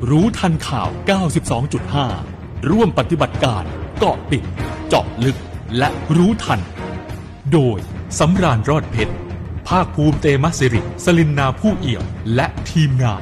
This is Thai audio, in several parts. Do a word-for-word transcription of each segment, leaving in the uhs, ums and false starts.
รู้ทันข่าว เก้าสิบสองจุดห้า ร่วมปฏิบัติการเกาะติดเจาะลึกและรู้ทันโดยสำราญรอดเพชรภาคภูมิเตมะสิริสลินนาผู้เอี่ยมและทีมงาน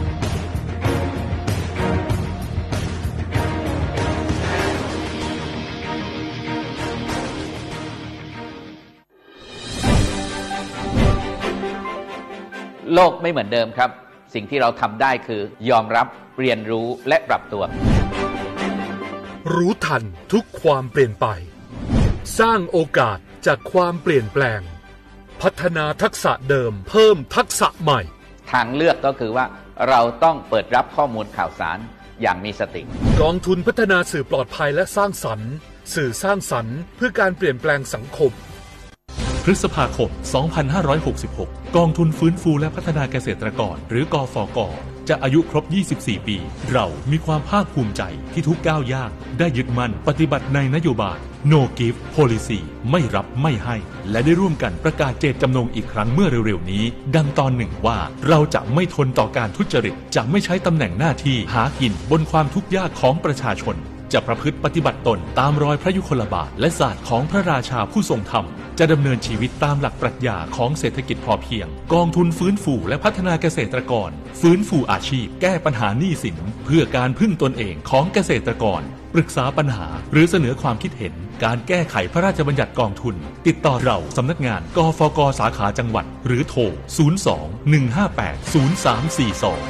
โลกไม่เหมือนเดิมครับสิ่งที่เราทำได้คือยอมรับเรียนรู้และปรับตัวรู้ทันทุกความเปลี่ยนไปสร้างโอกาสจากความเปลี่ยนแปลงพัฒนาทักษะเดิมเพิ่มทักษะใหม่ทางเลือกก็คือว่าเราต้องเปิดรับข้อมูลข่าวสารอย่างมีสติกองทุนพัฒนาสื่อปลอดภัยและสร้างสรรค์สื่อสร้างสรรค์เพื่อการเปลี่ยนแปลงสังคมพฤษภาคม สองพันห้าร้อยหกสิบหก กองทุนฟื้นฟูและพัฒนาเกษตรกรหรือกฟก.จะอายุครบ ยี่สิบสี่ ปีเรามีความภาคภูมิใจที่ทุกก้าวย่างได้ยึดมั่นปฏิบัติในนโยบาย No Give Policy ไม่รับไม่ให้และได้ร่วมกันประกาศเจตจำนงอีกครั้งเมื่อเร็วๆนี้ดังตอนหนึ่งว่าเราจะไม่ทนต่อการทุจริตจะไม่ใช้ตำแหน่งหน้าที่หากินบนความทุกข์ยากของประชาชนจะประพฤติปฏิบัติตนตามรอยพระยุคลบาทและศาสตร์ของพระราชาผู้ทรงธรรมจะดำเนินชีวิตตามหลักปรัชญาของเศรษฐกิจพอเพียงกองทุนฟื้นฟูและพัฒนาเกษตรกรฟื้นฟูอาชีพแก้ปัญหาหนี้สินเพื่อการพึ่งตนเองของเกษตรกรปรึกษาปัญหาหรือเสนอความคิดเห็นการแก้ไขพระราชบัญญัติกองทุนติดต่อเราสำนักงานกฟก.สาขาจังหวัดหรือโทรศูนย์ สอง หนึ่ง ห้า แปด ศูนย์ สาม สี่ สอง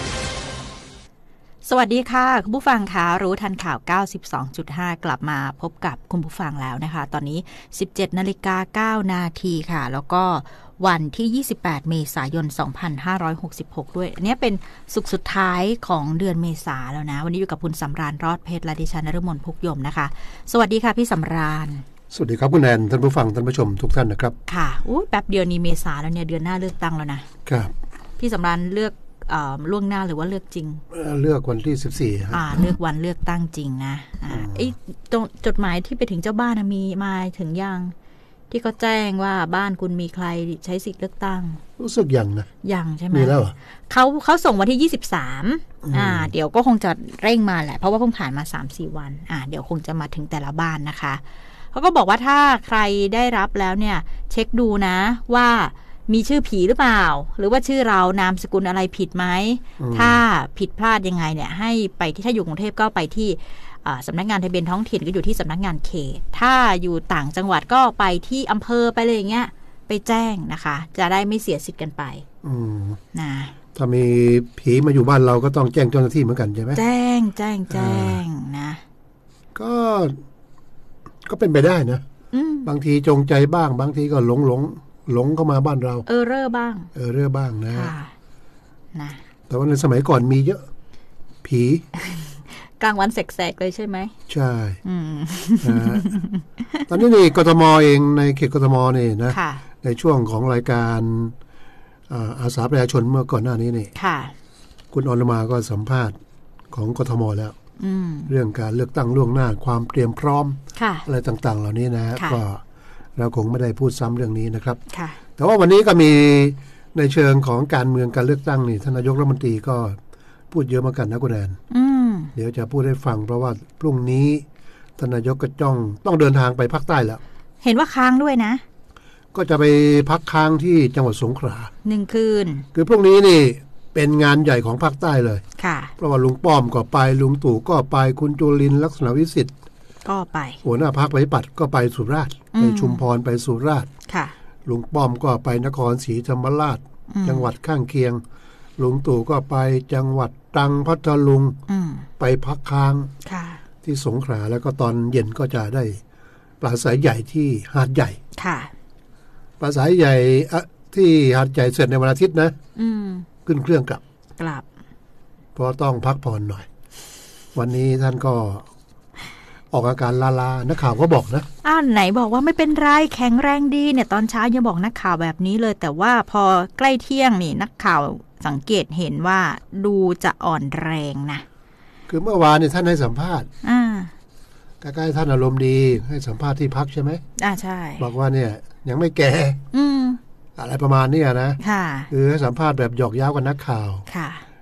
สวัสดีค่ะคุณผู้ฟังคะรู้ทันข่าว เก้าสิบสองจุดห้า กลับมาพบกับคุณผู้ฟังแล้วนะคะตอนนี้ สิบเจ็ดนาฬิกาเก้านาทีค่ะแล้วก็วันที่ยี่สิบแปดเมษายนสองพันห้าร้อยหกสิบหกด้วยอันนี้เป็นศุกร์สุดท้ายของเดือนเมษาแล้วนะวันนี้อยู่กับคุณสำราญรอดเพชรและดิฉันนฤมลพุกยมนะคะสวัสดีค่ะพี่สำราญสวัสดีครับคุณแอนท่านผู้ฟังท่านผู้ชมทุกท่านนะครับค่ะอู้แป๊บเดียวนี้เมษาแล้วเนี่ยเดือนหน้าเลือกตั้งแล้วนะครับพี่สำราญเลือกล่วงหน้าหรือว่าเลือกจริงเลือกวันที่สิบสี่ครับอ่าเลือกวันเลือกตั้งจริงนะอ่าไอ้จดหมายที่ไปถึงเจ้าบ้านมีมาถึงยังที่เขาแจ้งว่าบ้านคุณมีใครใช้สิทธิ์เลือกตั้งรู้สึกยังนะยังใช่ไหมมีแล้วเขาเขาส่งวันที่ยี่สิบสามอ่าเดี๋ยวก็คงจะเร่งมาแหละเพราะว่าเพิ่งผ่านมา สามถึงสี่ วันอ่าเดี๋ยวคงจะมาถึงแต่ละบ้านนะคะเขาก็บอกว่าถ้าใครได้รับแล้วเนี่ยเช็คดูนะว่ามีชื่อผีหรือเปล่าหรือว่าชื่อเรานามสกุลอะไรผิดไหมถ้าผิดพลาดยังไงเนี่ยให้ไปที่ถ้าอยู่กรุงเทพก็ไปที่สำนักงานทะเบียนท้องถิ่นก็อยู่ที่สำนักงานเขตถ้าอยู่ต่างจังหวัดก็ไปที่อำเภอไปเลยอย่างเงี้ยไปแจ้งนะคะจะได้ไม่เสียสิทธิ์กันไปนะถ้ามีผีมาอยู่บ้านเราก็ต้องแจ้งเจ้าหน้าที่เหมือนกันใช่ไหมแจ้งแจ้งแจ้งนะก็ก็เป็นไปได้นะบางทีจงใจบ้างบางทีก็หลงหลงหลงเข้ามาบ้านเราเออเร่อบ้างเออเร่อบ้างนะนะแต่ว่าในสมัยก่อนมีเยอะผีกลางวันแสกๆเลยใช่ไหมใช่ตอนนี้นี่กทมเองในเขตกทมนี่นะในช่วงของรายการอาสาประชาชนเมื่อก่อนหน้านี้นี่คุณอรมาก็สัมภาษณ์ของกทมแล้วเรื่องการเลือกตั้งล่วงหน้าความเตรียมพร้อมอะไรต่างๆเหล่านี้นะก็เราคงไม่ได้พูดซ้ำเรื่องนี้นะครับแต่ว่าวันนี้ก็มีในเชิงของการเมืองการเลือกตั้งนี่ท่านนายกรัฐมนตรีก็พูดเยอะเหมือนกันนะคุณแอนเดี๋ยวจะพูดให้ฟังเพราะว่าพรุ่งนี้ท่านนายกก็จ้องต้องเดินทางไปภาคใต้แล้วเห็นว่าค้างด้วยนะก็จะไปพักค้างที่จังหวัดสงขลาหนึ่งคืนคือพรุ่งนี้นี่เป็นงานใหญ่ของภาคใต้เลยค่ะเพราะว่าลุงป้อมก็ไปลุงตู่ก็ไปคุณจุลินทร์ลักษณะวิสิทธิ์ก็ไปหัวหน้าพรรคประชาธิปัตย์ก็ไปสุราษฎร์ไปชุมพรไปสุราษฎร์ลุงป้อมก็ไปนครศรีธรรมราชจังหวัดข้างเคียงลุงตู่ก็ไปจังหวัดตรังพัทลุงไปพักค้างที่สงขลาแล้วก็ตอนเย็นก็จะได้ปราศัยใหญ่ที่หาดใหญ่ปราศัยใหญ่ที่หาดใหญ่เสร็จในวันอาทิตย์นะขึ้นเครื่องกลับกลับเพราะต้องพักผ่อนหน่อยวันนี้ท่านก็ออกอาการลาลานักข่าวก็บอกนะอ้าวไหนบอกว่าไม่เป็นไรแข็งแรงดีเนี่ยตอนเช้ายังบอกนักข่าวแบบนี้เลยแต่ว่าพอใกล้เที่ยงนี่นักข่าวสังเกตเห็นว่าดูจะอ่อนแรงนะคือเมื่อวานเนี่ยท่านให้สัมภาษณ์อ่าใกล้ๆท่านอารมณ์ดีให้สัมภาษณ์ที่พักใช่ไหมอ่าใช่บอกว่าเนี่ยยังไม่แก่อืมอะไรประมาณนี้นะค่ะคือให้สัมภาษณ์แบบหยอกเย้ากับนักข่าวค่ะ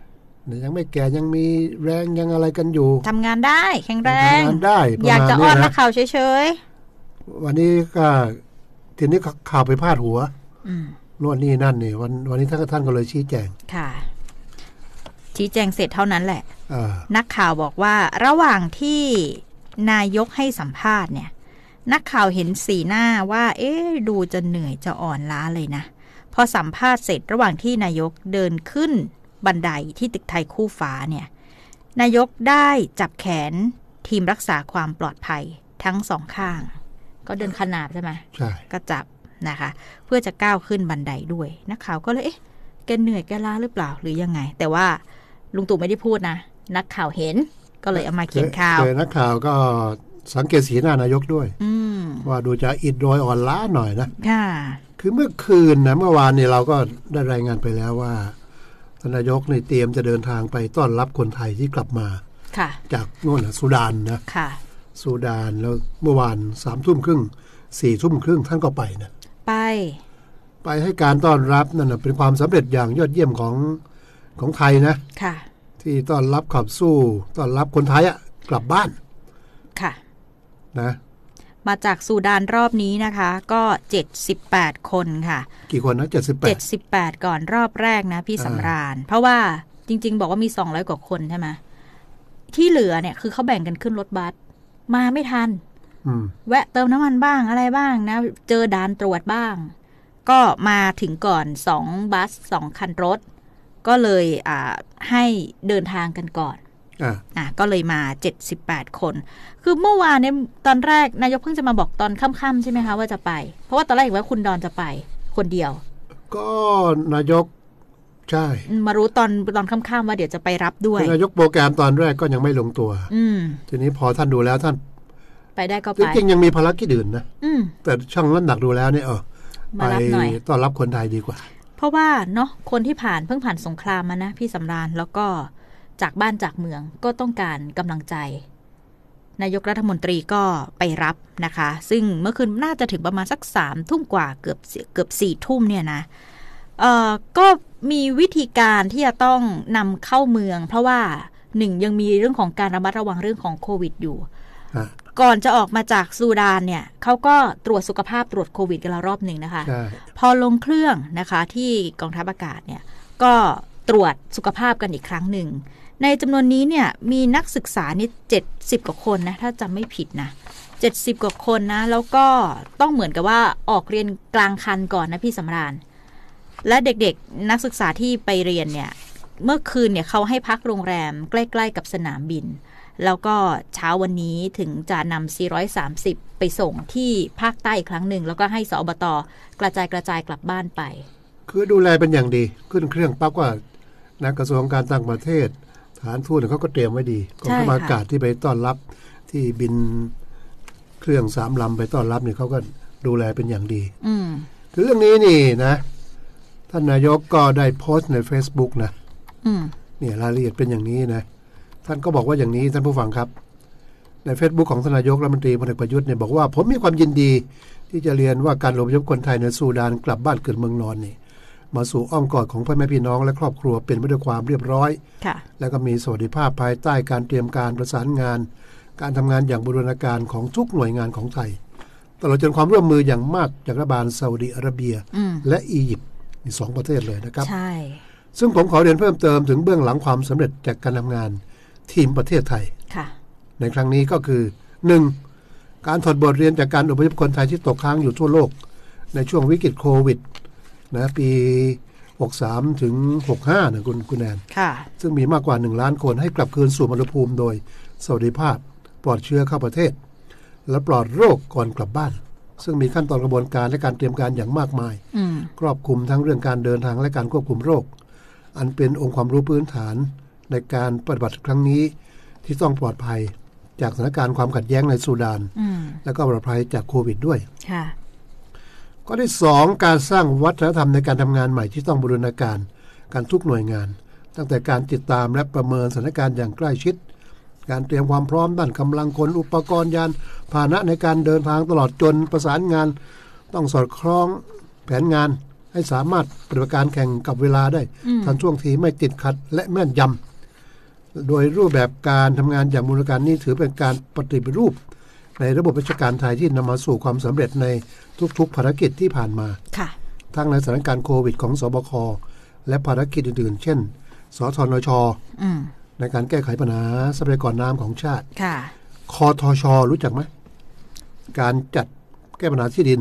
ยังไม่แก่ยังมีแรงยังอะไรกันอยู่ทำงานได้แข็งแรงทำงานได้อยากจะอ้อนนักข่าวเฉยๆวันนี้ก็ทีนี้ข่าวไปพาดหัวโน่นนี่นั่นนี่วันวันนี้ท่านท่านก็เลยชี้แจงค่ะชี้แจงเสร็จเท่านั้นแหละนักข่าวบอกว่าระหว่างที่นายกให้สัมภาษณ์เนี่ยนักข่าวเห็นสีหน้าว่าเอ๊ะดูจะเหนื่อยจะอ่อนล้าเลยนะพอสัมภาษณ์เสร็จระหว่างที่นายกเดินขึ้นบันไดที่ตึกไทยคู่ฟ้าเนี่ยนายกได้จับแขนทีมรักษาความปลอดภัยทั้งสองข้างก็เดินขนาบใช่ไหมใช่ก็จับนะคะเพื่อจะก้าวขึ้นบันไดด้วยนักข่าวก็เลยเอ๊ะแกเหนื่อยแกล้าหรือเปล่าหรือยังไงแต่ว่าลุงตู่ไม่ได้พูดนะนักข่าวเห็นก็เลยเอามาเขียนข่าวนักข่าวก็สังเกตสีหน้านายกด้วยว่าดูจะอิดโรยอ่อนล้าหน่อยนะค่ะคือเมื่อคืนนะเมื่อวานนี่เราก็ได้รายงานไปแล้วว่าท่านนายกนี่เตรียมจะเดินทางไปต้อนรับคนไทยที่กลับมาจากโน่นสุดานนะสุดานแล้วเมื่อวานสามทุ่มครึ่งสี่ทุ่มครึ่งท่านก็ไปนะไปไปให้การต้อนรับนั่นเป็นความสำเร็จอย่างยอดเยี่ยมของของไทยนะค่ะที่ต้อนรับขับสู้ต้อนรับคนไทยอะกลับบ้านค่ะนะมาจากซูดานรอบนี้นะคะก็เจ็ดสิบแปดคนค่ะกี่คนนะเจ็ดสิบแปดเจ็ดสิบแปดก่อนรอบแรกนะพี่สำราญเพราะว่าจริงๆบอกว่ามีสองร้อยกว่าคนใช่ไหมที่เหลือเนี่ยคือเขาแบ่งกันขึ้นรถบัสมาไม่ทันแวะเติมน้ำมันบ้างอะไรบ้างนะเจอด่านตรวจบ้างก็มาถึงก่อนสองบัสสองคันรถก็เลยอ่าให้เดินทางกันก่อนอ่าอ่ะก็เลยมาเจ็ดสิบแปดคนคือเมื่อวานเนี่ยตอนแรกนายกเพิ่งจะมาบอกตอนค่ำๆใช่ไหมคะว่าจะไปเพราะว่าตอนแรกว่าคุณดอนจะไปคนเดียวก็นายกใช่มารู้ตอนตอนค่ำๆว่าเดี๋ยวจะไปรับด้วยนายกโปรแกรมตอนแรกก็ยังไม่ลงตัวอืมทีนี้พอท่านดูแล้วท่านไปได้ก็ไปจริงๆยังมีภารกิจอื่นนะอืมแต่ช่างน้ำหนักดูแล้วเนี่ยเออไปต้อนรับคนไทยดีกว่าเพราะว่าเนาะคนที่ผ่านเพิ่งผ่านสงครามมานะพี่สำราญแล้วก็จากบ้านจากเมืองก็ต้องการกำลังใจนายกรัฐมนตรีก็ไปรับนะคะซึ่งเมื่อคืนน่าจะถึงประมาณสักสามทุ่มกว่าเกือบเกือบสี่ทุ่มเนี่ยนะเอ่อก็มีวิธีการที่จะต้องนำเข้าเมืองเพราะว่าหนึ่งยังมีเรื่องของการระมัดระวังเรื่องของโควิดอยู่ก่อนจะออกมาจากซูดานเนี่ยเขาก็ตรวจสุขภาพตรวจโควิดกันแล้วรอบหนึ่งนะคะพอลงเครื่องนะคะที่กองทัพอากาศเนี่ยก็ตรวจสุขภาพกันอีกครั้งหนึ่งในจำนวนนี้เนี่ยมีนักศึกษานี่เจ็ดสิบกว่าคนนะถ้าจำไม่ผิดนะเจ็ดสิบกว่าคนนะแล้วก็ต้องเหมือนกับว่าออกเรียนกลางคันก่อนนะพี่สำราญและเด็กๆนักศึกษาที่ไปเรียนเนี่ยเมื่อคืนเนี่ยเขาให้พักโรงแรมใกล้ๆกับสนามบินแล้วก็เช้าวันนี้ถึงจะนำสี่ร้อยสามสิบไปส่งที่ภาคใต้อีกครั้งหนึ่งแล้วก็ให้สอบต.กระจายกระจายกลับบ้านไปคือดูแลเป็นอย่างดีขึ้นเครื่องปั๊บว่านักกระทรวงการต่างประเทศฐานทูตเขาก็เตรียมไว้ดีกองทัพอากาศที่ไปต้อนรับที่บินเครื่องสามลำไปต้อนรับเนี่ยเขาก็ดูแลเป็นอย่างดีคือเรื่องนี้นี่นะท่านนายกก็ได้โพสต์ใน Facebook นะเนี่ยรายละเอียดเป็นอย่างนี้นะท่านก็บอกว่าอย่างนี้ท่านผู้ฟังครับใน Facebook ของท่านนายกรัฐมนตรีพลเอกประยุทธ์เนี่ยบอกว่าผมมีความยินดีที่จะเรียนว่าการอพยพคนไทยในซูดานกลับบ้านเกิดเมืองนอนนี่มาสู่อ้อมกอดของพ่อแม่พี่น้องและครอบครัวเป็นไปด้วยความเรียบร้อยและก็มีสวัสดิภาพภายใต้การเตรียมการประสานงานการทำงานอย่างบูรณาการของทุกหน่วยงานของไทยตลอดจนความร่วมมืออย่างมากจากรัฐบาลซาอุดิอาระเบียและอียิปต์มีสองประเทศเลยนะครับใช่ซึ่งผมขอเรียนเพิ่มเติมถึงเบื้องหลังความสำเร็จจากการทำงานทีมประเทศไทยในครั้งนี้ก็คือ หนึ่ง. การถอดบทเรียนจากการอพยพคนไทยที่ตกค้างอยู่ทั่วโลกในช่วงวิกฤตโควิดนะปีหกสิบสามถึงหกสิบห้านะคุณคุณแอนซึ่งมีมากกว่าหนึ่งล้านคนให้กลับคืนสู่มรภูมิโดยสวัสดิภาพปลอดเชื้อเข้าประเทศและปลอดโรคก่อนกลับบ้านซึ่งมีขั้นตอนกระบวนการและการเตรียมการอย่างมากมายครอบคลุมทั้งเรื่องการเดินทางและการควบคุมโรคอันเป็นองค์ความรู้พื้นฐานในการปฏิบัติครั้งนี้ที่ต้องปลอดภัยจากสถานการณ์ความขัดแย้งในซูดานและก็ปลอดภัยจากโควิดด้วยข้อที่สองการสร้างวัฒนธรรมในการทำงานใหม่ที่ต้องบูรณาการการทุกหน่วยงานตั้งแต่การติดตามและประเมินสถานการณ์อย่างใกล้ชิดการเตรียมความพร้อมด้านกำลังคนอุปกรณ์ยานพาหนะในการเดินทางตลอดจนประสานงานต้องสอดคล้องแผนงานให้สามารถปฏิบัติการแข่งกับเวลาได้ทันท่วงทีไม่ติดขัดและแม่นยโดยรูปแบบการทำงานอย่างบูรณาการนี้ถือเป็นการปฏิรูปในระบบราชการไทยที่นำมาสู่ความสำเร็จในทุกๆภารกิจที่ผ่านมาทั้งในสถานการณ์โควิดของสบคและภารกิจอื่นๆเช่นสธนชในการแก้ไขปัญหาทรัพยากรน้ำของชาติคทช.รู้จักไหมการจัดแก้ปัญหาที่ดิน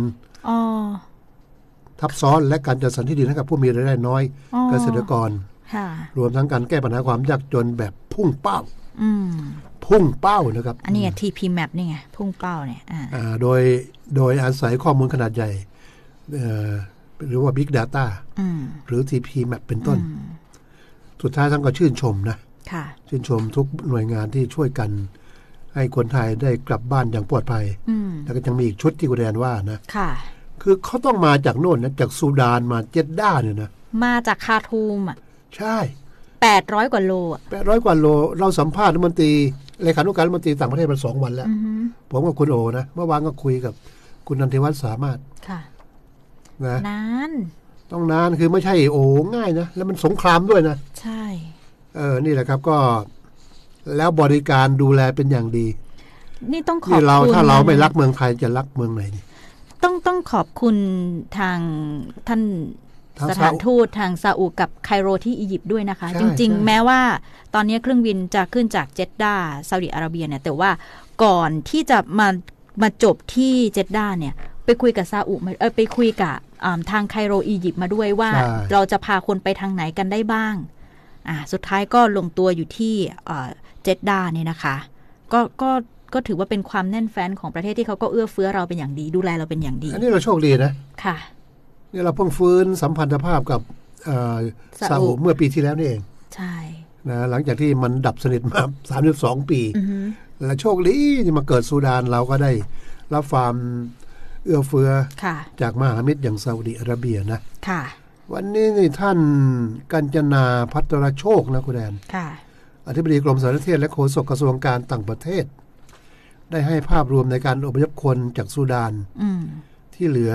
ทับซ้อนและการจัดสรรที่ดินให้กับผู้มีรายได้น้อยเกษตรกรรวมทั้งการแก้ปัญหาความยากจนแบบพุ่งเป้าพุ่งเป้านะครับอันนี้ ที พี แมป นี่ไงพุ่งเป้าเนี่ยอ่าโดยโดยอาศัยข้อมูลขนาดใหญ่หรือว่า Big Data หรือ ที พี แมป เป็นต้นสุดท้ายท่านก็ชื่นชมนะชื่นชมทุกหน่วยงานที่ช่วยกันให้คนไทยได้กลับบ้านอย่างปลอดภัยแล้วก็ยังมีอีกชุดที่คุณแดนว่านะคือเขาต้องมาจากโน่นนะจากซูดานมาเจดด้าเนี่ยนะมาจากคาร์ทูมอ่ะใช่แปดร้อยกว่าโลอ่ะแปดร้อยกว่าโลเราสัมภาษณ์รัฐมนตรีเลขานุการรัฐมนตรีต่างประเทศมาสองวันแล้วผมกับคุณโอนะเมื่อวานก็คุยกับคุณนันทิวัฒน์สามารถค่ะนะนานต้องนานคือไม่ใช่โอ้ง่ายนะแล้วมันสงครามด้วยนะใช่เออนี่แหละครับก็แล้วบริการดูแลเป็นอย่างดีนี่ต้องขอบคุณเราถ้าเราไม่รักเมืองไทยจะรักเมืองไหนต้องต้องขอบคุณทางท่านสถานทูตทางซาอุกับไคโรที่อียิปต์ด้วยนะคะจริงๆแม้ว่าตอนนี้เครื่องบินจะขึ้นจากเจดด้าซาอุดิอาระเบียเนี่ยแต่ว่าก่อนที่จะมามาจบที่เจดด้าเนี่ยไปคุยกับซาอุเออไปคุยกับทางไคโรอียิปต์มาด้วยว่าเราจะพาคนไปทางไหนกันได้บ้างอ่าสุดท้ายก็ลงตัวอยู่ที่เจดด้าเนี่ยนะคะก็ก็ก็ถือว่าเป็นความแน่นแฟ้นของประเทศที่เขาก็เอื้อเฟื้อเราเป็นอย่างดีดูแลเราเป็นอย่างดีอันนี้เราโชคดีนะค่ะนี่เราเพิ่งฟื้นสัมพันธภาพกับซาอุเมื่อปีที่แล้วนี่เองใช่นะหลังจากที่มันดับสนิทมาสามสิบสองปีแล้วโชคดีที่มาเกิดซูดานเราก็ได้รับความเอื้อเฟื้อจากมหามิตรอย่างซาอุดิอาระเบียนะค่ะวันนี้นี่ท่านกัญจนาภัทรโชคนะคุณแดนค่ะอธิบดีกรมสารสนเทศและโฆษกกระทรวงการต่างประเทศได้ให้ภาพรวมในการอพยพคนจากซูดานที่เหลือ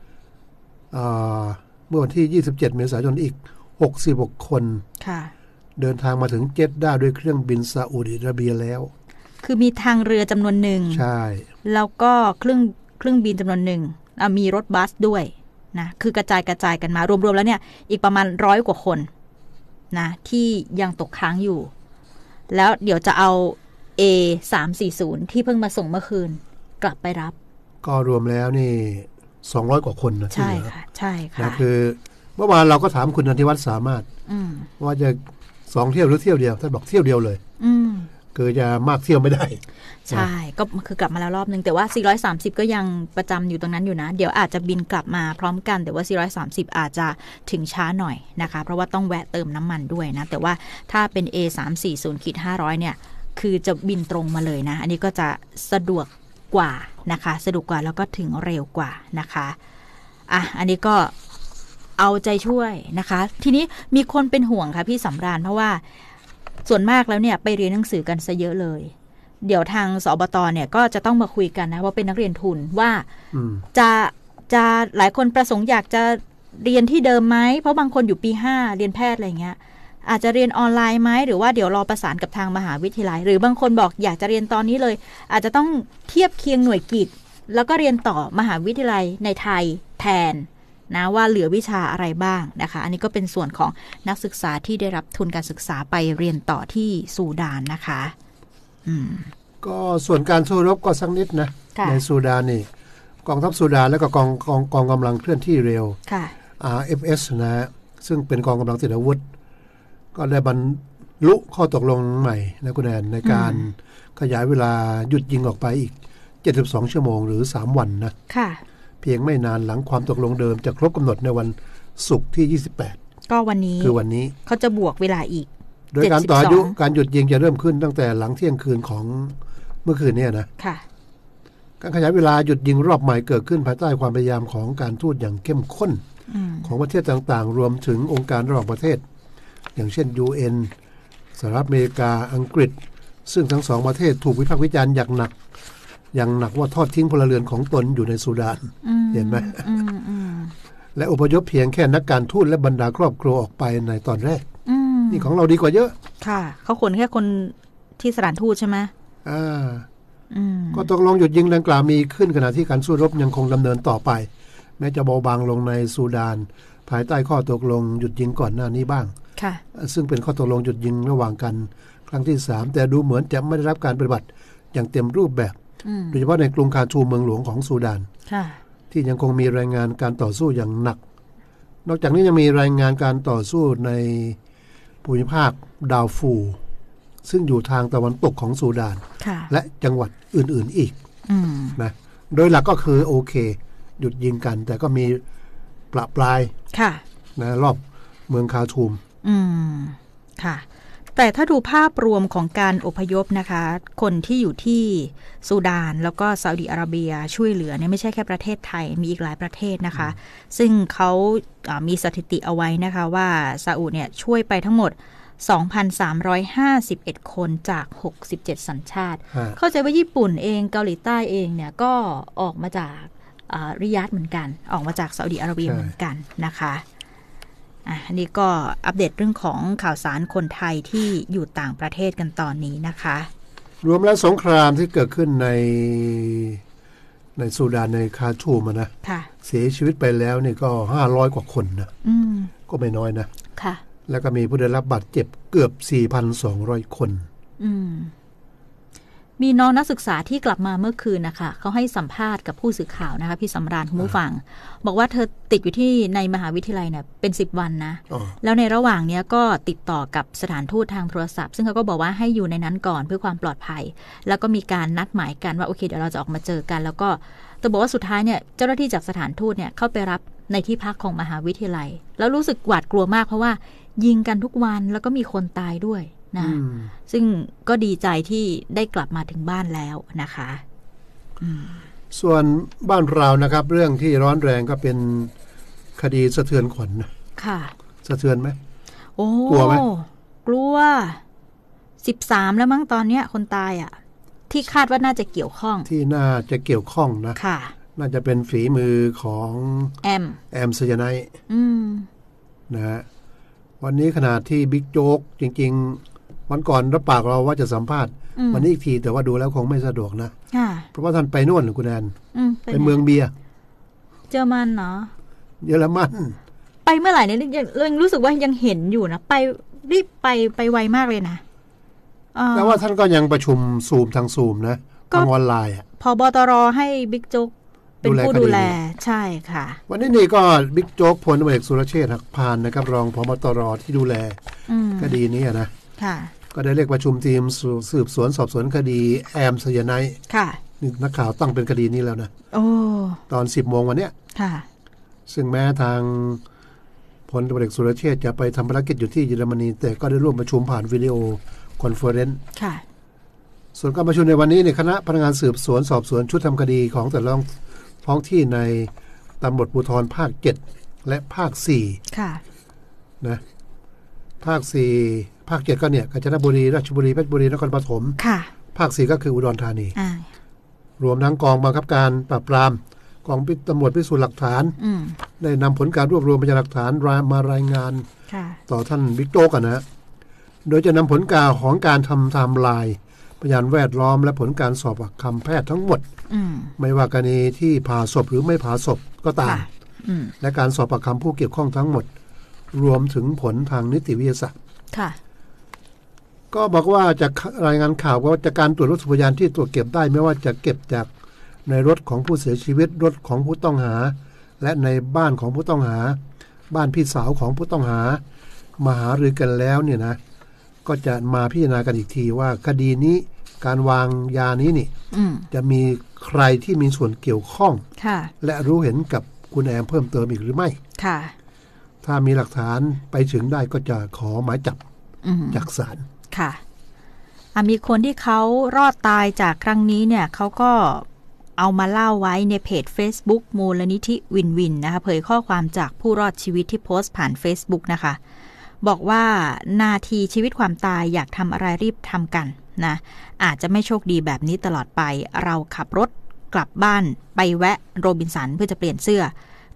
เมื่อวันที่ยี่สิบเจ็ดเมษายนอีกหกสิบหกคนเดินทางมาถึงเจดด้าด้วยเครื่องบินซาอุดิอาระเบียแล้วคือมีทางเรือจำนวนหนึ่งใช่แล้วก็เครื่องเครื่องบินจำนวนหนึ่งมีรถบัสด้วยนะคือกระจายกระจายกันมารวมๆแล้วเนี่ยอีกประมาณร้อยกว่าคนนะที่ยังตกค้างอยู่แล้วเดี๋ยวจะเอา เอ สามสี่ศูนย์ ที่เพิ่งมาส่งเมื่อคืนกลับไปรับก็รวมแล้วนี่สองร้อยกว่าคนนะใช่ค่ะใช่ค่ะนะคือเมื่อวานเราก็ถามคุณนันทิวัฒน์สามารถว่าจะสองเที่ยวหรือเที่ยวเดียวท่านบอกเที่ยวเดียวเลยคือจะมากเที่ยวไม่ได้ใช่ก็คือกลับมาแล้วรอบนึงแต่ว่าสี่ร้อยสามสิบก็ยังประจำอยู่ตรงนั้นอยู่นะเดี๋ยวอาจจะบินกลับมาพร้อมกันแต่ว่าสี่ร้อยสามสิบอาจจะถึงช้าหน่อยนะคะเพราะว่าต้องแวะเติมน้ำมันด้วยนะแต่ว่าถ้าเป็น เอ สามสี่ศูนย์ ห้าร้อย เนี่ยคือจะบินตรงมาเลยนะอันนี้ก็จะสะดวกกว่านะคะสะดวกกว่าแล้วก็ถึงเร็วกว่านะคะอ่ะอันนี้ก็เอาใจช่วยนะคะทีนี้มีคนเป็นห่วงค่ะพี่สำราญเพราะว่าส่วนมากแล้วเนี่ยไปเรียนหนังสือกันซะเยอะเลยเดี๋ยวทางสบตเนี่ยก็จะต้องมาคุยกันนะว่าเป็นนักเรียนทุนว่าจะจะหลายคนประสงค์อยากจะเรียนที่เดิมไหมเพราะบางคนอยู่ปีห้าเรียนแพทย์อะไรเงี้ยอาจจะเรียนออนไลน์ไหมหรือว่าเดี๋ยวรอประสานกับทางมหาวิทยาลัยหรือบางคนบอกอยากจะเรียนตอนนี้เลยอาจจะต้องเทียบเคียงหน่วยกิจแล้วก็เรียนต่อมหาวิทยาลัยในไทยแทนนะว่าเหลือวิชาอะไรบ้างนะคะอันนี้ก็เป็นส่วนของนักศึกษาที่ได้รับทุนการศึกษาไปเรียนต่อที่ซูดานนะคะอืมก็ส่วนการสู้รบก็สักนิดนะในซูดานนี่กองทัพซูดานแล้วก็กองกองกองกำลังเคลื่อนที่เร็ว อาร์ เอฟ เอส นะซึ่งเป็นกองกำลังติดอาวุธก็ได้บรรลุข้อตกลงใหม่นะคุณแอนในการขยายเวลาหยุดยิงออกไปอีกเจ็ดสิบสองชั่วโมงหรือสามวันนะค่ะเพียงไม่นานหลังความตกลงเดิมจะครบกำหนดในวันศุกร์ที่ยี่สิบแปดก็วันนี้คือวันนี้เขาจะบวกเวลาอีกโดยการต่ออายุการหยุดยิงจะเริ่มขึ้นตั้งแต่หลังเที่ยงคืนของเมื่อคืนนี้นะค่ะการขยายเวลาหยุดยิงรอบใหม่เกิดขึ้นภายใต้ความพยายามของการทูตอย่างเข้มข้นของประเทศต่างๆรวมถึงองค์การระหว่างประเทศอย่างเช่น ยู เอ็น สหรัฐอเมริกาอังกฤษซึ่งทั้งสองประเทศถูกวิพากษ์วิจารณ์อย่างหนักอย่างหนักว่าทอดทิ้งพลเรือนของตนอยู่ในซูดานเห็นไหมและอพยพเพียงแค่นักการทูตและบรรดาครอบครัวออกไปในตอนแรกนี่ของเราดีกว่าเยอะค่ะเขาขนแค่คนที่สถานทูตใช่ไหมอ่าก็ตกลงหยุดยิงดังกล่าวมีขึ้นขณะที่การสู้รบยังคงดำเนินต่อไปแม้จะเบาบางลงในซูดานภายใต้ข้อตกลงหยุดยิงก่อนหน้านี้บ้างค่ะซึ่งเป็นข้อตกลงหยุดยิงระหว่างกันครั้งที่สามแต่ดูเหมือนจะไม่ได้รับการปฏิบัติอย่างเต็มรูปแบบโดยเฉพาะในกรุงคาร์ทูมเมืองหลวงของซูดานที่ยังคงมีรายงานการต่อสู้อย่างหนักนอกจากนี้ยังมีรายงานการต่อสู้ในภูมิภาคดาร์ฟูร์ซึ่งอยู่ทางตะวันตกของซูดานและจังหวัดอื่นๆอีกนะโดยหลักก็คือโอเคหยุดยิงกันแต่ก็มีปละปลายนะรอบเมืองคาร์ทูมอืมค่ะแต่ถ้าดูภาพรวมของการอพยพนะคะคนที่อยู่ที่ซูดานแล้วก็ซาอุดิอาระเบียช่วยเหลือเนี่ยไม่ใช่แค่ประเทศไทยมีอีกหลายประเทศนะคะซึ่งเขามีสถิติเอาไว้นะคะว่าซาอุเนี่ยช่วยไปทั้งหมด สองพันสามร้อยห้าสิบเอ็ด คนจากหกสิบเจ็ดสัญชาติเข้าใจว่าญี่ปุ่นเองเกาหลีใต้เองเนี่ยก็ออกมาจากริยาดเหมือนกันออกมาจากซาอุดิอาระเบียเหมือนกันนะคะอันนี้ก็อัปเดตเรื่องของข่าวสารคนไทยที่อยู่ต่างประเทศกันตอนนี้นะคะรวมแล้วสงครามที่เกิดขึ้นในในซูดานในคาร์ทูมนะเสียชีวิตไปแล้วนี่ก็ห้าร้อยกว่าคนนะก็ไม่น้อยนะค่ะแล้วก็มีผู้ได้รับบาดเจ็บเกือบ สี่พันสองร้อย คนอืมมีน้องนักศึกษาที่กลับมาเมื่อคืนนะคะเขาให้สัมภาษณ์กับผู้สื่อข่าวนะคะพี่สำราญคุณผู้ฟังบอกว่าเธอติดอยู่ที่ในมหาวิทยาลัยเนี่ยเป็นสิบวันนะแล้วในระหว่างเนี้ยก็ติดต่อกับสถานทูตทางโทรศัพท์ซึ่งเขาก็บอกว่าให้อยู่ในนั้นก่อนเพื่อความปลอดภัยแล้วก็มีการนัดหมายกันว่าโอเคเดี๋ยวเราจะออกมาเจอกันแล้วก็แต่บอกว่าสุดท้ายเนี่ยเจ้าหน้าที่จากสถานทูตเนี่ยเข้าไปรับในที่พักของมหาวิทยาลัยแล้วรู้สึกหวาดกลัวมากเพราะว่ายิงกันทุกวันแล้วก็มีคนตายด้วยนะซึ่งก็ดีใจที่ได้กลับมาถึงบ้านแล้วนะคะส่วนบ้านเรานะครับเรื่องที่ร้อนแรงก็เป็นคดีสะเทือนขวัญค่ะสะเทือนไหมโอ้กลัวไหมกลัวสิบสามแล้วมั้งตอนเนี้ยคนตายอ่ะที่คาดว่าน่าจะเกี่ยวข้องที่น่าจะเกี่ยวข้องนะค่ะน่าจะเป็นฝีมือของแอมแอมไซยาไนด์นะฮะวันนี้ขณะที่บิ๊กโจ๊กจริงๆวันก่อนรับปากเราว่าจะสัมภาษณ์วันนี้อีกทีแต่ว่าดูแล้วคงไม่สะดวกนะเพราะว่าท่านไปโน่นคุณแอนไปเมืองเบียร์เยอรมันเนาะเยอรมันไปเมื่อไหร่เนี่ยยังรู้สึกว่ายังเห็นอยู่นะไปรีบไปไปไวมากเลยนะแต่ว่าท่านก็ยังประชุมซูมทางซูมนะทางออนไลน์อ่ะพบตรให้บิ๊กโจ๊กเป็นผู้ดูแลใช่ค่ะวันนี้นี่ก็บิ๊กโจ๊กพลตำรวจเอกสุรเชษฐ์หักพานนะครับรองผบตรที่ดูแลคดีนี้นะค่ะก็ได้เรียกประชุมทีมสืบสวนสอบสวนคดีแอมไซยาไนด์ค่ะนี่นักข่าวตั้งเป็นคดีนี้แล้วนะโอ้ตอน สิบโมงวันเนี้ยค่ะซึ่งแม้ทางพลตำรวจเอกสุรเชษฐ์จะไปทำภารกิจอยู่ที่เยอรมนีแต่ก็ได้ร่วมประชุมผ่านวิดีโอคอนเฟอเรนซ์ค่ะส่วนการประชุมในวันนี้ในคณะพนักงานสืบสวนสอบสวนชุดทำคดีของแต่ละท้องที่ในตำรวจภูธรภาคเจ็ดและภาคสี่ค่ะนะภาคสี่ภาคเจ็ดก็เนี่ยกาญจนบุรีราชบุรีเพชรบุรีนครปฐมค่ะภาคสี่ก็คืออุดรธานีรวมทั้งกองบังคับการปราบปรามกองตำรวจพิสูจน์หลักฐานได้นำผลการรวบรวมพยานหลักฐานมารายงานต่อท่านบิ๊กโจ๊กนะฮะโดยจะนำผลการของการทำไทม์ไลน์พยานแวดล้อมและผลการสอบปากคำแพทย์ทั้งหมดไม่ว่ากรณีที่ผ่าศพหรือไม่ผ่าศพก็ตามและการสอบปากคำผู้เกี่ยวข้องทั้งหมดรวมถึงผลทางนิติวิทยาศาสตร์ก็บอกว่าจากรายงานข่าวว่าจากการตรวจวัตถุพยานที่ตรวจเก็บได้ไม่ว่าจะเก็บจากในรถของผู้เสียชีวิตรถของผู้ต้องหาและในบ้านของผู้ต้องหาบ้านพี่สาวของผู้ต้องหามาหารือกันแล้วเนี่ยนะก็จะมาพิจารณากันอีกทีว่าคดีนี้การวางยานี้นี่จะมีใครที่มีส่วนเกี่ยวข้องและรู้เห็นกับคุณแอมเพิ่มเติมอีกหรือไม่ค่ะถ้ามีหลักฐานไปถึงได้ก็จะขอหมายจับจากศาลค่ะมีคนที่เขารอดตายจากครั้งนี้เนี่ยเขาก็เอามาเล่าไว้ในเพจ Facebook มูลนิธิวินวินนะคะเผยข้อความจากผู้รอดชีวิตที่โพสต์ผ่าน Facebook นะคะบอกว่านาทีชีวิตความตายอยากทำอะไรรีบทำกันนะอาจจะไม่โชคดีแบบนี้ตลอดไปเราขับรถกลับบ้านไปแวะโรบินสันเพื่อจะเปลี่ยนเสื้อ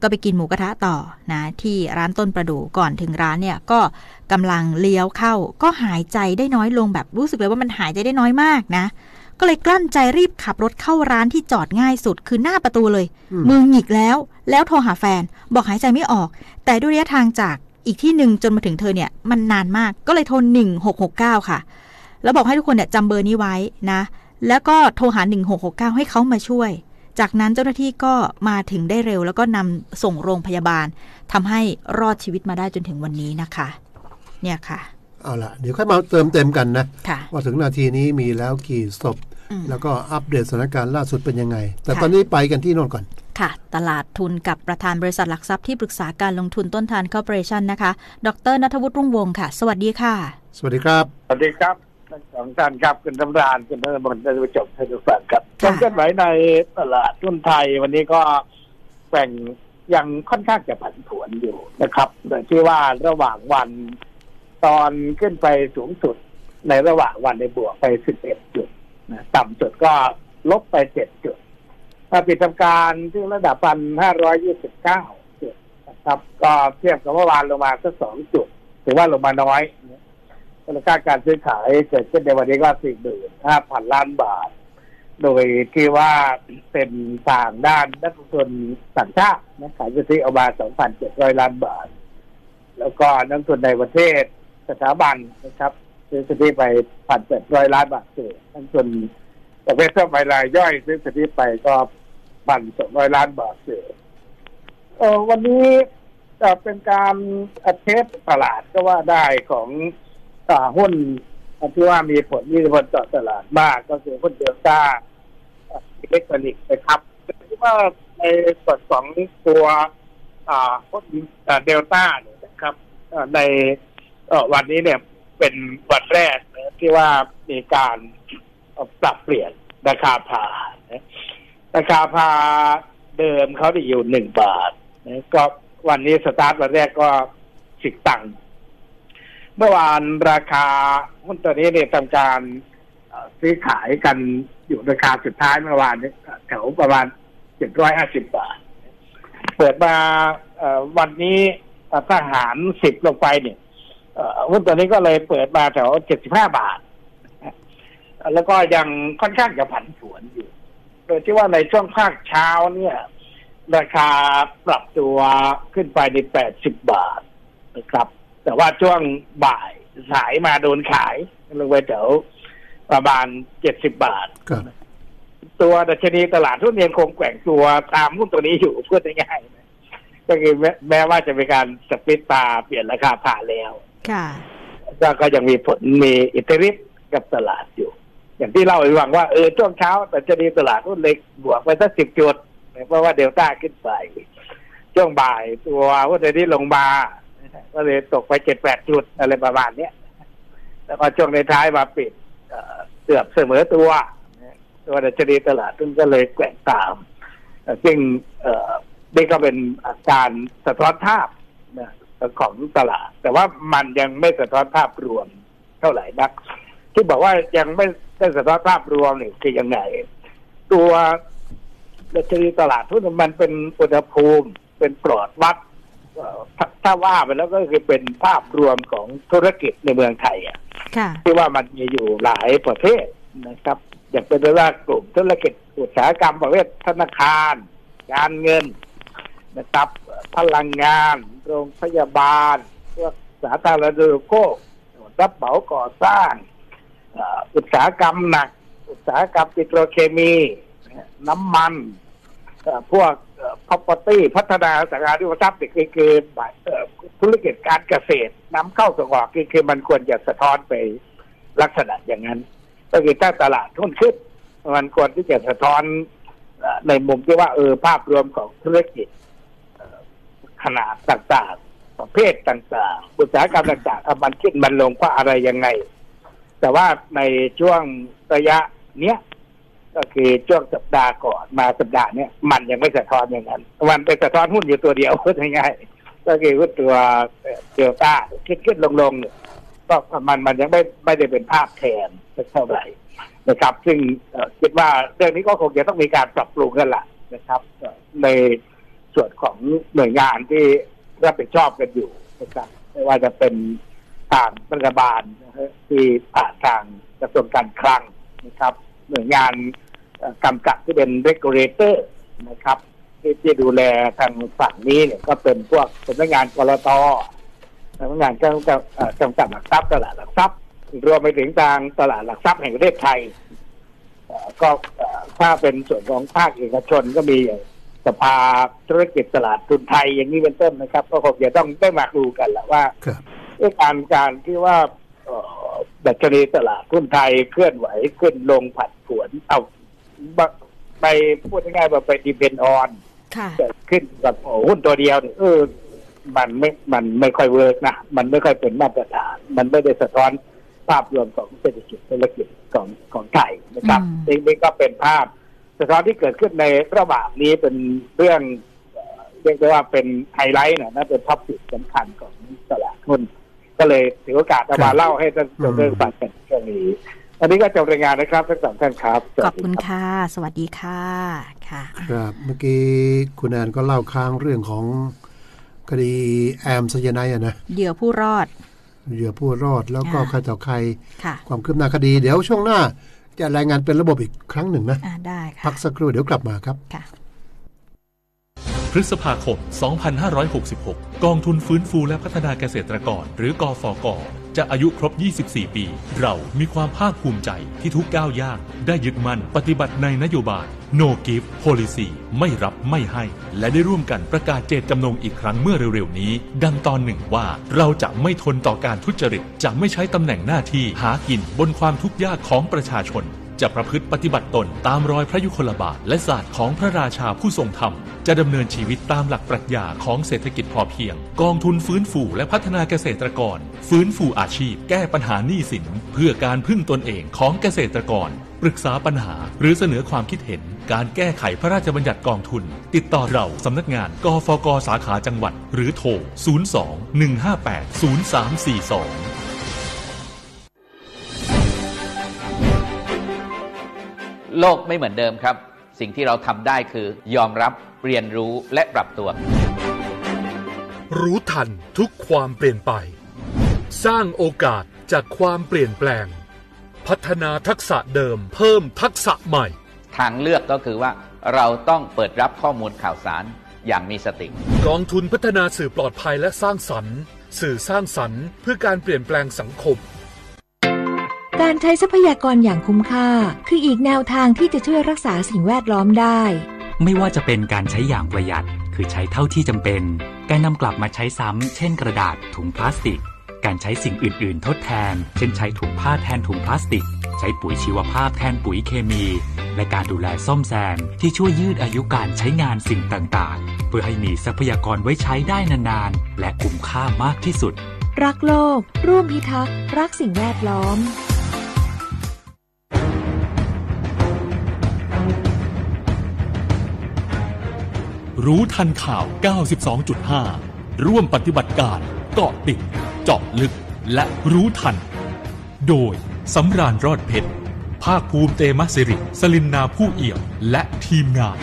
ก็ไปกินหมูกระทะต่อนะที่ร้านต้นประดู่ก่อนถึงร้านเนี่ยก็กำลังเลี้ยวเข้าก็หายใจได้น้อยลงแบบรู้สึกเลยว่ามันหายใจได้น้อยมากนะก็เลยกลั้นใจรีบขับรถเข้าร้านที่จอดง่ายสุดคือหน้าประตูเลยมือหงิกแล้วแล้วโทรหาแฟนบอกหายใจไม่ออกแต่ด้วยระยะทางจากอีกที่หนึ่งจนมาถึงเธอเนี่ยมันนานมากก็เลยโทรหนึ่งหกหกเก้าค่ะแล้วบอกให้ทุกคนเนี่ยจำเบอร์นี้ไว้นะแล้วก็โทรหาหนึ่งหกหกเก้าให้เขามาช่วยจากนั้นเจ้าหน้าที่ก็มาถึงได้เร็วแล้วก็นำส่งโรงพยาบาลทำให้รอดชีวิตมาได้จนถึงวันนี้นะคะเนี่ยค่ะเอาล่ะเดี๋ยวค่อยมาเติมเต็มกันนะค่ะว่าถึงนาทีนี้มีแล้วกี่ศพแล้วก็อัปเดตสถานการณ์ล่าสุดเป็นยังไงแต่ตอนนี้ไปกันที่โน่นก่อนค่ะตลาดทุนกับประธานบริษัทหลักทรัพย์ที่ปรึกษาการลงทุนต้นทานคอร์ปอเรชั่นนะคะดร.ณัฐวุฒิรุ่งวงศ์ค่ะสวัสดีค่ะสวัสดีครับสวัสดีครับทั้งสองท่านครับคุณตำรานคุณธนบลท่านผู้ชมท่านผู้ฟังครับการเคลื่อนไหวในตลาดหุ้นไทยวันนี้ก็แกว่งยังค่อนข้างจะผันผวนอยู่นะครับโดยที่ว่าระหว่างวันตอนขึ้นไปสูงสุดในระหว่างวันในบวกไปสิบเอ็ดจุดนะต่ำสุดก็ลบไปเจ็ดจุดถ้าปิดทำการที่ระดับ หนึ่งพันห้าร้อยยี่สิบเก้า จุดนะครับก็เทียบกับเมื่อวานลงมาสักสองจุดถือว่าลงมาน้อยมูลค่าการซื้อขายเกิดขึ้นในวันนี้ก็ สี่หมื่นห้าพัน ล้านบาทโดยที่ว่าเป็นทางด้านนักลงทุนต่างชาตินะขายสุทธิออกมา สองพันเจ็ดร้อย ล้านบาทแล้วก็นักลงทุนในประเทศสถาบันนะครับซื้อสุทธิไป หนึ่งพันแปดร้อย ล้านบาทเศษนักลงทุนประเภททั่วไปรายย่อยซื้อสุทธิไปก็ หนึ่งพันสองร้อย ล้านบาทเศษเอ่อวันนี้จะเป็นการเทสตลาดก็ว่าได้ของหุ้นที่ว่ามีผลมีผลต่อตลาดมากก็คือหุ้นเดลต้าอิเล็กทรอนิกส์นะครับที่ว่าในส่วนของตัวหุ้นเดลต้าเนี่ยนะครับในวันนี้เนี่ยเป็นวันแรกที่ว่ามีการปรับเปลี่ยนราคาพาราคาพาเดิมเขาได้อยู่หนึ่งบาทก็วันนี้สตาร์ทวันแรกก็สิบตังค์เมื่อวานราคาหุ้นตัวนี้เนี่ยทำการซื้อขายกันอยู่ราคาสุดท้ายเมื่อวานนี้แถวประมาณเจ็ดร้อยห้าสิบบาทเปิดมาวันนี้ทหารสิบลงไปเนี่ยหุ้นตัวนี้ก็เลยเปิดมาแถวเจ็ดสิบห้าบาทแล้วก็ยังค่อนข้างจะผันผวนอยู่โดยที่ว่าในช่วงภาคเช้าเนี่ยราคาปรับตัวขึ้นไปในแปดสิบบาทนะครับแต่ว่าช่วงบ่ายสายมาโดนขายลงไปแถวประมาณเจ็ดสิบบาทตัวดัชนีตลาดหุ้นยังคงแกว่งตัวตามหุ้นตัวนี้อยู่พูดง่ายๆก็คือแม้ว่าจะเป็นการสปริตตาเปลี่ยนราคาผ่านแล้วก็ยังมีผลมีอิทธิฤทธิ์กับตลาดอยู่อย่างที่เล่าให้ฟังว่าเออช่วงเช้าดัชนีตลาดหุ้นเล็กบวกไปสักสิบจุดเพราะว่าเดลต้าขึ้นไปช่วงบ่ายตัวหุ้นตัวนี้ลงมาก็เลยตกไปเจ็ดแปดจุดอะไรประมาณนี้แล้วก็ช่วงในท้ายมาปิดเกือบเสมอตัวตัวดัชนีตลาดซึ่งก็เลยแกว่งตามซึ่งนี่ก็เป็นอาการสะท้อนภาพของตลาดแต่ว่ามันยังไม่สะท้อนภาพรวมเท่าไหร่นักที่บอกว่ายังไม่ได้สะท้อนภาพรวมนี่คือยังไงตัวดัชนีตลาดทุนมันเป็นอุณหภูมิเป็นปลอดวัดถ้าว่าไปแล้วก็คือเป็นภาพรวมของธุรกิจในเมืองไทยอ่ะที่ว่ามันมีอยู่หลายประเภทนะครับอย่างเป็นว่ากลุ่มธุรกิจอุตสาหกรรมประเภทธนาคารการเงินนะครับพลังงานโรงพยาบาลพวกสาธารณูปโภครับเหมาก่อสร้างอุตสาหกรรมหนักอุตสาหกรรมปิโตรเคมีน้ำมันพวก property พัฒนาสังหาริมทรัพย์นี่คือคือธุรกิจการเกษตรนำเข้าส่งออกคือคือมันควรจะสะท้อนไปลักษณะอย่างนั้นก็คือถ้าตลาดหุ้นขึ้นมันควรที่จะสะท้อนในมุมที่ว่าเออภาพรวมของธุรกิจขนาดต่างๆประเภทต่างๆอุตสาหกรรมต่างๆมันขึ้นมันลงเพราะอะไรยังไงแต่ว่าในช่วงระยะเนี้ยก็คือช่วงสัปดาห์ก่อนมาสัปดาห์เนี้ยมันยังไม่สะท้อนอย่างนั้นมันเป็นสะท้อนหุ้นอยู่ตัวเดียวพูดง่ายๆก็คือหุ้นตัวเดลต้าขึ้นขึ้นลงลงก็มันมันยังไม่ไม่ได้เป็นภาพแทนเท่าไหร่นะครับซึ่งคิดว่าเรื่องนี้ก็คงจะต้องมีการปรับปรุงกันละนะครับในส่วนของหน่วยงานที่รับผิดชอบกันอยู่นะครับไม่ว่าจะเป็นทางรัฐบาลที่ผ่านทางกระทรวงการคลังนะครับหน่วยงานกำกับที่เป็น regulator นะครับที่ที่ดูแลทางฝั่งนี้เนี่ยก็เป็นพวกสำนักงานกลต.สำนักงานกำกับกำกับหลักทรัพย์ตลาดหลักทรัพย์รวมไปถึงทางตลาดหลักทรัพย์แห่งประเทศไทยก็ถ้าเป็นส่วนของภาคเอกชนก็มีสภาธุรกิจตลาดทุนไทยอย่างนี้เป็นต้นนะครับก็คงจะต้องได้มาดูกันแหละว่าการการที่ว่าดัชนีตลาดทุนไทยเคลื่อนไหวขึ้นลงผันผวนเอาไปพูดง่ายๆว่าไปดิเปนออนเกิดขึ้นกับหุ้นตัวเดียวเออมันไม่มันไม่ค่อยเวิร์กนะมันไม่ค่อยเป็นมาตรฐานมันไม่ได้สะท้อนภาพรวมของเศรษฐกิจธุรกิจของของไทยนะครับนี่ก็เป็นภาพสะท้อนที่เกิดขึ้นในระหว่างนี้เป็นเรื่องเรียกได้ว่าเป็นไฮไลท์นะนะเป็นท็อปปิกสำคัญของตลาดหุ้นก็เลยถือโอกาสมาเล่าให้ท่านผู้ชมได้ฟังกันเรื่องนี้อันนี้ก็จบรายงานนะครับทั้งสองท่านครับขอบคุณค่ะสวัสดีค่ะค่ะครับเมื่อกี้คุณแอนก็เล่าค้างเรื่องของคดีแอมไซยาไนด์นะเหยื่อผู้รอดเหยื่อผู้รอดแล้วก็ใครต่อใครความคืบหน้าคดีเดี๋ยวช่วงหน้าจะรายงานเป็นระบบอีกครั้งหนึ่งนะได้ค่ะพักสักครู่เดี๋ยวกลับมาครับค่ะพฤษภาคม สองพันห้าร้อยหกสิบหก กองทุนฟื้นฟูและพัฒนาเกษตรกรหรือกฟก.จะอายุครบ ยี่สิบสี่ ปีเรามีความภาคภูมิใจที่ทุกก้าวย่างได้ยึดมั่นปฏิบัติในนโยบาย No Give Policy ไม่รับไม่ให้และได้ร่วมกันประกาศเจตจำนงอีกครั้งเมื่อเร็วๆนี้ดังตอนหนึ่งว่าเราจะไม่ทนต่อการทุจริตจะไม่ใช้ตำแหน่งหน้าที่หากินบนความทุกข์ยากของประชาชนจะประพฤติปฏิบัติตนตามรอยพระยุคลบาทและศาสตร์ของพระราชาผู้ทรงธรรมจะดำเนินชีวิตตามหลักปรัชญาของเศรษฐกิจพอเพียงกองทุนฟื้นฟูและพัฒนาเกษตรกรฟื้นฟูอาชีพแก้ปัญหาหนี้สินเพื่อการพึ่งตนเองของเกษตรกรปรึกษาปัญหาหรือเสนอความคิดเห็นการแก้ไขพระราชบัญญัติกองทุนติดต่อเราสำนักงานกฟก.สาขาจังหวัดหรือโทรศูนย์ สอง หนึ่ง ห้า แปด ศูนย์ สาม สี่ สองโลกไม่เหมือนเดิมครับสิ่งที่เราทำได้คือยอมรับเรียนรู้และปรับตัวรู้ทันทุกความเปลี่ยนไปสร้างโอกาสจากความเปลี่ยนแปลงพัฒนาทักษะเดิมเพิ่มทักษะใหม่ทางเลือกก็คือว่าเราต้องเปิดรับข้อมูลข่าวสารอย่างมีสติกองทุนพัฒนาสื่อปลอดภัยและสร้างสรรค์สื่อสร้างสรรค์เพื่อการเปลี่ยนแปลงสังคมการใช้ทรัพยากรอย่างคุ้มค่าคืออีกแนวทางที่จะช่วยรักษาสิ่งแวดล้อมได้ไม่ว่าจะเป็นการใช้อย่างประหยัดคือใช้เท่าที่จำเป็นการนำกลับมาใช้ซ้ำเช่นกระดาษถุงพลาสติกการใช้สิ่งอื่นๆทดแทนเช่นใช้ถุงผ้าแทนถุงพลาสติกใช้ปุ๋ยชีวภาพแทนปุ๋ยเคมีและการดูแลซ่อมแซมที่ช่วยยืดอายุการใช้งานสิ่งต่างๆเพื่อให้มีทรัพยากรไว้ใช้ได้นานๆและคุ้มค่ามากที่สุดรักโลกร่วมพิทักษ์รักสิ่งแวดล้อมรู้ทันข่าว เก้าสิบสองจุดห้า ร่วมปฏิบัติการเกาะติดเจาะลึกและรู้ทันโดยสำราญรอดเพชรภาคภูมิเตมะสิริสลินนาผู้เอี่ยมและทีมงาน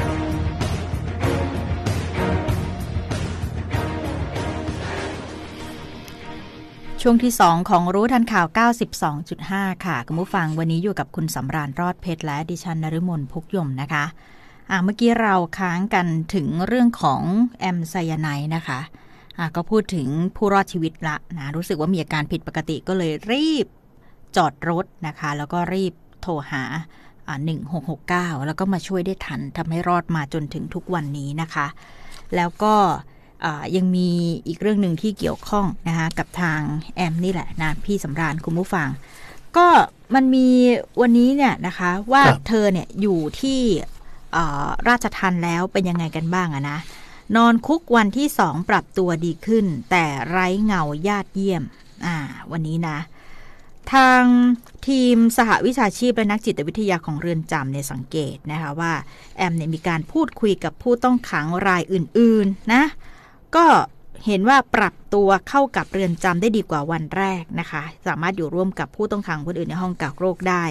ช่วงที่สองของรู้ทันข่าว เก้าสิบสองจุดห้า ค่ะคุณผู้ฟังวันนี้อยู่กับคุณสำราญรอดเพชรและดิฉันนฤมลพุกยมนะคะอ่าเมื่อกี้เราค้างกันถึงเรื่องของแอมไซยาไนด์นะคะอ่าก็พูดถึงผู้รอดชีวิตละนะรู้สึกว่ามีอาการผิดปกติก็เลยรีบจอดรถนะคะแล้วก็รีบโทรหาอ่าหนึ่งหกหกเก้าแล้วก็มาช่วยได้ทันทำให้รอดมาจนถึงทุกวันนี้นะคะแล้วก็ยังมีอีกเรื่องหนึ่งที่เกี่ยวข้องนะคะกับทางแอมนี่แหละนะพี่สำราญคุณผู้ฟังก็มันมีวันนี้เนี่ยนะคะว่าเธอเนี่ยอยู่ที่ราชทัณฑ์แล้วเป็นยังไงกันบ้างอะนะนอนคุกวันที่สองปรับตัวดีขึ้นแต่ไร้เงาญาติเยี่ยมอ่าวันนี้นะทางทีมสหวิชาชีพและนักจิตวิทยาของเรือนจำเนี่ยสังเกตนะคะว่าแอมเนี่ยมีการพูดคุยกับผู้ต้องขังรายอื่นๆนะก็เห็นว่าปรับตัวเข้ากับเรือนจำได้ดีกว่าวันแรกนะคะสามารถอยู่ร่วมกับผู้ต้องขังคนอื่นในห้องกักโรคได้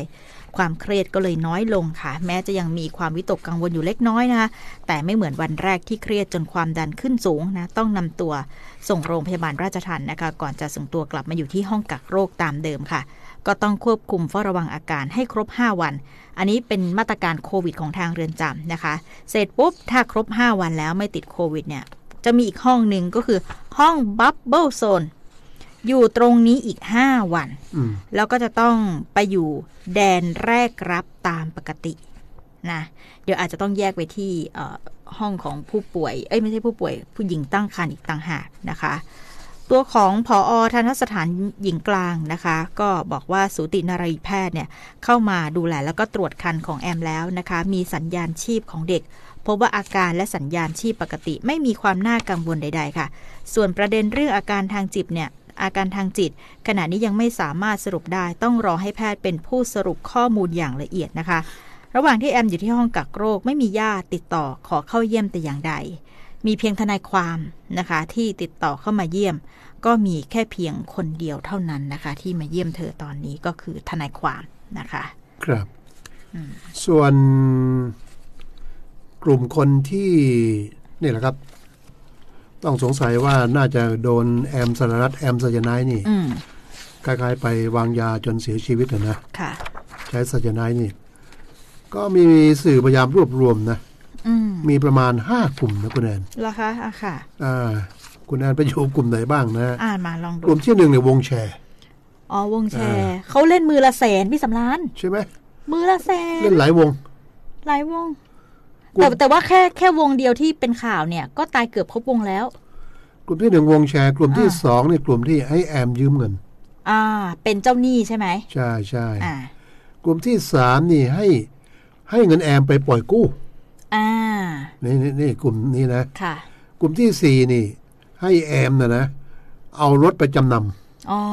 ความเครียดก็เลยน้อยลงค่ะแม้จะยังมีความวิตกกังวลอยู่เล็กน้อยนะคะแต่ไม่เหมือนวันแรกที่เครียดจนความดันขึ้นสูงนะต้องนำตัวส่งโรงพยาบาลราชทัณฑ์นะคะก่อนจะส่งตัวกลับมาอยู่ที่ห้องกักโรคตามเดิมค่ะก็ต้องควบคุมเฝ้าระวังอาการให้ครบห้าวันอันนี้เป็นมาตรการโควิดของทางเรือนจำนะคะเสร็จปุ๊บถ้าครบห้าวันแล้วไม่ติดโควิดเนี่ยจะมีอีกห้องหนึ่งก็คือห้องบับเบิลโซนอยู่ตรงนี้อีกห้าวันแล้วก็จะต้องไปอยู่แดนแรกรับตามปกตินะเดี๋ยวอาจจะต้องแยกไปที่ห้องของผู้ป่วยเอ้ยไม่ใช่ผู้ป่วยผู้หญิงตั้งครรภ์อีกต่างหากนะคะตัวของผอ.ทันตสถานหญิงกลางนะคะก็บอกว่าสูตินรีแพทย์เนี่ยเข้ามาดูแลแล้วก็ตรวจครรภ์ของแอมแล้วนะคะมีสัญญาณชีพของเด็กพบว่าอาการและสัญญาณชีพปกติไม่มีความน่ากังวลใดๆค่ะส่วนประเด็นเรื่องอาการทางจิตเนี่ยอาการทางจิตขณะนี้ยังไม่สามารถสรุปได้ต้องรอให้แพทย์เป็นผู้สรุปข้อมูลอย่างละเอียดนะคะระหว่างที่แอมอยู่ที่ห้องกักโรคไม่มีญาติติดต่อขอเข้าเยี่ยมแต่อย่างใดมีเพียงทนายความนะคะที่ติดต่อเข้ามาเยี่ยมก็มีแค่เพียงคนเดียวเท่านั้นนะคะที่มาเยี่ยมเธอตอนนี้ก็คือทนายความนะคะครับส่วนกลุ่มคนที่นี่แหละครับต้องสงสัยว่าน่าจะโดนแอมสารรัตแอมไซยาไนด์นี่คล้ายๆไปวางยาจนเสียชีวิตนะค่ะใช้ไซยาไนด์นี่ก็มีสื่อพยายามรวบรวมนะมีประมาณห้ากลุ่มนะคุณแอนเหรอคะอ่ะค่ะอ่าคุณแอนไปอยู่กลุ่มไหนบ้างนะอ่านมาลองดูกลุ่มที่หนึ่งเนี่ยวงแชร์อ๋อวงแชร์เขาเล่นมือละแสนพี่สำรานใช่ไหมมือละแสนเล่นหลายวงหลายวงแต่แต่ว่าแค่แค่วงเดียวที่เป็นข่าวเนี่ยก็ตายเกือบครบวงแล้วกลุ่มที่หนึ่งวงแชร์กลุ่มที่สองนี่กลุ่มที่ให้แอมยืมเงินอ่าเป็นเจ้าหนี้ใช่ไหมใช่ใช่อ่ากลุ่มที่สามนี่ให้ให้เงินแอมไปปล่อยกู้อ่านี่นี่นี่กลุ่มนี้นะค่ะกลุ่มที่สี่นี่ให้แอมนะนะเอารถไปจำนำอ๋อ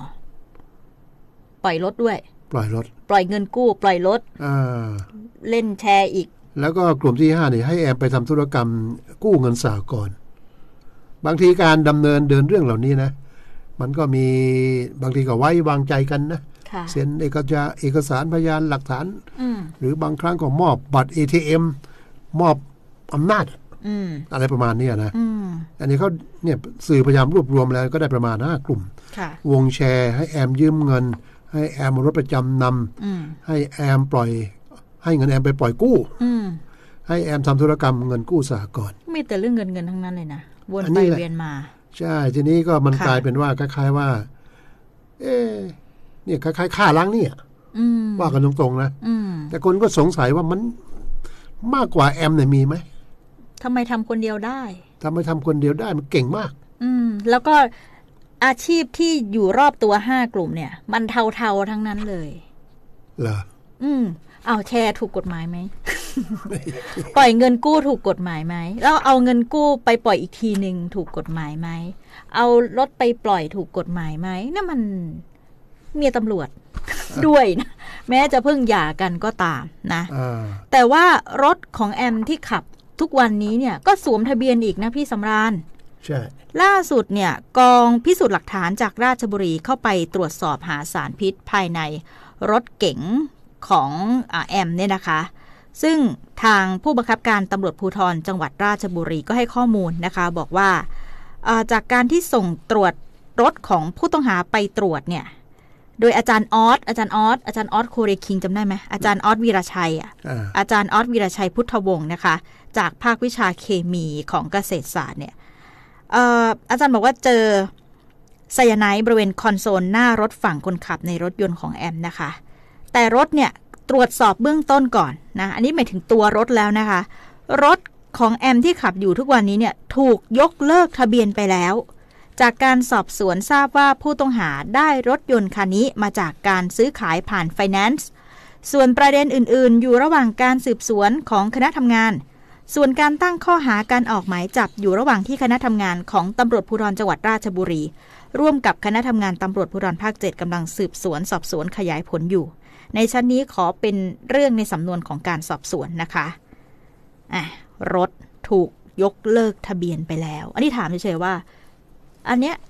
ปล่อยรถด้วยปล่อยรถปล่อยเงินกู้ปล่อยรถอ่าเล่นแชร์อีกแล้วก็กลุ่มที่ห้านี่ให้แอมไปทำธุรกรรมกู้เงินสหกรณ์บางทีการดำเนินเดินเรื่องเหล่านี้นะมันก็มีบางทีก็ไว้วางใจกันนะเซ็นเอกสารเอกสารพยานหลักฐานหรือบางครั้งก็มอบบัตร เอ ที เอ็ม มอบอำนาจอะไรประมาณนี้นะอันนี้เขาเนี่ยสื่อพยายามรวบรวมแล้วก็ได้ประมาณห้ากลุ่มวงแชร์ให้แอมยืมเงินให้แอมรถประจำนำให้แอมปล่อยให้เงินแอมไปปล่อยกู้ให้แอมทำธุรกรรมเงินกู้สหกรณ์มีแต่เรื่องเงินเงินทั้งนั้นเลยนะวนไปเวียนมาใช่ทีนี้ก็มันกลายเป็นว่าคล้ายๆว่าเอ๊ะเนี่ยคล้ายๆฆ่าล้างเนี่ยว่ากันตรงๆนะแต่คนก็สงสัยว่ามันมากกว่าแอมเนี่ยมีไหมทำไมทำคนเดียวได้ทำไมทำคนเดียวได้มันเก่งมากอืมแล้วก็อาชีพที่อยู่รอบตัวห้ากลุ่มเนี่ยมันเทาๆทั้งนั้นเลยเหรออืมเอาแชร์ถูกกฎหมายไหม ปล่อยเงินกู้ถูกกฎหมายไหมแล้วเอาเงินกู้ไปปล่อยอีกทีนึงถูกกฎหมายไหมเอารถไปปล่อยถูกกฎหมายไหมนั่นมันเมียตำรวจ ด้วยนะแม้จะเพิ่งหย่ากันก็ตามนะแต่ว่ารถของแอมที่ขับทุกวันนี้เนี่ยก็สวมทะเบียนอีกนะพี่สำราญใช่ล่าสุดเนี่ยกองพิสูจน์หลักฐานจากราชบุรีเข้าไปตรวจสอบหาสารพิษภายในรถเก๋งของแอมเนี่ยนะคะซึ่งทางผู้บังคับการตำรวจภูธรจังหวัดราชบุรีก็ให้ข้อมูลนะคะบอกว่าจากการที่ส่งตรวจรถของผู้ต้องหาไปตรวจเนี่ยโดยอาจารย์ออสอาจารย์ออสอาจารย์ออสโคเรคิงจำได้ไหมอาจารย์ออสวีรชัยอ่ะอาจารย์ออสวีรชัยพุทธวงศ์นะคะจากภาควิชาเคมีของเกษตรศาสตร์เนี่ยอาจารย์บอกว่าเจอไซยาไนด์บริเวณคอนโซลหน้ารถฝั่งคนขับในรถยนต์ของแอมนะคะแต่รถเนี่ยตรวจสอบเบื้องต้นก่อนนะอันนี้หมายถึงตัวรถแล้วนะคะรถของแอมที่ขับอยู่ทุกวันนี้เนี่ยถูกยกเลิกทะเบียนไปแล้วจากการสอบสวนทราบว่าผู้ต้องหาได้รถยนต์คันนี้มาจากการซื้อขายผ่านไฟแนนซ์ส่วนประเด็นอื่นๆอยู่ระหว่างการสืบสวนของคณะทำงานส่วนการตั้งข้อหาการออกหมายจับอยู่ระหว่างที่คณะทำงานของตำรวจภูธรจังหวัดราชบุรีร่วมกับคณะทำงานตำรวจภูธรภาคเจ็ดกำลังสืบสวนสอบสวนขยายผลอยู่ในชั้นนี้ขอเป็นเรื่องในสำนวนของการสอบสวนนะคะอ่ะรถถูกยกเลิกทะเบียนไปแล้วอันนี้ถามเฉยๆว่าอันเนี้ย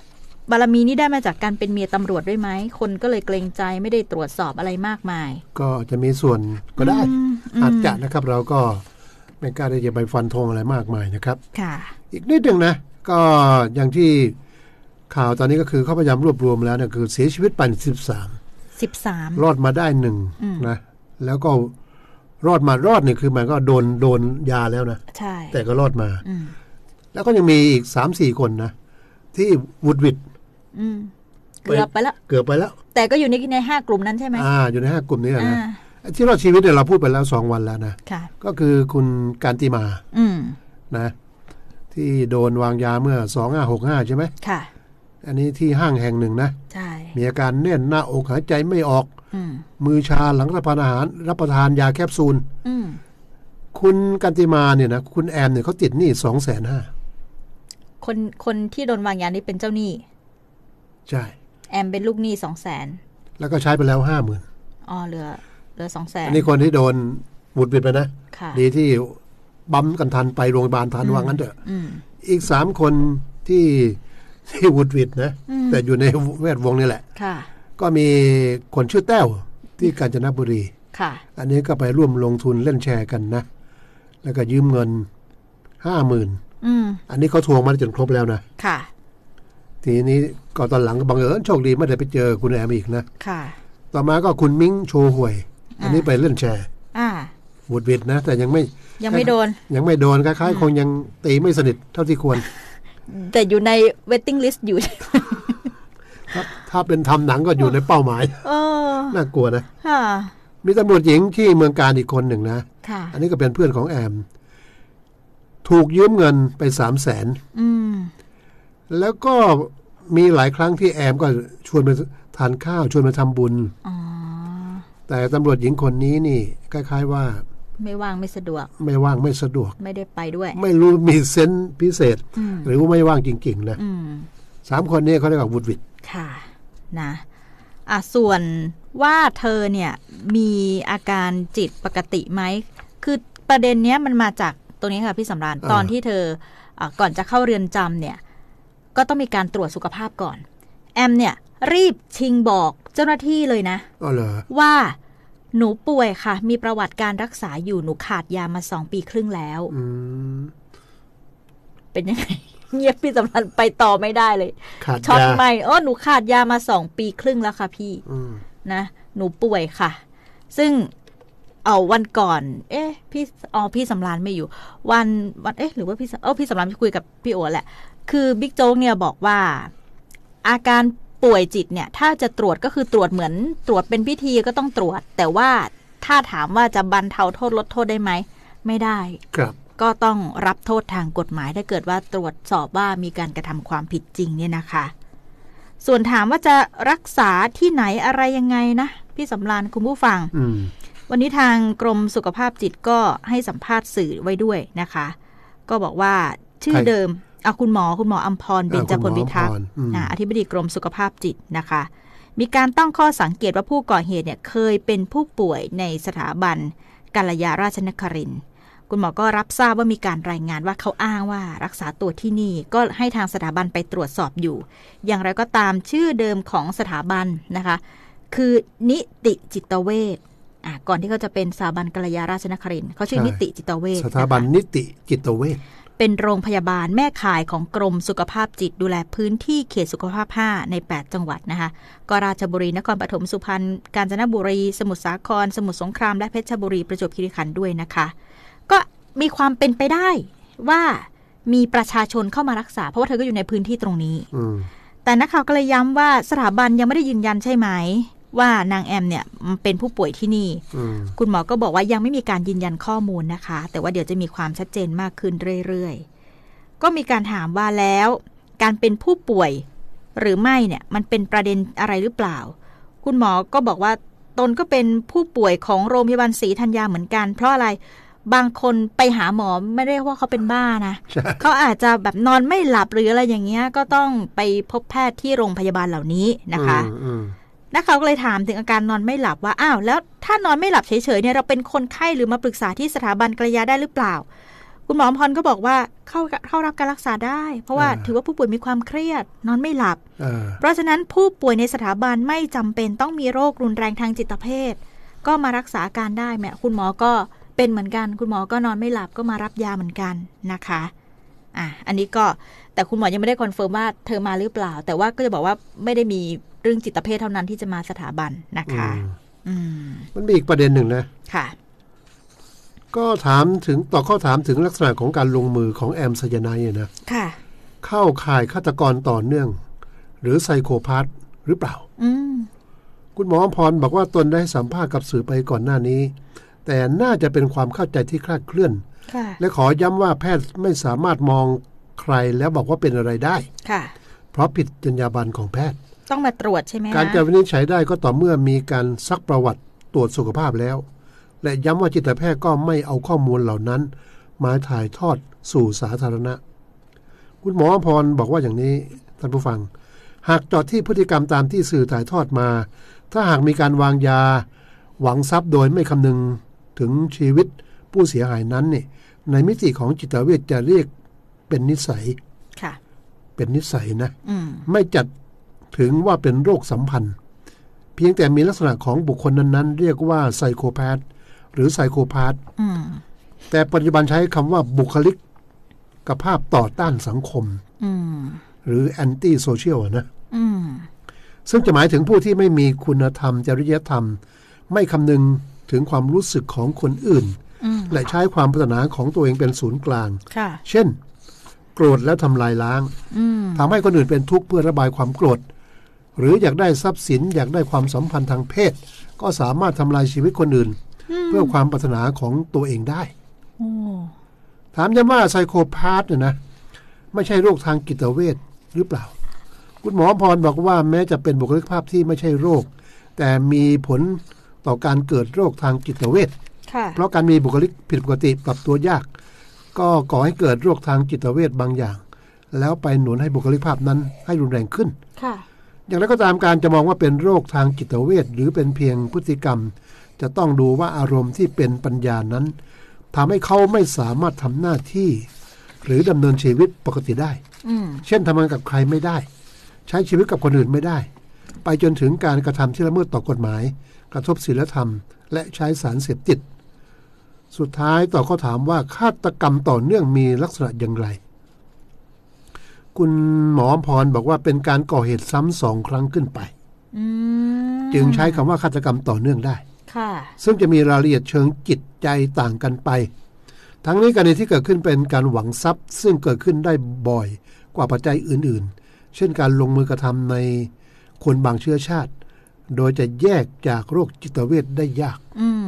บารมีนี้ได้มาจากการเป็นเมียตำรวจด้วยไหมคนก็เลยเกรงใจไม่ได้ตรวจสอบอะไรมากมายก็จะมีส่วนก็ได้อาจจะนะครับเราก็ไม่กล้าที่จะไปฟันธงอะไรมากมายนะครับค่ะอีกนิดนึงนะก็อย่างที่ข่าวตอนนี้ก็คือเขาพยายามรวบรวมแล้วเนี่ยคือเสียชีวิตไปสิบสามสิบสามรอดมาได้หนึ่งนะแล้วก็รอดมารอดเนี่ยคือมันก็โดนโดนยาแล้วนะใช่แต่ก็รอดมาแล้วก็ยังมีอีกสามสี่คนนะที่วุดวิดเกือบไปแล้วเกือบไปแล้วแต่ก็อยู่ในในห้ากลุ่มนั้นใช่ไหมอ่าอยู่ในห้ากลุ่มนี้นะที่รอดชีวิตเนี่ยเราพูดไปแล้วสองวันแล้วนะก็คือคุณการติมานะที่โดนวางยาเมื่อสองห้าหกห้าใช่ไหมค่ะอันนี้ที่ห้างแห่งหนึ่งนะใช่มีอาการแน่นหน้าอกหายใจไม่ออกมือชาหลังรับประทานอาหารรับประทานยาแคปซูลคุณกันติมาเนี่ยนะคุณแอมเนี่ยเขาติดหนี้สองแสนห้าคนคนที่โดนวางยานี่เป็นเจ้าหนี้ใช่แอมเป็นลูกหนี้สองแสนแล้วก็ใช้ไปแล้วห้าหมื่นอ๋อเหลือเหลือสองแสนอันนี้คนที่โดนบุดบิดไปนะดีที่บั๊มกันทันไปโรงพยาบาลทันวางงั้นเถอะอีกสามคนที่ที่วุดวิดนะแต่อยู่ในแวดวงนี่แหละก็มีคนชื่อแต้วที่กาญจนบุรีอันนี้ก็ไปร่วมลงทุนเล่นแชร์กันนะแล้วก็ยืมเงินห้าหมื่นอันนี้เขาทวงมาจนครบแล้วนะทีนี้ก็ตอนหลังก็บังเอิญโชคดีไม่ได้ไปเจอคุณแอมอีกนะต่อมาก็คุณมิ้งโชห่วยอันนี้ไปเล่นแชร์วุดวิดนะแต่ยังไม่ยังไม่โดนยังไม่โดนคล้ายๆคงยังตีไม่สนิทเท่าที่ควรแต่อยู่ใน waiting list อยู่ถ้าเป็นทำหนังก็อยู่ในเป้าหมายน่ากลัวนะมีตำรวจหญิงที่เมืองการอีกคนหนึ่งนะอันนี้ก็เป็นเพื่อนของแอมถูกยืมเงินไปสามแสนแล้วก็มีหลายครั้งที่แอมก็ชวนไปทานข้าวชวนไปทำบุญแต่ตำรวจหญิงคนนี้นี่คล้ายๆว่าไม่ว่างไม่สะดวกไม่ว่างไม่สะดวกไม่ได้ไปด้วยไม่รู้มีเซนส์พิเศษหรือว่าไม่ว่างจริงๆนะสามคนนี้เขาเรียกว่าวุดวิดค่ะนะอ่ะส่วนว่าเธอเนี่ยมีอาการจิตปกติไหมคือประเด็นเนี้ยมันมาจากตรงนี้ค่ะพี่สำราญตอนที่เธอก่อนจะเข้าเรือนจำเนี่ยก็ต้องมีการตรวจสุขภาพก่อนแอมเนี่ยรีบชิงบอกเจ้าหน้าที่เลยนะอ๋อเหรอว่าหนูป่วยค่ะมีประวัติการรักษาอยู่หนูขาดยามาสองปีครึ่งแล้วเป็นยังไงเงียบพี่สำรันไปต่อไม่ได้เลยช็อตใหม่อ๋อหนูขาดยามาสองปีครึ่งแล้วค่ะพี่นะหนูป่วยค่ะซึ่งเอาวันก่อนเอ๊ะพี่อ๋อพี่สำราญไม่อยู่วันวันเอ๊ะหรือว่าพี่เออพี่สำราญคุยกับพี่โอแหละคือบิ๊กโจ๊กเนี่ยบอกว่าอาการป่วยจิตเนี่ยถ้าจะตรวจก็คือตรวจเหมือนตรวจเป็นพิธีก็ต้องตรวจแต่ว่าถ้าถามว่าจะบรรเทาโทษลดโทษได้ไหมไม่ได้ครับก็ต้องรับโทษทางกฎหมายถ้าเกิดว่าตรวจสอบว่ามีการกระทำความผิดจริงเนี่ยนะคะส่วนถามว่าจะรักษาที่ไหนอะไรยังไงนะพี่สำราญคุณผู้ฟังวันนี้ทางกรมสุขภาพจิตก็ให้สัมภาษณ์สื่อไว้ด้วยนะคะก็บอกว่าชื่อเดิมเอาคุณหมอคุณหมออัมพรเบญจพลพิทักษ์อธิบดีกรมสุขภาพจิตนะคะมีการตั้งข้อสังเกตว่าผู้ก่อเหตุเนี่ยเคยเป็นผู้ป่วยในสถาบันกัลยาราชนครินทร์คุณหมอก็รับทราบว่ามีการรายงานว่าเขาอ้างว่ารักษาตัวที่นี่ก็ให้ทางสถาบันไปตรวจสอบอยู่อย่างไรก็ตามชื่อเดิมของสถาบันนะคะคือนิติจิตเวชก่อนที่เขาจะเป็นสถาบันกัลยาราชนครินทร์เขาชื่อนิติจิตเวชสถาบันนิติจิตเวชเป็นโรงพยาบาลแม่ข่ายของกรมสุขภาพจิตดูแลพื้นที่เขตสุขภาพห้าในแปดจังหวัดนะคะก็ราชบุรีนครปฐมสุพรรณกาญจนบุรีสมุทรสาครสมุทรสงครามและเพชรบุรีประจวบคีรีขันธ์ด้วยนะคะก็มีความเป็นไปได้ว่ามีประชาชนเข้ามารักษาเพราะว่าเธอก็อยู่ในพื้นที่ตรงนี้แต่นักข่าวก็เลยย้ำว่าสถาบันยังไม่ได้ยืนยันใช่ไหมว่านางแอมเนี่ยเป็นผู้ป่วยที่นี่คุณหมอก็บอกว่ายังไม่มีการยืนยันข้อมูลนะคะแต่ว่าเดี๋ยวจะมีความชัดเจนมากขึ้นเรื่อยๆก็มีการถามว่าแล้วการเป็นผู้ป่วยหรือไม่เนี่ยมันเป็นประเด็นอะไรหรือเปล่าคุณหมอก็บอกว่าตนก็เป็นผู้ป่วยของโรงพยาบาลศรีธัญญาเหมือนกันเพราะอะไรบางคนไปหาหมอไม่ได้ว่าเขาเป็นบ้านะ เขาอาจจะแบบนอนไม่หลับหรืออะไรอย่างเงี้ยก็ต้องไปพบแพทย์ที่โรงพยาบาลเหล่านี้นะคะนักข่าวก็เลยถามถึงอาการนอนไม่หลับว่าอ้าวแล้วถ้านอนไม่หลับเฉยๆเนี่ยเราเป็นคนไข้หรือมาปรึกษาที่สถาบันกัลยาได้หรือเปล่าคุณหมอพรก็บอกว่าเข้าเข้ารับการรักษาได้เพราะว่าถือว่าผู้ป่วยมีความเครียดนอนไม่หลับเพราะฉะนั้นผู้ป่วยในสถาบันไม่จำเป็นต้องมีโรครุนแรงทางจิตเภทก็มารักษาการได้แม่คุณหมอก็เป็นเหมือนกันคุณหมอก็นอนไม่หลับก็มารับยาเหมือนกันนะคะอ่ะอันนี้ก็แต่คุณหมอยังไม่ได้คอนเฟิร์มว่าเธอมาหรือเปล่าแต่ว่าก็จะบอกว่าไม่ได้มีเรื่องจิตเภทเท่านั้นที่จะมาสถาบันนะคะอืมมันมีอีกประเด็นหนึ่งนะค่ะก็ถามถึงต่อข้อถามถึงลักษณะของการลงมือของแอมไซยาไนด์นะค่ะเข้าข่ายฆาตกรต่อเนื่องหรือไซโคพาธหรือเปล่าอืมคุณหมอพรบอกว่าตนได้สัมภาษณ์กับสื่อไปก่อนหน้านี้แต่น่าจะเป็นความเข้าใจที่คลาดเคลื่อนและขอย้ำว่าแพทย์ไม่สามารถมองใครแล้วบอกว่าเป็นอะไรได้ค่ะเพราะผิดจรรยาบรรณของแพทย์ต้องมาตรวจใช่ไหมการจะวินิจฉัยได้ก็ต่อเมื่อมีการซักประวัติตรวจสุขภาพแล้วและย้ำว่าจิตแพทย์ก็ไม่เอาข้อมูลเหล่านั้นมาถ่ายทอดสู่สาธารณะคุณหมอพรบอกว่าอย่างนี้ท่านผู้ฟังหากจอดที่พฤติกรรมตามที่สื่อถ่ายทอดมาถ้าหากมีการวางยาหวังทรัพย์โดยไม่คำนึงถึงชีวิตผู้เสียหายนั้นเนี่ยในมิติของจิตเวชจะเรียกเป็นนิสัยค่ะเป็นนิสัยนะมไม่จัดถึงว่าเป็นโรคสัมพันธ์เพียงแต่มีลักษณะของบุคคลนั้นๆเรียกว่าไซโคแพธหรือไซโคพาธแต่ปัจจุบันใช้คำว่าบุคลิกกับภาพต่อต้านสังคมหรือแอนตี้โซเชียลนะซึ่งจะหมายถึงผู้ที่ไม่มีคุณธรรมจริยธรรมไม่คำนึงถึงความรู้สึกของคนอื่นและใช้ความปรารถนาของตัวเองเป็นศูนย์กลางเช่นโกรธแล้วทำลายล้างทำให้คนอื่นเป็นทุกข์เพื่อระบายความโกรธหรืออยากได้ทรัพย์สินอยากได้ความสัมพันธ์ทางเพศก็สามารถทำลายชีวิตคนอื่นเพื่อความปรารถนาของตัวเองได้ถามย้ำว่าไซโคพาธเนี่ยนะไม่ใช่โรคทางจิตเวชหรือเปล่าคุณหมอพรบอกว่าแม้จะเป็นบุคลิกภาพที่ไม่ใช่โรคแต่มีผลต่อการเกิดโรคทางจิตเวชเพราะการมีบุคลิกผิดปกติปรับตัวยากก็ก่อให้เกิดโรคทางจิตเวชบางอย่างแล้วไปหนุนให้บุคลิกภาพนั้นให้รุนแรงขึ้นอย่างไรก็ตามการจะมองว่าเป็นโรคทางจิตเวชหรือเป็นเพียงพฤติกรรมจะต้องดูว่าอารมณ์ที่เป็นปัญญานั้นทำให้เขาไม่สามารถทำหน้าที่หรือดำเนินชีวิตปกติได้เช่นทำงานกับใครไม่ได้ใช้ชีวิตกับคนอื่นไม่ได้ไปจนถึงการกระทำที่ละเมิดต่อกฎหมายกระทบศีลธรรมและใช้สารเสพติดสุดท้ายต่อข้อถามว่าฆาตกรรมต่อเนื่องมีลักษณะอย่างไรคุณหมอพรบอกว่าเป็นการก่อเหตุซ้ำสองครั้งขึ้นไปจึงใช้คำว่าฆาตกรรมต่อเนื่องได้ซึ่งจะมีรายละเอียดเชิงจิตใจต่างกันไปทั้งนี้กรณีที่เกิดขึ้นเป็นการหวังทรัพย์ซึ่งเกิดขึ้นได้บ่อยกว่าปัจจัยอื่นๆเช่นการลงมือกระทำในคนบางเชื้อชาติโดยจะแยกจากโรคจิตเวชได้ยาก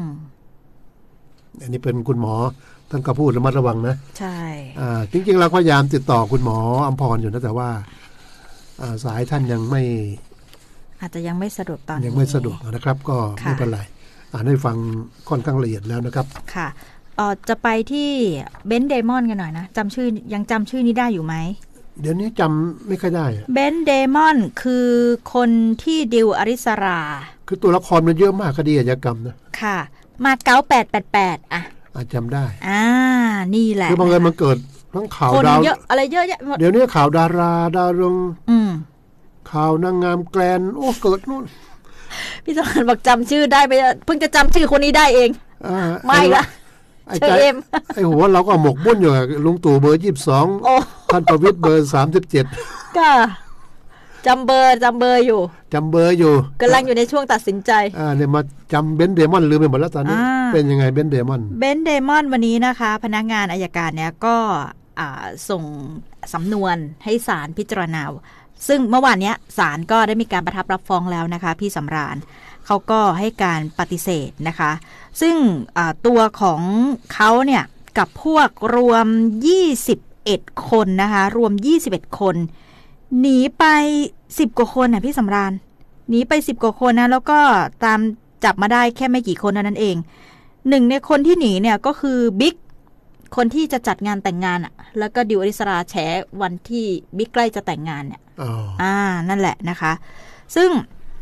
อันนี้เป็นคุณหมอท่านก็พูดระมัดระวังนะใช่จริงๆเราพยายามติดต่อคุณหมออัมพรอยู่นะแต่ว่าสายท่านยังไม่อาจจะยังไม่สะดวกตอนนี้ยังไม่สะดวกนะครับก็ไม่เป็นไรอ่านให้ฟังค่อนข้างละเอียดแล้วนะครับค่ะเอ่อจะไปที่เบนซ์เดมอนกันหน่อยนะจำชื่อยังจำชื่อนี้ได้อยู่ไหมเดี๋ยวนี้จำไม่ค่อยได้เบนซ์เดมอนคือคนที่ดิวอริสราคือตัวละครมันเยอะมากคดีอาชญากรรมนะค่ะมาเก้าแปดแปดแปดอ่ะอาจจำได้อ่านี่แหละคือบางเอิญมันเกิดทั้งข่าวดาวเยอะอะไรเยอะแยะเดี๋ยวนี้ข่าวดาราดารงอืมข่าวนางงามแกรนโอ้เกิดนู่นพี่สมานบอกจำชื่อได้ไปเพิ่งจะจำชื่อคนนี้ได้เองไม่ละไอ้ใจไอ้หัวเราก็หมกบุ่นอยู่ลุงตู่เบอร์ยี่สิบสองท่านประวิตรเบอร์สามสิบเจ็ดก็จำเบอร์จำเบอร์อยู่จำเบอร์อยู่กำลังอยู่ในช่วงตัดสินใจอ่าเนี่ยมาจำเบนซ์เดมอนลืมไปหมดแล้วตอนนี้เป็นยังไงเบนซ์เดมอนเบนซ์เดมอนวันนี้นะคะพนักงานอัยการเนี่ยก็ส่งสำนวนให้ศาลพิจารณาซึ่งเมื่อวานนี้ศาลก็ได้มีการประทับรับฟ้องแล้วนะคะพี่สำราญเขาก็ให้การปฏิเสธนะคะซึ่งตัวของเขาเนี่ยกับพวกรวมยี่สิบเอ็ดคนนะคะรวมยี่สิบเอ็ดคนหนีไปสิบกว่าคนน่ะพี่สำราญหนีไปสิบกว่าคนนะแล้วก็ตามจับมาได้แค่ไม่กี่คนเท่านั้นเองหนึ่งในคนที่หนีเนี่ยก็คือบิ๊กคนที่จะจัดงานแต่งงานอ่ะแล้วก็ดิวอริสราแฉวันที่บิ๊กใกล้จะแต่งงานเนี่ย oh. อ่านั่นแหละนะคะซึ่ง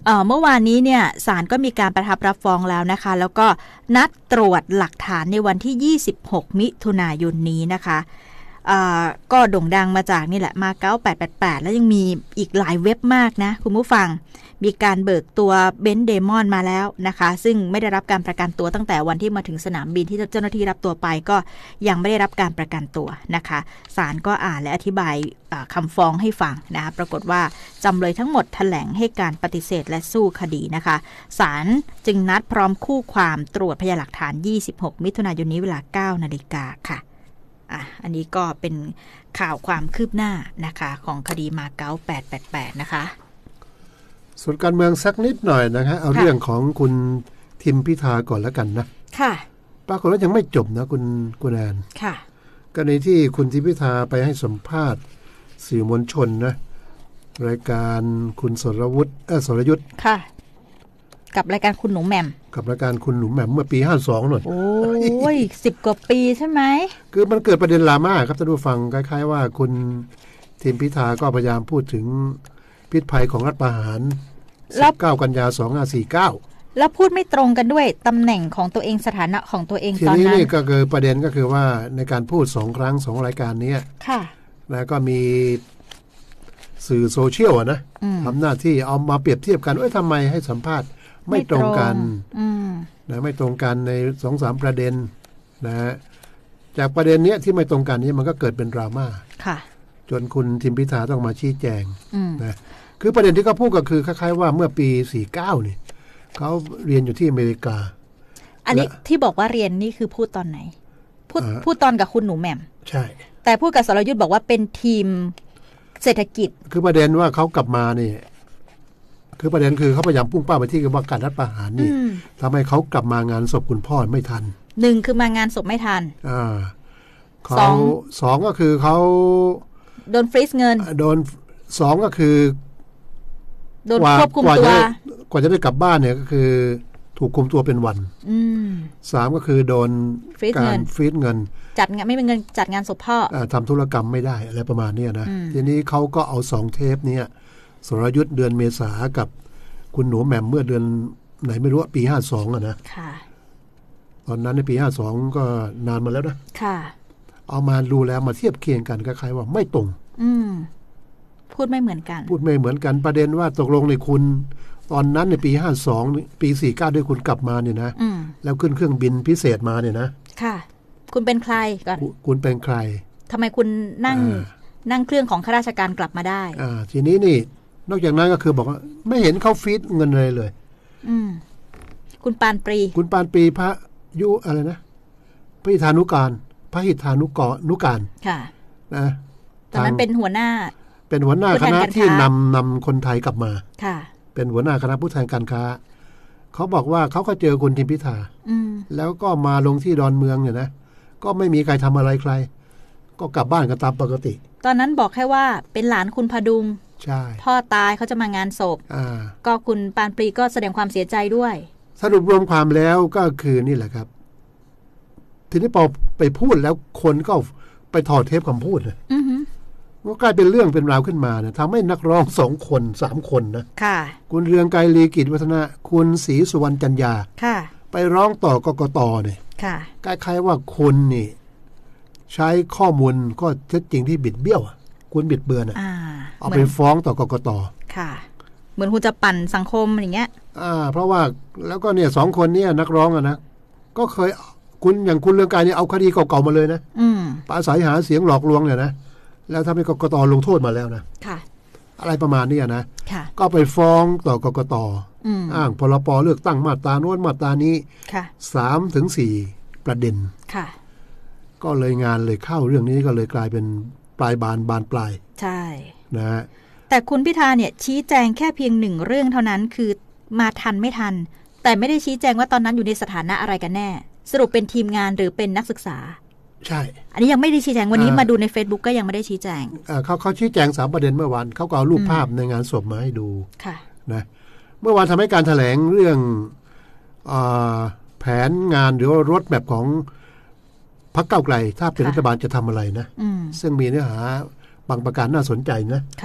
เอ่อเมื่อวานนี้เนี่ยศาลก็มีการประทับรับฟ้องแล้วนะคะแล้วก็นัดตรวจหลักฐานในวันที่ยี่สิบหกมิถุนายนนี้นะคะก็โด่งดังมาจากนี่แหละมาเก๊าแปดแปดแปดแล้วยังมีอีกหลายเว็บมากนะคุณผู้ฟังมีการเบิกตัวเบนซ์เดมอนมาแล้วนะคะซึ่งไม่ได้รับการประกันตัวตั้งแต่วันที่มาถึงสนามบินที่เจ้าหน้าที่รับตัวไปก็ยังไม่ได้รับการประกันตัวนะคะศาลก็อ่านและอธิบายคำฟ้องให้ฟังนะคะปรากฏว่าจำเลยทั้งหมดแถลงให้การปฏิเสธและสู้คดีนะคะศาลจึงนัดพร้อมคู่ความตรวจพยานหลักฐานยี่สิบหกมิถุนายนนี้เวลา เก้านาฬิกาค่ะอ่ะอันนี้ก็เป็นข่าวความคืบหน้านะคะของคดีมาเก๊าแปดแปดแปดนะคะส่วนการเมืองสักนิดหน่อยนะฮะเอาเรื่องของคุณทิมพิธาก่อนแล้วกันนะค่ะปรากฏว่ายังไม่จบนะคุณกุณแอนค่ะกรณีที่คุณทิมพิธาไปให้สัมภาษณ์สื่อมวลชนนะรายการคุณสรวุฒิเออสรยุทธค่ะกับรายการคุณหนูแหม่มกับรายการคุณหนูแหม่มเมื่อปีห้าสิบสองหน่อยโอ้ยสิบกว่าปีใช่ไหมคือมันเกิดประเด็นดราม่าครับท่านผู้ฟังคล้ายๆว่าคุณทิมพิธาก็พยายามพูดถึงพิษภัยของรัฐประหารสิบเก้ากันยาสองพันห้าร้อยสี่สิบเก้าแล้วพูดไม่ตรงกันด้วยตำแหน่งของตัวเองสถานะของตัวเองตอนนั้นทีนี้นี่ก็คือประเด็นก็คือว่าในการพูดสองครั้งสองรายการนี้ค่ะนะก็มีสื่อโซเชียลนะทำหน้าที่เอามาเปรียบเทียบกันว่าทำไมให้สัมภาษณ์ไม่ตรงกันนะไม่ตรงกันในสองสามประเด็นนะจากประเด็นนี้ที่ไม่ตรงกันนี้มันก็เกิดเป็นดราม่าจนคุณทิมพิธาต้องมาชี้แจงนะคือประเด็นที่เขาพูดก็คือคล้ายๆว่าเมื่อปีสี่สิบเก้านี่เขาเรียนอยู่ที่อเมริกาอันนี้ที่บอกว่าเรียนนี่คือพูดตอนไหนพูดพูดตอนกับคุณหนูแหม่มใช่แต่พูดกับสรยุทธบอกว่าเป็นทีมเศรษฐกิจคือประเด็นว่าเขากลับมานี่คือประเด็นคือเขาพยายามพุ่งเป้าไปที่ว่าการรัฐประหารนี่ทำให้เขากลับมางานศพคุณพ่อไม่ทันหนึ่งคือมางานศพไม่ทันอ่าเขาสองก็คือเขาโดนฟรีซเงินโดนสองก็คือโดนควบคุมตัวกว่าจะได้กลับบ้านเนี่ยก็คือถูกคุมตัวเป็นวันสามก็คือโดนการฟรีซเงินจัดงานไม่เป็นเงินจัดงานศพพ่อทำธุรกรรมไม่ได้อะไรประมาณนี้นะทีนี้เขาก็เอาสองเทปนี้สรยุทธเดือนเมษากับคุณหนูแหม่มเมื่อเดือนไหนไม่รู้ปีห้าสิบสองอ่ะนะตอนนั้นในปีห้าสิบสองก็นานมาแล้วนะเอามาดูแล้วมาเทียบเคียงกันคล้ายๆว่าไม่ตรงพูดไม่เหมือนกันพูดไม่เหมือนกันประเด็นว่าตกลงในคุณตอนนั้นในปีห้าสิบสองปีสี่สิบเก้าด้วยคุณกลับมาเนี่ยนะแล้วขึ้นเครื่องบินพิเศษมาเนี่ยนะค่ะคุณเป็นใครก่อนคุณเป็นใครทำไมคุณนั่งนั่งเครื่องของข้าราชการกลับมาได้อ่าทีนี้นี่นอกจากนั้นก็คือบอกว่าไม่เห็นเขาฟีดเงินเลยเลยอืมคุณปานปรีคุณปานปรีพระยุอะไรนะพระหิทธานุการพระหิทธานุกรนุการค่ะนะตอนนั้นเป็นหัวหน้าเป็นหัวหน้าคณะที่นำนำคนไทยกลับมาค่ะเป็นหัวหน้าคณะผู้แทนการค้าเขาบอกว่าเขาก็เจอคุณทิมพิธาแล้วก็มาลงที่ดอนเมืองเนี่ยนะก็ไม่มีใครทำอะไรใครก็กลับบ้านกันตามปกติตอนนั้นบอกแค่ว่าเป็นหลานคุณพดุงใช่พ่อตายเขาจะมางานศพก็คุณปานปรีก็แสดงความเสียใจด้วยสรุปรวมความแล้วก็คือนี่แหละครับทีนี้พอไปพูดแล้วคนก็ไปถอดเทปคำพูดเลยก็กลายเป็นเรื่องเป็นราวขึ้นมาเนี่ยทำให้นักร้องสองคนสามคนนะค่ะคุณเรืองไกรลีกิจวัฒนะคุณศรีสุวรรณจันยาค่ะไปร้องต่อกกตเนี่ยค่ะคล้ายๆว่าคุณนี่ใช้ข้อมูลก็เท็จจริงที่บิดเบี้ยวคุณบิดเบือนอ่ะเอาไปฟ้องต่อกกตค่ะเหมือนคุณจะปั่นสังคมอย่างเงี้ยอ่าเพราะว่าแล้วก็เนี่ยสองคนเนี่ยนักร้องอะนะก็เคยคุณอย่างคุณเรืองไกรเนี่ยเอาคดีเก่าๆมาเลยนะปราศัยหาเสียงหลอกลวงเนี่ยนะแล้วทำให้กกตลงโทษมาแล้วนะค่ะอะไรประมาณนี้นะค่ะก็ไปฟ้องต่อกกตอ้างพรบเลือกตั้งมาตราโน้นมาตรานี้ค่ะสามถึงสี่ประเด็นค่ะก็เลยงานเลยเข้าเรื่องนี้ก็เลยกลายเป็นปลายบานบานปลายใช่นะฮะแต่คุณพิธาเนี่ยชี้แจงแค่เพียงหนึ่งเรื่องเท่านั้นคือมาทันไม่ทันแต่ไม่ได้ชี้แจงว่าตอนนั้นอยู่ในสถานะอะไรกันแน่สรุปเป็นทีมงานหรือเป็นนักศึกษาใช่อันนี้ยังไม่ได้ชี้แจงวันนี้มาดูใน Facebook ก็ยังไม่ได้ชี้แจงเขาเขาชี้แจงสามประเด็นเมื่อวานเขาก็เอารูปภาพในงานศพมาให้ดูค่ะนะเมื่อวานทำให้การแถลงเรื่องแผนงานหรือว่ารถแบบของพรรคก้าวไกลถ้าเป็นรัฐบาลจะทำอะไรนะซึ่งมีเนื้อหาบางประการน่าสนใจนะ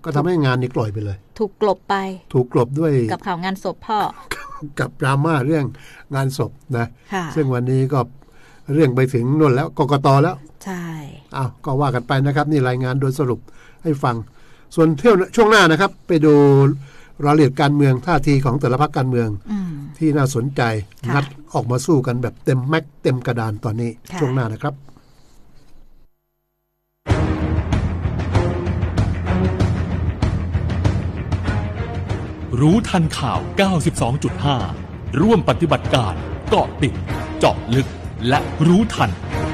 ก็ทำให้งานนี้กล่อยไปเลยถูกกลบไปถูกกลบด้วยกับข่าวงานศพพ่อกับดราม่าเรื่องงานศพนะซึ่งวันนี้ก็เรื่องไปถึงนู่นแล้วกกต.แล้วใช่อ้าวก็ว่ากันไปนะครับนี่รายงานโดยสรุปให้ฟังส่วนเที่ยวช่วงหน้านะครับไปดูรายละเอียดการเมืองท่าทีของแต่ละพรรคการเมืองที่น่าสนใจนัดออกมาสู้กันแบบเต็มแม็กเต็มกระดานตอนนี้ช่วงหน้านะครับรู้ทันข่าว เก้าสิบสองจุดห้า ร่วมปฏิบัติการเกาะติดเจาะลึกและรู้ทัน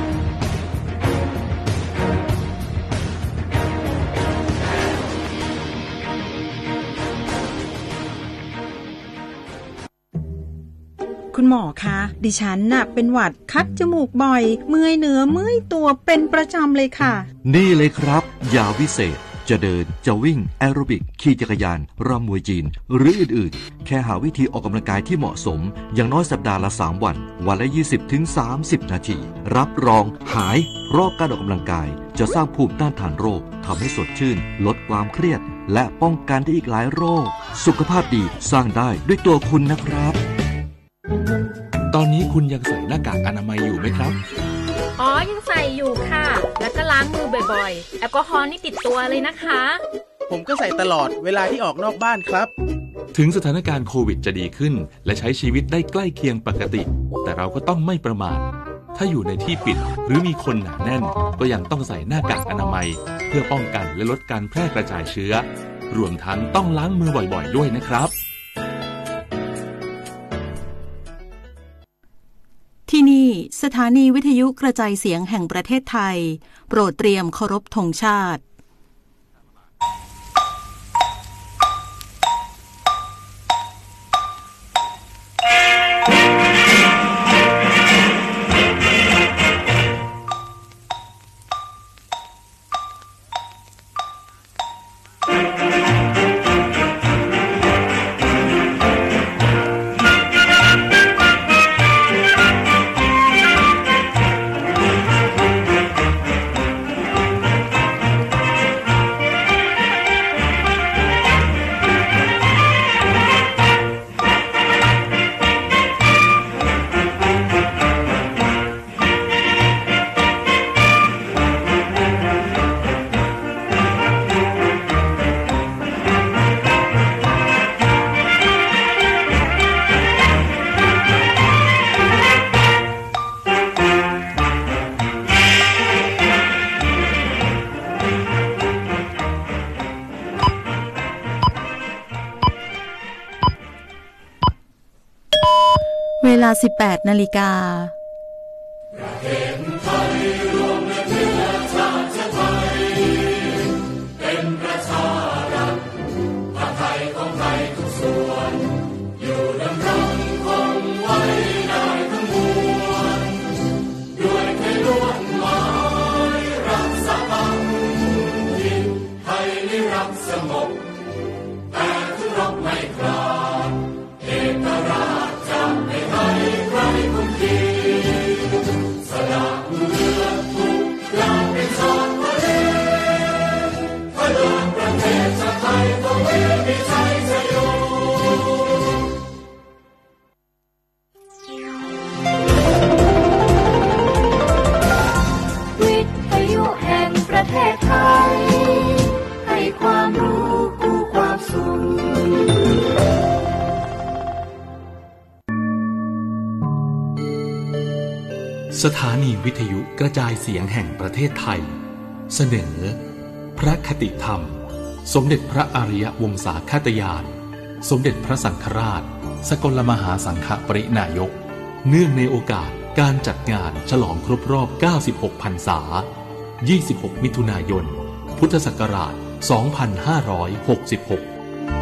คุณหมอคะดิฉันน่ะเป็นหวัดคัดจมูกบ่อยเมื่อยเนื้อเมื่อยตัวเป็นประจำเลยค่ะนี่เลยครับยาวิเศษจะเดินจะวิ่งแอโรบิกขี่จักรยานรำมวยจีนหรืออื่นๆแค่หาวิธีออกกำลังกายที่เหมาะสมอย่างน้อยสัปดาห์ละสามวันวันละ ยี่สิบถึงสามสิบ นาทีรับรองหายเพราะการออกกำลังกายจะสร้างภูมิต้านทานโรคทำให้สดชื่นลดความเครียดและป้องกันได้อีกหลายโรคสุขภาพดีสร้างได้ด้วยตัวคุณนะครับตอนนี้คุณยังใส่หน้ากากอนามัยอยู่ไหมครับอ๋อยังใส่อยู่ค่ะแล้วก็ล้างมือบ่อยๆแอลกอฮอล์นี่ติดตัวเลยนะคะผมก็ใส่ตลอดเวลาที่ออกนอกบ้านครับถึงสถานการณ์โควิดจะดีขึ้นและใช้ชีวิตได้ใกล้เคียงปกติแต่เราก็ต้องไม่ประมาทถ้าอยู่ในที่ปิดหรือมีคนหนาแน่นก็ยังต้องใส่หน้ากากอนามัยเพื่อป้องกันและลดการแพร่กระจายเชื้อรวมทั้งต้องล้างมือบ่อยๆด้วยนะครับที่นี่สถานีวิทยุกระจายเสียงแห่งประเทศไทยโปรดเตรียมเคารพธงชาติเวลา สิบแปด นาฬิกาสถานีวิทยุกระจายเสียงแห่งประเทศไทยเสนอพระคติธรรมสมเด็จพระอริยวงศาคตยานสมเด็จพระสังฆราชสกลมหาสังฆปรินายกเนื่องในโอกาสการจัดงานฉลองครบรอบเก้าสิบหกพรรษายี่สิบหกมิถุนายนพุทธศักราชสองพันห้าร้อยหกสิบหก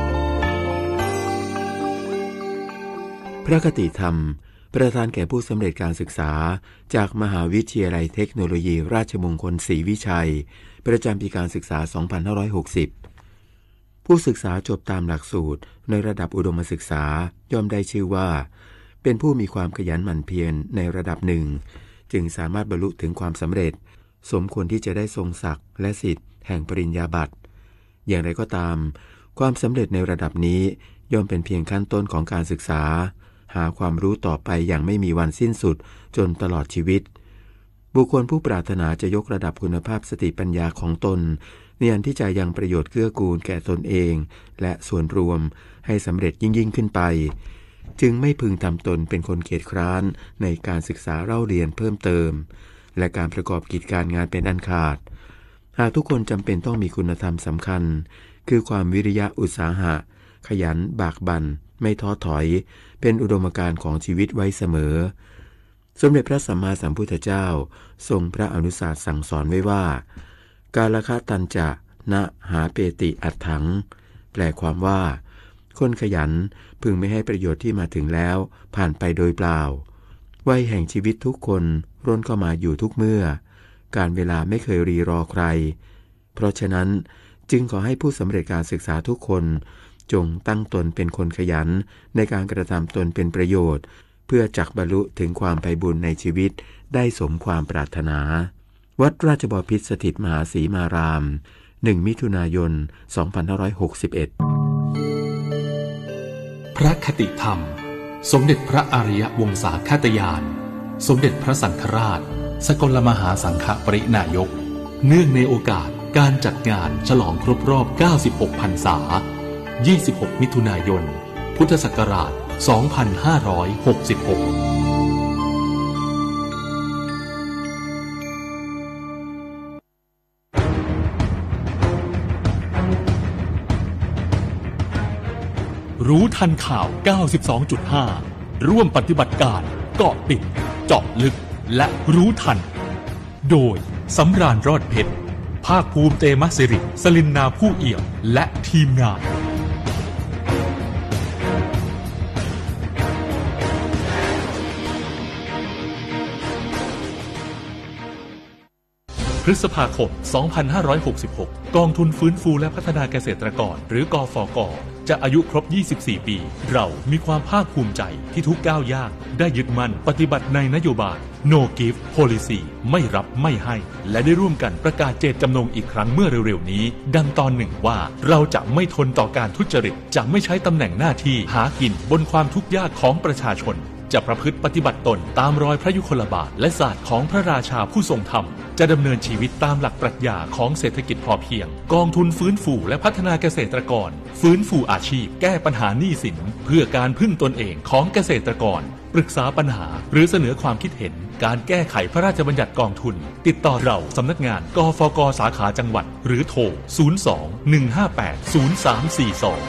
พระคติธรรมประธานแก่ผู้สำเร็จการศึกษาจากมหาวิทยาลัยเทคโนโลยีราชมงคลศรีวิชัยประจำปีการศึกษาสองพันห้าร้อยหกสิบผู้ศึกษาจบตามหลักสูตรในระดับอุดมศึกษาย่อมได้ชื่อว่าเป็นผู้มีความขยันหมั่นเพียรในระดับหนึ่งจึงสามารถบรรลุถึงความสำเร็จสมควรที่จะได้ทรงศักดิ์และสิทธิ์แห่งปริญญาบัตรอย่างไรก็ตามความสำเร็จในระดับนี้ย่อมเป็นเพียงขั้นต้นของการศึกษาหาความรู้ต่อไปอย่างไม่มีวันสิ้นสุดจนตลอดชีวิตบุคคลผู้ปรารถนาจะยกระดับคุณภาพสติปัญญาของตนในอันที่จะยังประโยชน์เกื้อกูลแก่ตนเองและส่วนรวมให้สำเร็จยิ่งยิ่งขึ้นไปจึงไม่พึงทำตนเป็นคนเกียจคร้านในการศึกษาเล่าเรียนเพิ่มเติมและการประกอบกิจการงานเป็นอันขาดหากทุกคนจำเป็นต้องมีคุณธรรมสำคัญคือความวิริยะอุตสาหะขยันบากบั่นไม่ท้อถอยเป็นอุดมการณ์ของชีวิตไว้เสมอสมเด็จพระสัมมาสัมพุทธเจ้าทรงพระอนุสาสสั่งสอนไว้ว่ากาลคะตัญจะนะหาเปติอัตถังแปลความว่าคนขยันพึงไม่ให้ประโยชน์ที่มาถึงแล้วผ่านไปโดยเปล่าวัยแห่งชีวิตทุกคนร่นเข้ามาอยู่ทุกเมื่อการเวลาไม่เคยรีรอใครเพราะฉะนั้นจึงขอให้ผู้สำเร็จการศึกษาทุกคนจงตั้งตนเป็นคนขยันในการกระทำตนเป็นประโยชน์เพื่อจักบรรลุถึงความไพบูลย์ในชีวิตได้สมความปรารถนาวัดราชบพิตรสถิตมหาสีมารามหนึ่งมิถุนายนสองพันห้าร้อยหกสิบเอ็ดพระคติธรรมสมเด็จพระอริยวงศาคตยานสมเด็จพระสังฆราชสกลมหาสังฆปรินายกเนื่องในโอกาสการจัดงานฉลองครบรอบเก้าสิบหกพรรษายี่สิบหกมิถุนายนพุทธศักราชสองพันห้าร้อยหกสิบหกรู้ทันข่าว เก้าสิบสองจุดห้า ร่วมปฏิบัติการเกาะติดเจาะลึกและรู้ทันโดยสำราญรอดเพชรภาคภูมิเตมะสิริสลินนาผู้เอี่ยมและทีมงานพฤษภาคม สองพันห้าร้อยหกสิบหก กองทุนฟื้นฟูและพัฒนาเกษตรกรหรือกฟก.จะอายุครบ ยี่สิบสี่ ปีเรามีความภาคภูมิใจที่ทุกก้าวย่างได้ยึดมั่นปฏิบัติในนโยบาย No Give Policy ไม่รับไม่ให้และได้ร่วมกันประกาศเจตจำนงอีกครั้งเมื่อเร็วๆนี้ดังตอนหนึ่งว่าเราจะไม่ทนต่อการทุจริตจะไม่ใช้ตำแหน่งหน้าที่หากินบนความทุกข์ยากของประชาชนจะประพฤติปฏิบัติตนตามรอยพระยุคลบาทและศาสตร์ของพระราชาผู้ทรงธรรมจะดำเนินชีวิตตามหลักปรัชญาของเศรษฐกิจพอเพียงกองทุนฟื้นฟูและพัฒนาเกษตรกรฟื้นฟูอาชีพแก้ปัญหาหนี้สินเพื่อการพึ่งตนเองของเกษตรกรปรึกษาปัญหาหรือเสนอความคิดเห็นการแก้ไขพระราชบัญญัติกองทุนติดต่อเราสำนักงานกฟก.สาขาจังหวัดหรือโทรศูนย์ สอง หนึ่ง ห้า แปด ศูนย์ สาม สี่ สอง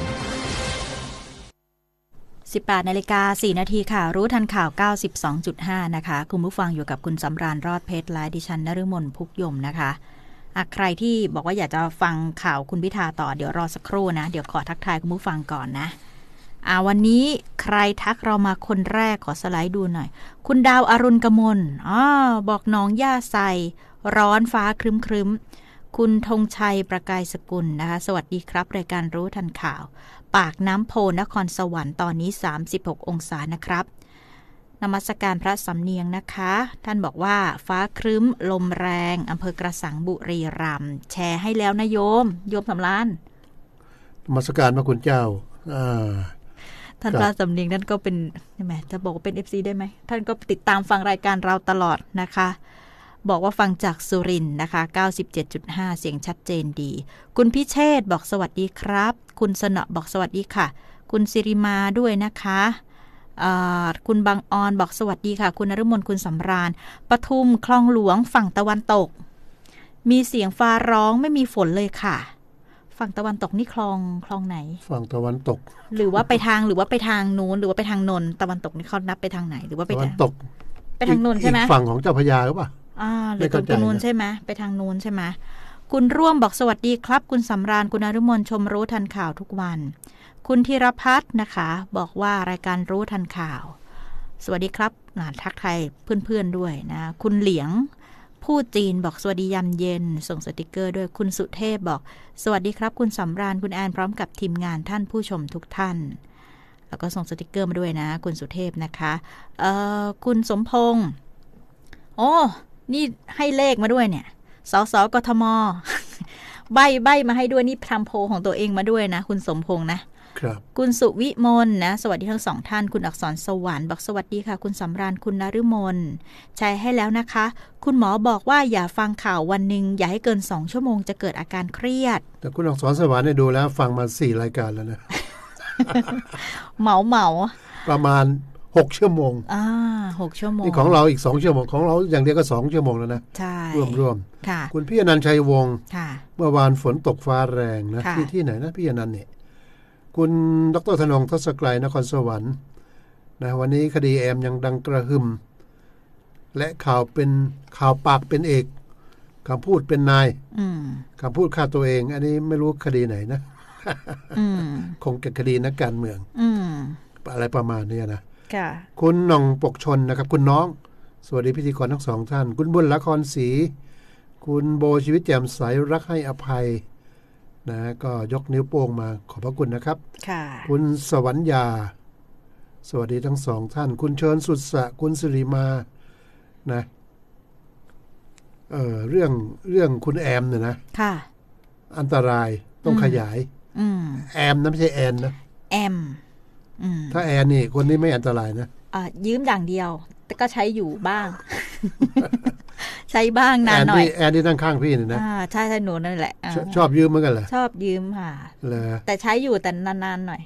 สิบแปดนาฬิกาสี่นาทีค่ะรู้ทันข่าว เก้าสิบสองจุดห้า นะคะคุณผู้ฟังอยู่กับคุณสำราญรอดเพชรและดิฉันนฤมลพุกยมนะคะอ่ะใครที่บอกว่าอยากจะฟังข่าวคุณพิธาต่อเดี๋ยวรอสักครู่นะเดี๋ยวขอทักทายคุณผู้ฟังก่อนนะอ่าวันนี้ใครทักเรามาคนแรกขอสไลด์ดูหน่อยคุณดาวอรุณกมลอ๋อบอกน้องย่าใสร้อนฟ้าครึ้มครึ้มคุณธงชัยประกายสกุลนะคะสวัสดีครับรายการรู้ทันข่าวปากน้ำโพนครสวรรค์ตอนนี้สามสิบหกองศานะครับนมัสการพระสำเนียงนะคะท่านบอกว่าฟ้าครึ้มลมแรงอำเภอกระสังบุรีรัมย์แชร์ให้แล้วนะโยมโยมสำรานนมัสการพระคุณเจ้าอ่าท่านพระสำเนียงท่านก็เป็นใช่ไหมจะบอกว่าเป็น เอฟ ซี ได้ไหมท่านก็ติดตามฟังรายการเราตลอดนะคะบอกว่าฟังจากสุรินทร์นะคะ เก้าสิบเจ็ดจุดห้า เสียงชัดเจนดีคุณพิเชษบอกสวัสดีครับคุณสนอบอกสวัสดีค่ะคุณสิริมาด้วยนะคะคุณบางออนบอกสวัสดีค่ะคุณนฤมลคุณสำราญปทุมคลองหลวงฝั่งตะวันตกมีเสียงฟ้าร้องไม่มีฝนเลยค่ะฝั่งตะวันตกนี่คลองคลองไหนฝั่งตะวันตกหรือว่าไปทางหรือว่าไปทางนู้นหรือว่าไปทางนนตะวันตกนี่เขานับไปทางไหนหรือว่าไปตะวันตกไปทางนนใช่ไหมฝั่งของเจ้าพระยาหรือเปล่าอ่าหรือตรงนู้นใช่ไหมไปทางนู้นใช่ไหมคุณร่วมบอกสวัสดีครับคุณสำราญคุณนฤมลชมรู้ทันข่าวทุกวันคุณธีรพัฒน์นะคะบอกว่ารายการรู้ทันข่าวสวัสดีครับทักทายเพื่อนๆด้วยนะคุณเหลียงผู้จีนบอกสวัสดียามเย็นส่งสติกเกอร์ด้วยคุณสุเทพบอกสวัสดีครับคุณสำราญคุณแอนพร้อมกับทีมงานท่านผู้ชมทุกท่านแล้วก็ส่งสติกเกอร์มาด้วยนะคุณสุเทพนะคะเอ่อคุณสมพงษ์โอ้นี่ให้เลขมาด้วยเนี่ยสสกทมใบใบมาให้ด้วยนี่ทำโพลของตัวเองมาด้วยนะคุณสมพงษ์นะครับคุณสุวิมลนะสวัสดีทั้งสองท่านคุณอักษรสวรรค์บอกสวัสดีค่ะคุณสำราญคุณนฤมลแชร์ให้แล้วนะคะคุณหมอบอกว่าอย่าฟังข่าววันหนึ่งอย่าให้เกินสองชั่วโมงจะเกิดอาการเครียดแต่คุณอักษรสวรรค์เนี่ยดูแล้วฟังมาสี่รายการแล้วนะเหมาเหมาประมาณหกชั่วโมงอ่าหกชั่วโมงนี่ของเราอีกสองชั่วโมงของเราอย่างเดียวก็สองชั่วโมงแล้วนะใช่รวมๆค่ะคุณพี่อนันต์ชัยวงศ์เมื่อวานฝนตกฟ้าแรงนะที่ที่ไหนนะพี่อนันต์เนี่ยคุณดร.ธนงค์ทศไกรนครสวรรค์นะวันนี้คดีแอมยังดังกระหึ่มและข่าวเป็นข่าวปากเป็นเอกคำพูดเป็นนายคำพูดฆ่าตัวเองอันนี้ไม่รู้คดีไหนนะคงเป็นคดีนักการเมืองอะไรประมาณนี้นะคุณหน่องปกชนนะครับคุณน้องสวัสดีพิธีกรทั้งสองท่านคุณบุญละครศรีคุณโบชีวิตแจ่มใสรักให้อภัยนะก็ยกนิ้วโป้งมาขอบพระคุณนะครับคุณสวรรยาสวัสดีทั้งสองท่านคุณเชิญสุดสะคุณสิริมานะเออเรื่องเรื่องคุณแอมเนี่ยนะค่ะอันตรายต้องขยายแอมนะไม่ใช่แอนนะแอมถ้าแอนนี่คนนี้ไม่อันตรายนะอ่ายืมอย่างเดียวแต่ก็ใช้อยู่บ้าง ใช้บ้างนานหน่อยแอนที่นั่งข้างพี่นี่นะอ่าใช่ใช่หนูนั่นแหละชอบยืมเหมือนกันเหรอชอบยืมค่ะแต่ใช้อยู่แต่นานๆหน่อย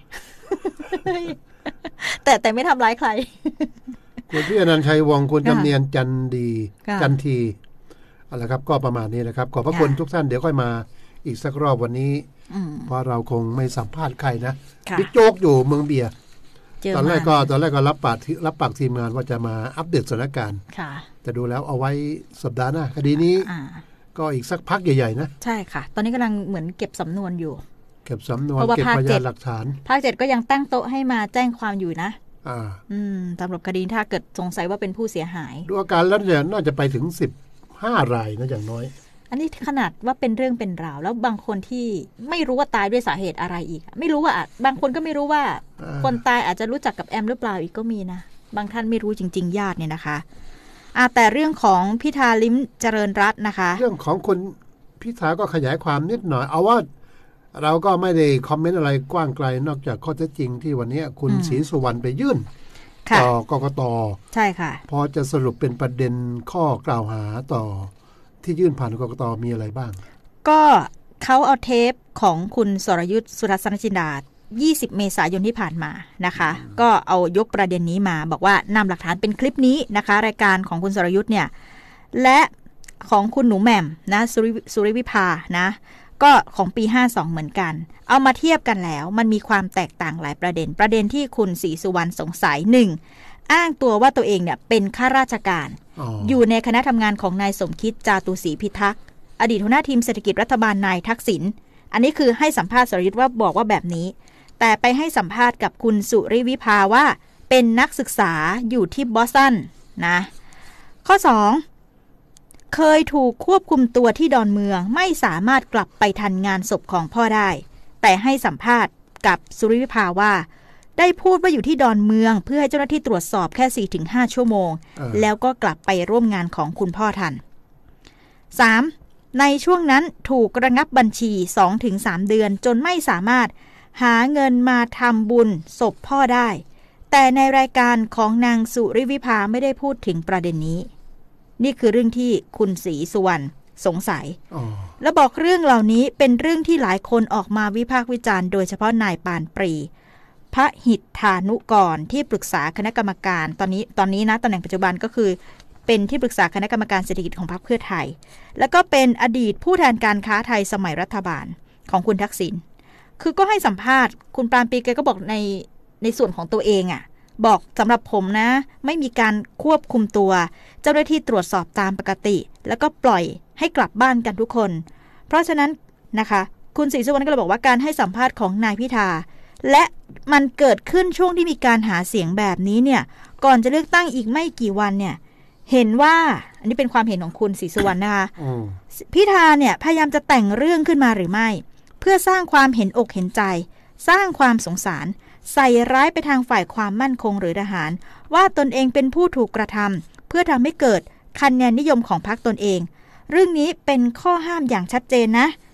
แต่แต่ไม่ทำร้ายใครคุณพี่อนันต์ชัยวงศ์คุณจำเนียนจันดีจันทีเอาละครับก็ประมาณนี้นะครับขอบพระคุณทุกท่านเดี๋ยวค่อยมาอีกสักรอบวันนี้เพราะเราคงไม่สัมภาษณ์ใครนะบิ๊กโจ๊กอยู่เมืองเบียร์ตอนแรกก็ตอนแรกก็รับปากรับปากทีมงานว่าจะมาอัปเดตสถานการณ์แต่ดูแล้วเอาไว้สัปดาห์หน้าคดีนี้ก็อีกสักพักใหญ่ๆนะใช่ค่ะตอนนี้กำลังเหมือนเก็บสำนวนอยู่เก็บสำนวนเก็บพยานหลักฐานภาคเจ็ดก็ยังตั้งโต๊ะให้มาแจ้งความอยู่นะอ่าอืมสำหรับคดีถ้าเกิดสงสัยว่าเป็นผู้เสียหายดูอาการแล้วเนี่ยน่าจะไปถึงสิบห้ารายนะอย่างน้อยอันนี้ขนาดว่าเป็นเรื่องเป็นราวแล้วบางคนที่ไม่รู้ว่าตายด้วยสาเหตุอะไรอีกไม่รู้ว่าบางคนก็ไม่รู้ว่าคนตายอาจจะรู้จักกับแอมหรือเปล่าอีกก็มีนะบางท่านไม่รู้จริงๆญาติเนี่ยนะคะอ่าแต่เรื่องของพิธาลิ้มเจริญรัตน์นะคะเรื่องของคนพิธาก็ขยายความนิดหน่อยเอาว่าเราก็ไม่ได้คอมเมนต์อะไรกว้างไกลนอกจากข้อเท็จจริงที่วันนี้คุณศรีสุวรรณไปยื่นต่อกกต. ใช่ค่ะพอจะสรุปเป็นประเด็นข้อกล่าวหาต่อที่ยื่นผ่านกกต.มีอะไรบ้างก็เขาเอาเทปของคุณสรยุทธสุทัศนจินดายี่สิบเมษายนที่ผ่านมานะคะก็เอายกประเด็นนี้มาบอกว่านำหลักฐานเป็นคลิปนี้นะคะรายการของคุณสรยุทธเนี่ยและของคุณหนูแหม่มนะสุริสุริวิภานะก็ของปีห้าสองเหมือนกันเอามาเทียบกันแล้วมันมีความแตกต่างหลายประเด็นประเด็นที่คุณศรีสุวรรณสงสัยหนึ่งอ้างตัวว่าตัวเองเนี่ยเป็นข้าราชการ อ, อยู่ในคณะทำงานของนายสมคิดจาตุศรีพิทักษ์อดีตหัวหน้าทีมเศรษฐกิจรัฐบาลนายทักษิณอันนี้คือให้สัมภาษณ์สรยุทธว่าบอกว่าแบบนี้แต่ไปให้สัมภาษณ์กับคุณสุริวิภาว่าเป็นนักศึกษาอยู่ที่บอสตันนะข้อสองเคยถูกควบคุมตัวที่ดอนเมืองไม่สามารถกลับไปทันงานศพของพ่อได้แต่ให้สัมภาษณ์กับสุริวิภาว่าได้พูดว่าอยู่ที่ดอนเมืองเพื่อให้เจ้าหน้าที่ตรวจสอบแค่ สี่ถึงห้า ชั่วโมงแล้วก็กลับไปร่วมงานของคุณพ่อทัน สาม. ในช่วงนั้นถูกระงับบัญชี สองถึงสาม เดือนจนไม่สามารถหาเงินมาทำบุญศพพ่อได้แต่ในรายการของนางสุริวิภาไม่ได้พูดถึงประเด็นนี้นี่คือเรื่องที่คุณศรีสุวรรณสงสัยและบอกเรื่องเหล่านี้เป็นเรื่องที่หลายคนออกมาวิพากษ์วิจารณ์โดยเฉพาะนายปานปรีพระหิทธานุกรที่ปรึกษาคณะกรรมการตอนนี้ตอนนี้นะตำแหน่งปัจจุบันก็คือเป็นที่ปรึกษาคณะกรรมการเศรษฐกิจของพรรคเพื่อไทยแล้วก็เป็นอดีตผู้แทนการค้าไทยสมัยรัฐบาลของคุณทักษิณคือก็ให้สัมภาษณ์คุณปานปรีแกก็บอกในในส่วนของตัวเองอ่ะบอกสำหรับผมนะไม่มีการควบคุมตัวเจ้าหน้าที่ตรวจสอบตามปกติแล้วก็ปล่อยให้กลับบ้านกันทุกคนเพราะฉะนั้นนะคะคุณศรีสุวรรณก็เลยบอกว่าการให้สัมภาษณ์ของนายพิธาและมันเกิดขึ้นช่วงที่มีการหาเสียงแบบนี้เนี่ยก่อนจะเลือกตั้งอีกไม่กี่วันเนี่ยเห็นว่าอันนี้เป็นความเห็นของคุณศรีสุวรรณนะคะพิธาเนี่ยพยายามจะแต่งเรื่องขึ้นมาหรือไม่เพื่อสร้างความเห็นอกเห็นใจสร้างความสงสารใส่ร้ายไปทางฝ่ายความมั่นคงหรือทหารว่าตนเองเป็นผู้ถูกกระทำเพื่อทำให้เกิดคะแนนนิยมของพรรคตนเองเรื่องนี้เป็นข้อห้ามอย่างชัดเจนนะ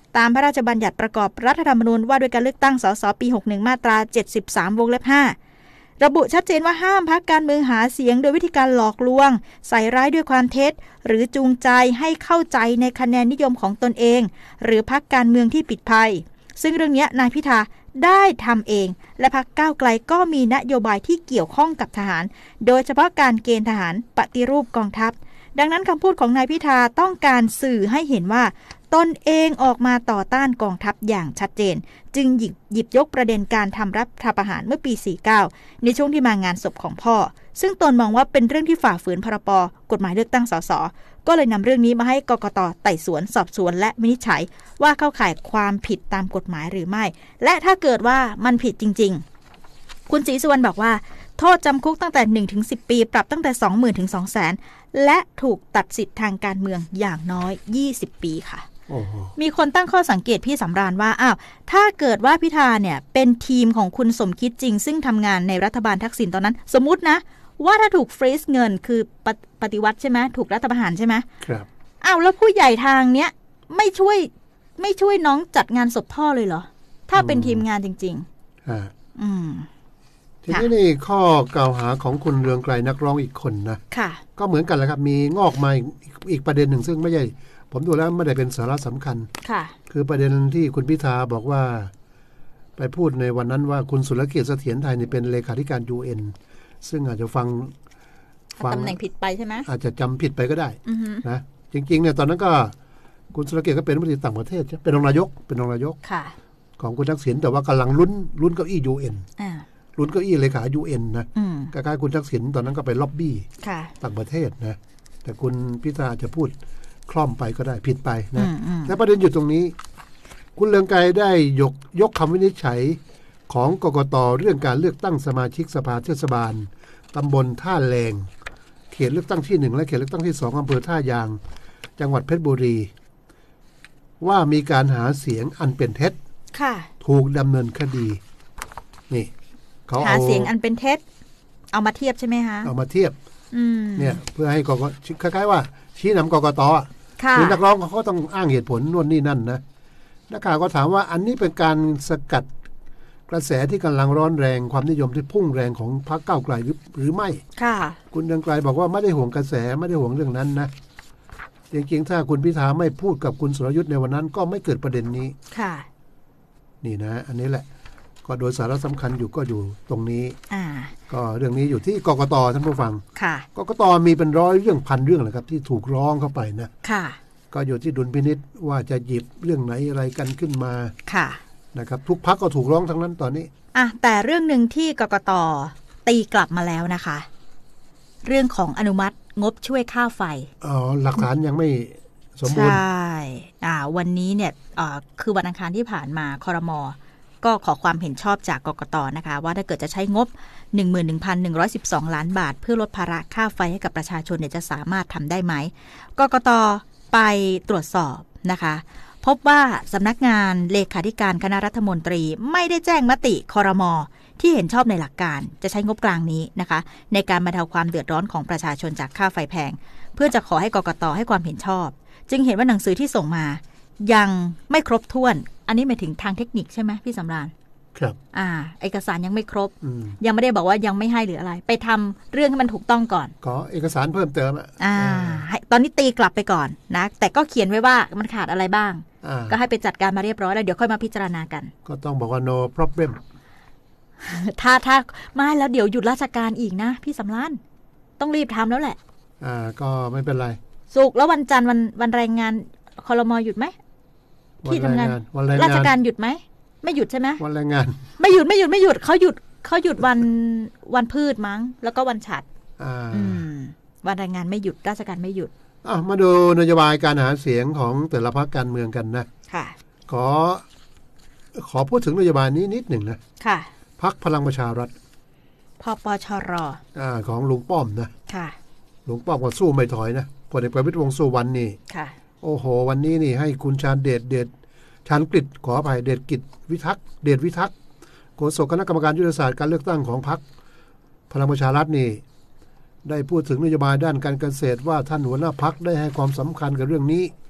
ตามพระราชบัญญัติประกอบรัฐธรรมนูญว่าด้วยการเลือกตั้งสสปีหกสิบเอ็ดมาตราเจ็ดสิบสามวงเล็บห้าระบุชัดเจนว่าห้ามพรรคการเมืองหาเสียงโดยวิธีการหลอกลวงใส่ร้ายด้วยความเท็จหรือจูงใจให้เข้าใจในคะแนนนิยมของตนเองหรือพรรคการเมืองที่ผิดภัยซึ่งเรื่องนี้นายพิธาได้ทำเองและพรรคก้าวไกลก็มีนโยบายที่เกี่ยวข้องกับทหารโดยเฉพาะการเกณฑ์ทหารปฏิรูปกองทัพดังนั้นคำพูดของนายพิธาต้องการสื่อให้เห็นว่าตนเองออกมาต่อต้านกองทัพอย่างชัดเจนจึงหยิบหยิบยกประเด็นการทำรัฐประหารเมื่อปีสี่สิบเก้าในช่วงที่มางานศพของพ่อซึ่งตนมองว่าเป็นเรื่องที่ฝ่าฝืนพรบกฎหมายเลือกตั้งสสก็เลยนำเรื่องนี้มาให้กกต.ไต่สวนสอบสวนและวินิจฉัยว่าเข้าข่ายความผิดตามกฎหมายหรือไม่และถ้าเกิดว่ามันผิดจริงๆคุณศรีสุวรรณบอกว่าโทษจำคุกตั้งแต่ หนึ่งถึงสิบ ปีปรับตั้งแต่ สองหมื่น ถึง สองแสน และถูกตัดสิทธิ์ทางการเมืองอย่างน้อยยี่สิบปีค่ะมีคนตั้งข้อสังเกตพี่สำราญว่าอ้าวถ้าเกิดว่าพิธาเนี่ยเป็นทีมของคุณสมคิดจริงซึ่งทำงานในรัฐบาลทักษิณตอนนั้นสมมุตินะว่าถ้าถูกฟรีซเงินคือปปฏิวัติใช่ไหมถูกรัฐประหารใช่ไหมครับอ้าวแล้วผู้ใหญ่ทางเนี้ยไม่ช่วยไม่ช่วยน้องจัดงานศพพ่อเลยเหรอถ้าเป็นทีมงานจริงๆอ่าอืมทีนี้นี่ข้อกล่าวหาของคุณเรืองไกรนักร้องอีกคนนะค่ะก็เหมือนกันแหละครับมีงอกมาอีกประเด็นหนึ่งซึ่งไม่ใช่ผมดูแล้วไม่ได้เป็นสาระสำคัญค่ะคือประเด็นที่คุณพิธาบอกว่าไปพูดในวันนั้นว่าคุณสุรเกียรติเสถียรไทยนี่เป็นเลขาธิการ ยู เอ็น ซึ่งอาจจะฟังฟังตำแหน่งผิดไปใช่ไหมอาจจะจำผิดไปก็ได้นะจริงๆเนี่ยตอนนั้นก็คุณสุรเกียรติก็เป็นรัฐมนตรีต่างประเทศใช่เป็นรองนายกเป็นรองนายกของคุณทักษิณแต่ว่ากำลังลุ้นลุ้นเก้าอี้ ยู เอ็น ลุ้นเก้าอี้เลขา ยู เอ็น นะคล้ายๆคุณทักษิณตอนนั้นก็ไปล็อบบี้ต่างประเทศนะแต่คุณพิธาจะพูดคล่อมไปก็ได้ผิดไปนะและประเด็นอยู่ตรงนี้คุณเรืองไกรได้ยกยกคำวินิจฉัยของกกต.เรื่องการเลือกตั้งสมาชิกสภาเทศบาลตำบลท่าแรงเขตเลือกตั้งที่หนึ่งและเขตเลือกตั้งที่สองอำเภอท่ายางจังหวัดเพชรบุรีว่ามีการหาเสียงอันเป็นเท็จถูกดำเนินคดีนี่เขาหาเสียงอันเป็นเท็จเอามาเทียบใช่ไหมคะเอามาเทียบเนี่ยเพื่อให้กกตคล้ายๆว่าชี้นำกกต.คือนักร้องเขาต้องอ้างเหตุผลนู่นนี่นั่นนะนักข่าวก็ถามว่าอันนี้เป็นการสกัดกระแสที่กำลังร้อนแรงความนิยมที่พุ่งแรงของพรรคก้าวไกลหรือหรือไม่ค่ะคุณเรืองไกรบอกว่าไม่ได้ห่วงกระแสไม่ได้ห่วงเรื่องนั้นนะจริงๆถ้าคุณพิธาไม่พูดกับคุณสรยุทธ์ในวันนั้นก็ไม่เกิดประเด็นนี้ค่ะนี่นะอันนี้แหละก็โดยสาระสำคัญอยู่ก็อยู่ตรงนี้อ่าก็เรื่องนี้อยู่ที่กกต.ท่านผู้ฟังค่ะกกต.มีเป็นร้อยเรื่องพันเรื่องแหละครับที่ถูกร้องเข้าไปนะค่ะก็อยู่ที่ดุลพินิจว่าจะหยิบเรื่องไหนอะไรกันขึ้นมาค่ะนะครับทุกพรรคก็ถูกร้องทั้งนั้นตอนนี้อ่ะแต่เรื่องนึงที่กกต.ตีกลับมาแล้วนะคะเรื่องของอนุมัติงบช่วยค่าไฟอ๋อหลักฐานยังไม่สมบูรณ์ใช่อ่าวันนี้เนี่ยอ่าคือวันอังคารที่ผ่านมาครม.ก็ขอความเห็นชอบจากกกต.นะคะว่าถ้าเกิดจะใช้งบ หนึ่งหมื่นหนึ่งพันหนึ่งร้อยสิบสอง ล้านบาทเพื่อลดภาระค่าไฟให้กับประชาชนเนี่ยจะสามารถทำได้ไหมกกต.ไปตรวจสอบนะคะพบว่าสำนักงานเลขาธิการคณะรัฐมนตรีไม่ได้แจ้งมติครม.ที่เห็นชอบในหลักการจะใช้งบกลางนี้นะคะในการบรรเทาความเดือดร้อนของประชาชนจากค่าไฟแพงเพื่อจะขอให้กกต.ให้ความเห็นชอบจึงเห็นว่าหนังสือที่ส่งมายังไม่ครบถ้วนอันนี้หมายถึงทางเทคนิคใช่ไหมพี่สำราญครับอ่าเอกสารยังไม่ครบยังไม่ได้บอกว่ายังไม่ให้หรืออะไรไปทำเรื่องให้มันถูกต้องก่อนขอเอกสารเพิ่มเติมอ่ะอ่าตอนนี้ตีกลับไปก่อนนะแต่ก็เขียนไว้ว่ามันขาดอะไรบ้างก็ให้ไปจัดการมาเรียบร้อยแล้วเดี๋ยวค่อยมาพิจารณากันก็ต้องบอกว่า no problem ถ้าถ้าไม่แล้วเดี๋ยวหยุดราชการอีกนะพี่สำราญต้องรีบทำแล้วแหละอ่าก็ไม่เป็นไรศุกร์แล้ววันจันทร์วันวันแรงงานครม.หยุดไหมที่ทำงานราชการหยุดไหมไม่หยุดใช่ไหมวันแรงงานไม่หยุดไม่หยุดไม่หยุดเขาหยุดเขาหยุดวันวันพืชมั้งแล้วก็วันฉัตรวันแรงงานไม่หยุดราชการไม่หยุดอ่ะมาดูนโยบายการหาเสียงของแต่ละพรรคการเมืองกันนะค่ะขอขอพูดถึงนโยบายนี้นิดหนึ่งนะค่ะพรรคพลังประชารัฐพปชรอ่าของลุงป้อมนะค่ะลุงป้อมก็สู้ไม่ถอยนะพลเอกประวิตรวงษ์สุวรรณนี่ค่ะโอ้โหวันนี้นี่ให้คุณชาญเดชเดชชาญกฤษขออภัยเดชกิจวิทักษ์เดชวิทักษ์โฆษกคณะกรรมการยุทธศาสตร์การเลือกตั้งของพรรคพลังประชารัฐนี่ได้พูดถึงนโยบายด้านการเกษตรว่าท่านหัวหน้าพรรคได้ให้ความสำคัญกับเรื่องนี้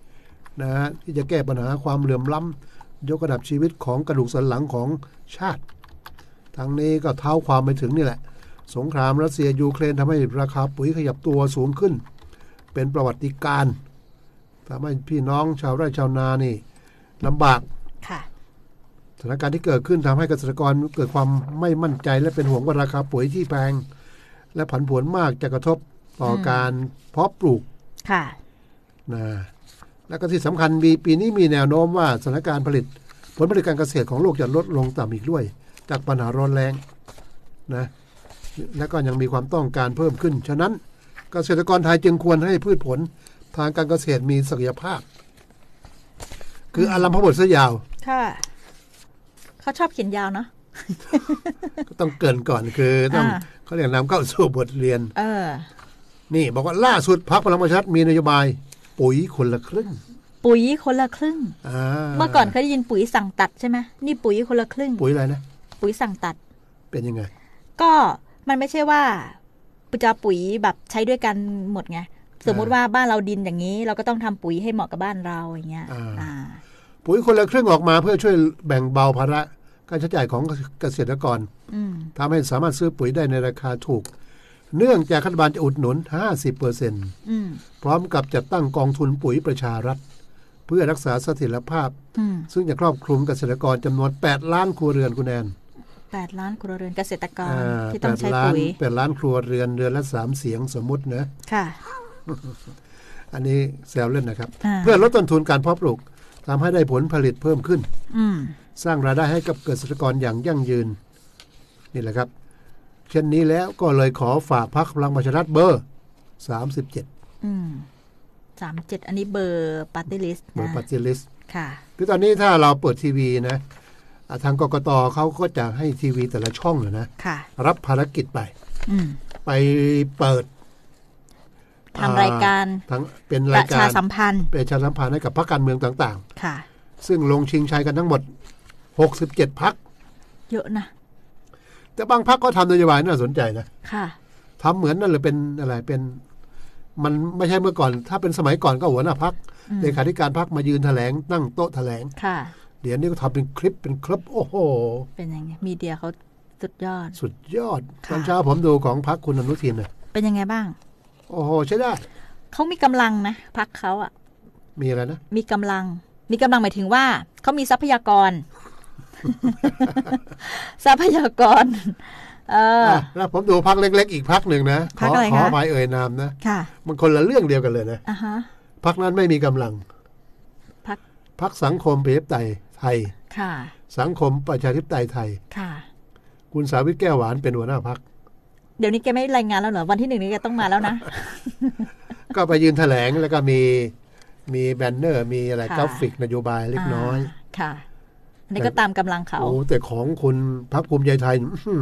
นะฮะที่จะแก้ปัญหาความเหลื่อมล้ำยกระดับชีวิตของกระดูกสันหลังของชาติทั้งนี้ก็เท้าความไปถึงนี่แหละสงครามรัสเซียยูเครนทำให้ราคาปุ๋ยขยับตัวสูงขึ้นเป็นประวัติการณ์ทำให้พี่น้องชาวไร่ชาวนานี่ลำบากสถานการณ์ที่เกิดขึ้นทำให้เกษตรกรเกิดความไม่มั่นใจและเป็นห่วงว่าราคาปุ๋ยที่แพงและผันผวนมากจะกระทบต่อการเพาะปลูกนะแล้วก็ที่สำคัญปีปีนี้มีแนวโน้มว่าสถานการณ์ผลิตผลผลิตการเกษตรของโลกจะลดลงต่ำอีกด้วยจากปัญหาร้อนแรงนะและก็ยังมีความต้องการเพิ่มขึ้นฉะนั้นเกษตรกรไทยจึงควรให้พืชผลทางการเกษตรมีศักยภาพคืออารัมพบทซะยาวค่ะเขาชอบเขียนยาวเนาะก็ต้องเกริ่นก่อนคือต้องเขาเรียกนำเข้าสู่บทเรียนเออนี่บอกว่าล่าสุดพรรคพลังประชารัฐมีนโยบายปุ๋ยคนละครึ่งปุ๋ยคนละครึ่งเมื่อก่อนเคยได้ยินปุ๋ยสั่งตัดใช่ไหมนี่ปุ๋ยคนละครึ่งปุ๋ยอะไรนะปุ๋ยสั่งตัดเป็นยังไงก็มันไม่ใช่ว่าจะปุ๋ยแบบใช้ด้วยกันหมดไงสมมุติว่าบ้านเราดินอย่างนี้เราก็ต้องทำปุ๋ยให้เหมาะกับบ้านเราอย่างเงี้ยปุ๋ยคนละครึ่งออกมาเพื่อช่วยแบ่งเบาภาระการใช้จ่ายของเกษตรกรทำให้สามารถซื้อปุ๋ยได้ในราคาถูกเนื่องจากรัฐบาลจะอุดหนุน ห้าสิบเปอร์เซ็นต์ พร้อมกับจัดตั้งกองทุนปุ๋ยประชารัฐเพื่อรักษาเสถียรภาพซึ่งจะครอบคลุมเกษตรกรจำนวนแปดล้านครัวเรือนคุณแอนแปดล้านครัวเรือนเกษตรกรที่ต้องใช้ปุ๋ยแปดล้านครัวเรือนเรือนละสามเสียงสมมุตินะค่ะ อันนี้แซวเล่นนะครับเพื่อลดต้นทุนการเพาะปลูกทำให้ได้ผลผลิตเพิ่มขึ้นสร้างรายได้ให้กับเกษตรกรอย่างยั่งยืนนี่แหละครับเช่นนี้แล้วก็เลยขอฝากพรรคพลังประชารัฐเบอร์สามสิบเจ็ดอืมสามสิบเจ็ดอันนี้เบอร์ปาร์ตี้ลิสต์เบอร์ปาร์ตี้ลิสต์ค่ะคือตอนนี้ถ้าเราเปิดทีวีนะทางกกตเขาก็จะให้ทีวีแต่ละช่องนะค่ะรับภารกิจไปไปเปิดทำรายการทั้งเป็นรายการประชาสัมพันธ์ประชาสัมพันธ์ให้กับพรรคการเมืองต่างๆค่ะซึ่งลงชิงชัยกันทั้งหมดหกสิบเจ็ดพรรคเยอะนะแต่บางพรรคก็ทำนโยบายน่าสนใจนะค่ะทำเหมือนนั่นหรือเป็นอะไรเป็นมันไม่ใช่เมื่อก่อนถ้าเป็นสมัยก่อนก็หัวหน้าพรรคเลขาธิการพรรคมายืนแถลงนั่งโต๊ะแถลงค่ะเดี๋ยวนี้ก็ทำเป็นคลิปเป็นคลิปโอ้โหเป็นยังไงมีเดียเขาสุดยอดสุดยอดตอนเช้าผมดูของพรรคคุณอนุทินน่ะเป็นยังไงบ้างโอ้โหใช่ได้เขามีกำลังนะพรรคเขาอ่ะมีอะไรนะมีกำลังมีกำลังหมายถึงว่าเขามีทรัพยากร ทรัพยากรเออแล้วผมดูพรรคเล็กๆอีกพรรคหนึ่งนะขอขอหมายเอ่ยนามนะมันคนละเรื่องเดียวกันเลยนะพรรคนั้นไม่มีกำลังพรรคพรรคสังคมประชาธิปไตยไทยสังคมประชาธิปไตยไทยคุณสาวิตแก้วหวานเป็นหัวหน้าพรรคเดี๋ยวนี้แกไม่รายงานแล้วเหรอวันที่หนึ่งนี้แกต้องมาแล้วนะก็ไปยืนแถลงแล้วก็มีมีแบนเนอร์มีอะไรกราฟิกนโยบายเล็กน้อยค่ะอันนี้ก็ตามกำลังเขาโอ้แต่ของคุณพรรคภูมิใจไทย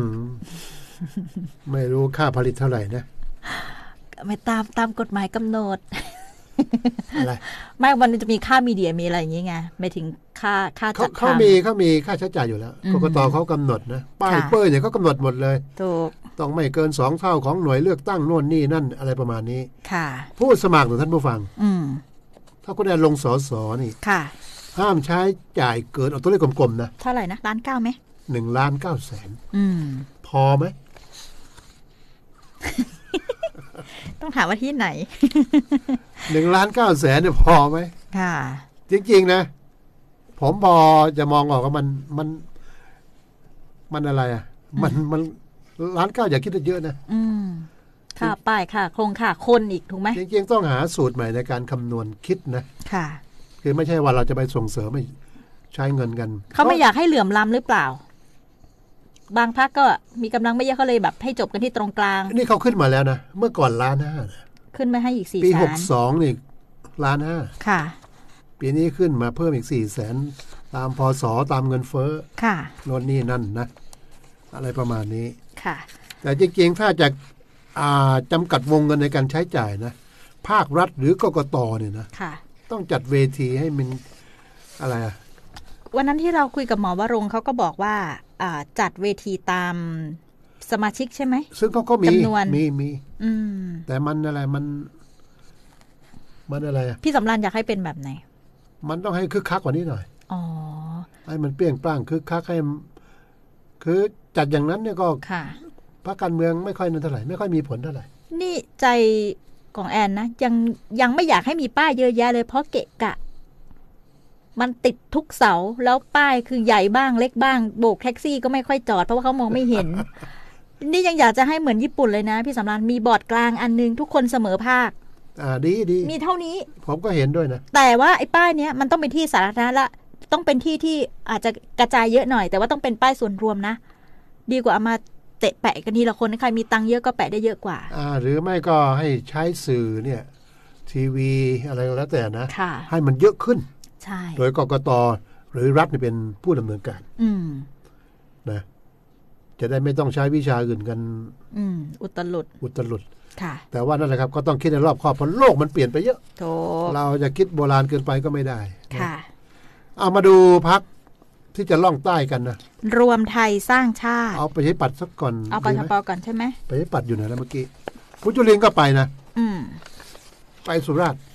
ไม่รู้ค่าผลิตเท่าไหร่นะไม่ตามตามกฎหมายกำหนดอะไรไม่วันนี้จะมีค่ามีเดียมีอะไรอย่างงี้ไงไม่ถึงค่าค่าจัดทำเขามีเขามีค่าใช้จ่ายอยู่แล้วกกตเขากำหนดนะป้ายเป้ยเนี่ยเขากำหนดหมดเลยถูกต้องไม่เกินสองเท่าของหน่วยเลือกตั้งโน่นนี่นั่นอะไรประมาณนี้ค่ะผู้สมัครหรือท่านผู้ฟังอืมถ้าคุณได้ลงสสนี่ค่ะห้ามใช้จ่ายเกินเอาตัวเลขกลมๆนะเท่าไหร่นะล้านเก้าไหมหนึ่งล้านเก้าแสนอืมพอไหมต้องถามว่าที่ไหนหนึ่งล้านเก้าแสนเนี่ยพอไหมค่ะจริงๆนะผมพอจะมองออกว่ามันมันมันอะไรอ่ะมันมันล้านเก้าอย่าคิดเยอะนะอืมค่ะป้ายค่ะโครงค่ะคนอีกถูกไหมจริงๆต้องหาสูตรใหม่ในการคำนวณคิดนะค่ะคือไม่ใช่ว่าเราจะไปส่งเสริมไม่ใช้เงินกันเขาไม่อยากให้เหลื่อมล้ำหรือเปล่าบางพรรคก็มีกำลังไม่เยอะเขาเลยแบบให้จบกันที่ตรงกลางนี่เขาขึ้นมาแล้วนะเมื่อก่อนล้านห้าขึ้นมาให้อีกสี่แสนปีหกสองนี่ล้านห้าค่ะปีนี้ขึ้นมาเพิ่มอีกสี่แสนตามพศตามเงินเฟ้อค่ะโน่นนี่นั่นนะอะไรประมาณนี้ค่ะแต่จริงๆถ้าจะจำกัดวงเงินในการใช้จ่ายนะภาครัฐหรือกกตเนี่ยนะต้องจัดเวทีให้มันอะไรอ่ะวันนั้นที่เราคุยกับหมอวรงค์เขาก็บอกว่าจัดเวทีตามสมาชิกใช่ไหมซึ่งเขาก็มีจำนวนมีมีแต่มันอะไรมันมันอะไรอ่ะพี่สำราญอยากให้เป็นแบบไหนมันต้องให้คึกคักกว่านี้หน่อยอ๋อให้มันเปรี้ยงปร้างคึกคักให้คือจัดอย่างนั้นเนี่ยก็พรรคการเมืองไม่ค่อยนั่นเท่าไหร่ไม่ค่อยมีผลเท่าไหร่นี่ใจของแอนนะยังยังไม่อยากให้มีป้ายเยอะแยะเลยเพราะเกะกะมันติดทุกเสาแล้วป้ายคือใหญ่บ้างเล็กบ้างโบกแท็กซี่ก็ไม่ค่อยจอดเพราะว่าเขามองไม่เห็น นี่ยังอยากจะให้เหมือนญี่ปุ่นเลยนะพี่สำราญมีบอร์ดกลางอันนึงทุกคนเสมอภาคอ่าดีดีมีเท่านี้ผมก็เห็นด้วยนะแต่ว่าไอ้ป้ายเนี้ยมันต้องเป็นที่สาธารณะละต้องเป็นที่ที่อาจจะกระจายเยอะหน่อยแต่ว่าต้องเป็นป้ายส่วนรวมนะดีกว่าเอามาเตะแปะกันทีละคนใครมีตังค์เยอะก็แปะได้เยอะกว่าอ่าหรือไม่ก็ให้ใช้สื่อเนี่ยทีวีอะไรก็แล้วแต่นะให้มันเยอะขึ้นใช่โดยกกต.หรือรัฐเป็นผู้ดำเนินการอืมนะจะได้ไม่ต้องใช้วิชาอื่นกันอืมอุตลุดอุตลุดค่ะแต่ว่านั่นแหละครับก็ต้องคิดในรอบคอบเพราะโลกมันเปลี่ยนไปเยอะเราจะคิดโบราณเกินไปก็ไม่ได้ค่ะเอามาดูพรรคที่จะล่องใต้กันนะรวมไทยสร้างชาติเอาไปใช้ปัดสักก่อนเอาปชปก่อนใช่ไหมไปใช้ปัดอยู่ไหนแล้วเมื่อกี้คุณจุลินก็ไปนะอืมไปสุราษฎร์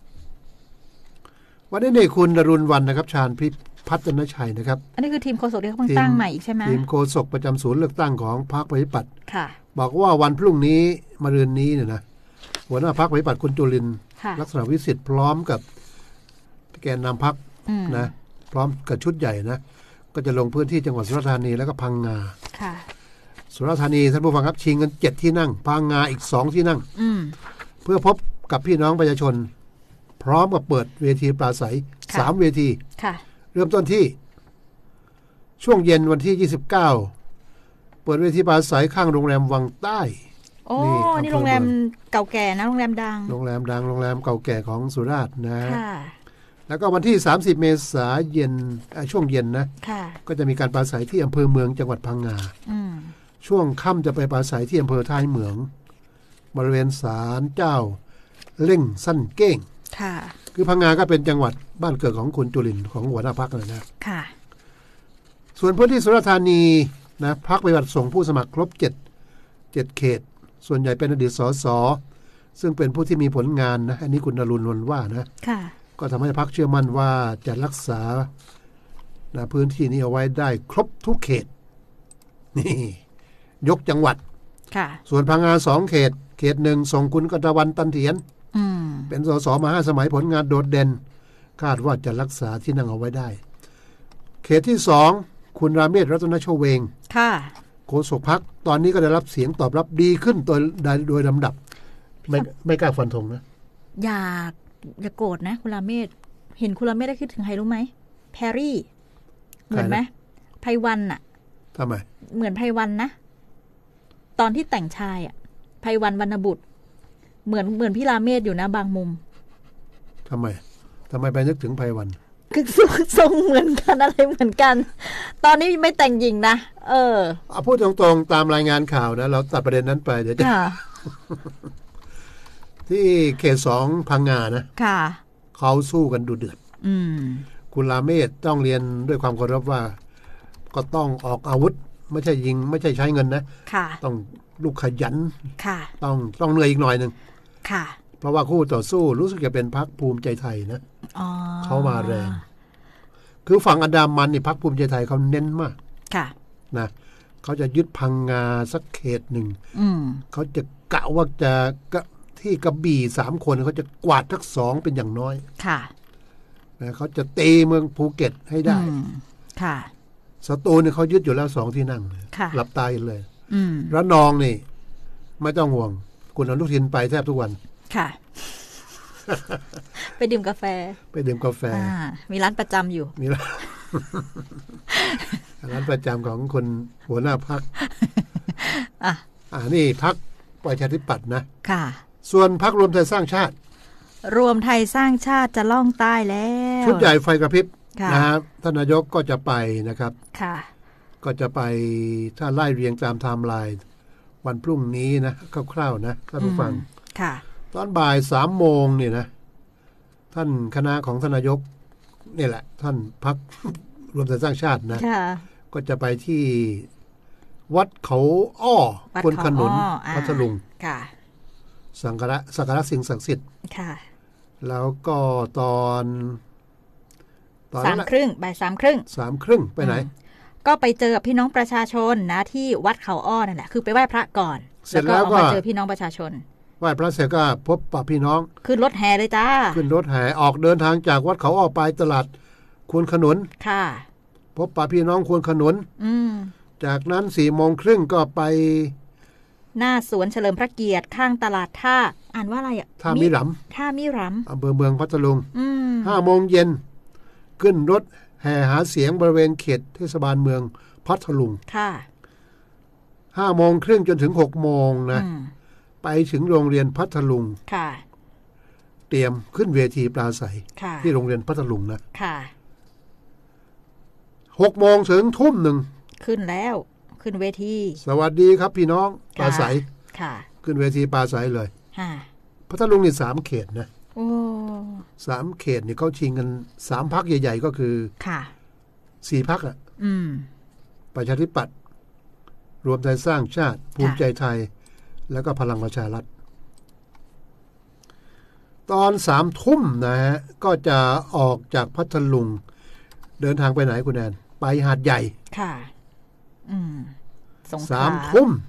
วันนี้เนี่ยคุณนรุณวรรณนะครับชาญพิพัฒนชัยนะครับอันนี้คือทีมโฆษกที่เขาเพิ่งตั้งใหม่อีกใช่ไหมทีมโฆษกประจำศูนย์เลือกตั้งของพรรคประชาธิปัตย์ค่ะบอกว่าวันพรุ่งนี้มะรืนนี้เนี่ยนะหัวหน้าพรรคประชาธิปัตย์คุณจุลินลักษณะวิสิทธิ์พร้อมกับแกนนำพรรคนะพร้อมกับชุดใหญ่นะก็จะลงพื้นที่จังหวัดสุราษฎร์ธานีแล้วก็พังงาค่ะสุราษฎร์ธานีท่านผู้ฟังครับชิงกันเจ็ดที่นั่งพังงาอีกสองที่นั่งเพื่อพบกับพี่น้องประชาชนพร้อมกับเปิดเวทีปราศัยสามเวทีเริ่มต้นที่ช่วงเย็นวันที่ยี่สิบเก้าเปิดเวทีปราศัยข้างโรงแรมวังใต้โอ้นี่โรงแรมเก่าแก่นะโรงแรมดังโรงแรมดังโรงแรมเก่าแก่ของสุราษฎร์นะแล้วก็วันที่สามสิบเมษายนช่วงเย็นนะก็จะมีการปราศัยที่อำเภอเมืองจังหวัดพังงาช่วงค่ำจะไปปราศัยที่อำเภอท้ายเหมืองบริเวณศาลเจ้าเล่งสั้นเก้งคือพังงาก็เป็นจังหวัดบ้านเกิดของคุณจุลินของหัวหน้าพรรคเลยนะค่ะส่วนพื้นที่สุราษฎร์ธานีนะพรรคปฏิบัติส่งผู้สมัครครบเจ็ดเจ็ดเขตส่วนใหญ่เป็นอดีตสสซึ่งเป็นผู้ที่มีผลงานนะอันนี้คุณนรุณวรรณว่านะค่ะก็ทำให้พรรคเชื่อมั่นว่าจะรักษานะพื้นที่นี้เอาไว้ได้ครบทุกเขตนี่ยกจังหวัดค่ะส่วนพังงาสองเขตเขตหนึ่งส่งคุณกตวันตันเถียนเป็นสสมาห้าสมัยผลงานโดดเด่นคาดว่าจะรักษาที่นั่งเอาไว้ได้เขตที่สองคุณราเมศรัตนชเวงค่ะโฆษกพรรคตอนนี้ก็ได้รับเสียงตอบรับดีขึ้นโดยโดยลำดับไม่ไม่กล้าฟันธงนะอยากอย่าโกรธนะคุณราเมศเห็นคุณราเมศได้คิดถึงใครรู้ไหมแพรรี่เหมือนไหมไพวันอะทำไมเหมือนไพวันนะตอนที่แต่งชายอะไพวันวรรณบุตรเหมือนเหมือนพี่ราเมศอยู่นะบางมุมทำไมทำไมไปนึกถึงไพวันคือทรงเหมือนกันอะไรเหมือนกันตอนนี้ไม่แต่งหญิงนะเออเอาพูดตรงๆตามรายงานข่าวนะเราตัดประเด็นนั้นไปเดี๋ยวจะที่เขตสองพังงานะค่ะเขาสู้กันดุเดือดคุณราเมศต้องเรียนด้วยความเคารพว่าก็ต้องออกอาวุธไม่ใช่ยิงไม่ใช่ใช้เงินนะต้องลูกขยันต้องต้องเหนื่อยอีกหน่อยนึงเพราะว่าคู่ต่อสู้รู้สึกจะเป็นพรรคภูมิใจไทยนะเขามาแรงคือฝั่งอันดามันนี่พรรคภูมิใจไทยเขาเน้นมากนะเขาจะยึดพังงาสักเขตหนึ่งเขาจะกะว่าจะที่กระบี่สามคนเขาจะกวาดทั้งสองเป็นอย่างน้อยค่ะนะเขาจะตีเมืองภูเก็ตให้ได้ค่ะสตูลเนี่ยเขายึดอยู่แล้วสองที่นั่งหลับตายเลยระนองนี่ไม่ต้องห่วงคุณอนุทินไปแทบทุกวันค่ะไปดื่มกาแฟไปดื่มกาแฟมีร้านประจำอยู่มีร้านร้านประจำของคนหัวหน้าพรรคอ่ะอ่านี่พรรคประชาธิปัตย์นะค่ะส่วนพรรครวมไทยสร้างชาติรวมไทยสร้างชาติจะล่องใต้แล้วชุดใหญ่ไฟกระพริบนะครับท่านนายกก็จะไปนะครับค่ะก็จะไปถ้าไล่เรียงตามไทม์ไลน์วันพรุ่งนี้นะคร่าวๆนะท่านผู้ฟังค่ะตอนบ่ายสามโมงเนี่ยนะท่านคณะของท่านนายกนี่แหละท่านพรรครวมไทยสร้างชาตินะก็จะไปที่วัดเขาอ้อคนขนุนพัทลุงสังฆะสักการะสิ่งศักดิ์สิทธิ์แล้วก็ตอนสามครึ่งบ่ายสามครึ่งสามครึ่งไปไหนก็ไปเจอกับพี่น้องประชาชนนะที่วัดเขาอ้อนั่นแหละคือไปไหว้พระก่อนเสร็จแล้วก็มาเจอพี่น้องประชาชนไหว้พระเสร็จก็พบปะพี่น้องขึ้นรถแห่เลยจ้าขึ้นรถแห่ออกเดินทางจากวัดเขาอ้อไปตลาดควนขนุนค่ะพบปะพี่น้องควนขนุนอืมจากนั้นสี่โมงครึ่งก็ไปหน้าสวนเฉลิมพระเกียรติข้างตลาดท่าอ่านว่าอะไรอ่ะท่ามิรำท่ามิรำอำเภอเมืองพัทลุงห้าโมงเย็นขึ้นรถแห่หาเสียงบริเวณเขตเทศบาลเมืองพัทลุงค่ะห้าโมงครึ่งจนถึงหกโมงนะไปถึงโรงเรียนพัทลุงค่ะเตรียมขึ้นเวทีปราศัยที่โรงเรียนพัทลุงนะค่ะหกโมงถึงทุ่มหนึ่งขึ้นแล้วขึ้นเวทีสวัสดีครับพี่น้องปราศัยค่ะขึ้นเวทีปราศัยเลยค่ะพัทลุงนี่สามเขตนะโอ้สามเขตนี่เขาชิงกันสามพรรคใหญ่ๆก็คือค่ะสี่พรรคอ่ะอืมประชาธิปัตย์รวมไทยสร้างชาติภูมิใจไทยแล้วก็พลังประชารัฐตอนสามทุ่มนะฮะก็จะออกจากพัทลุงเดินทางไปไหนคุณแอนไปหาดใหญ่ค่ะอืมสามทุ่ม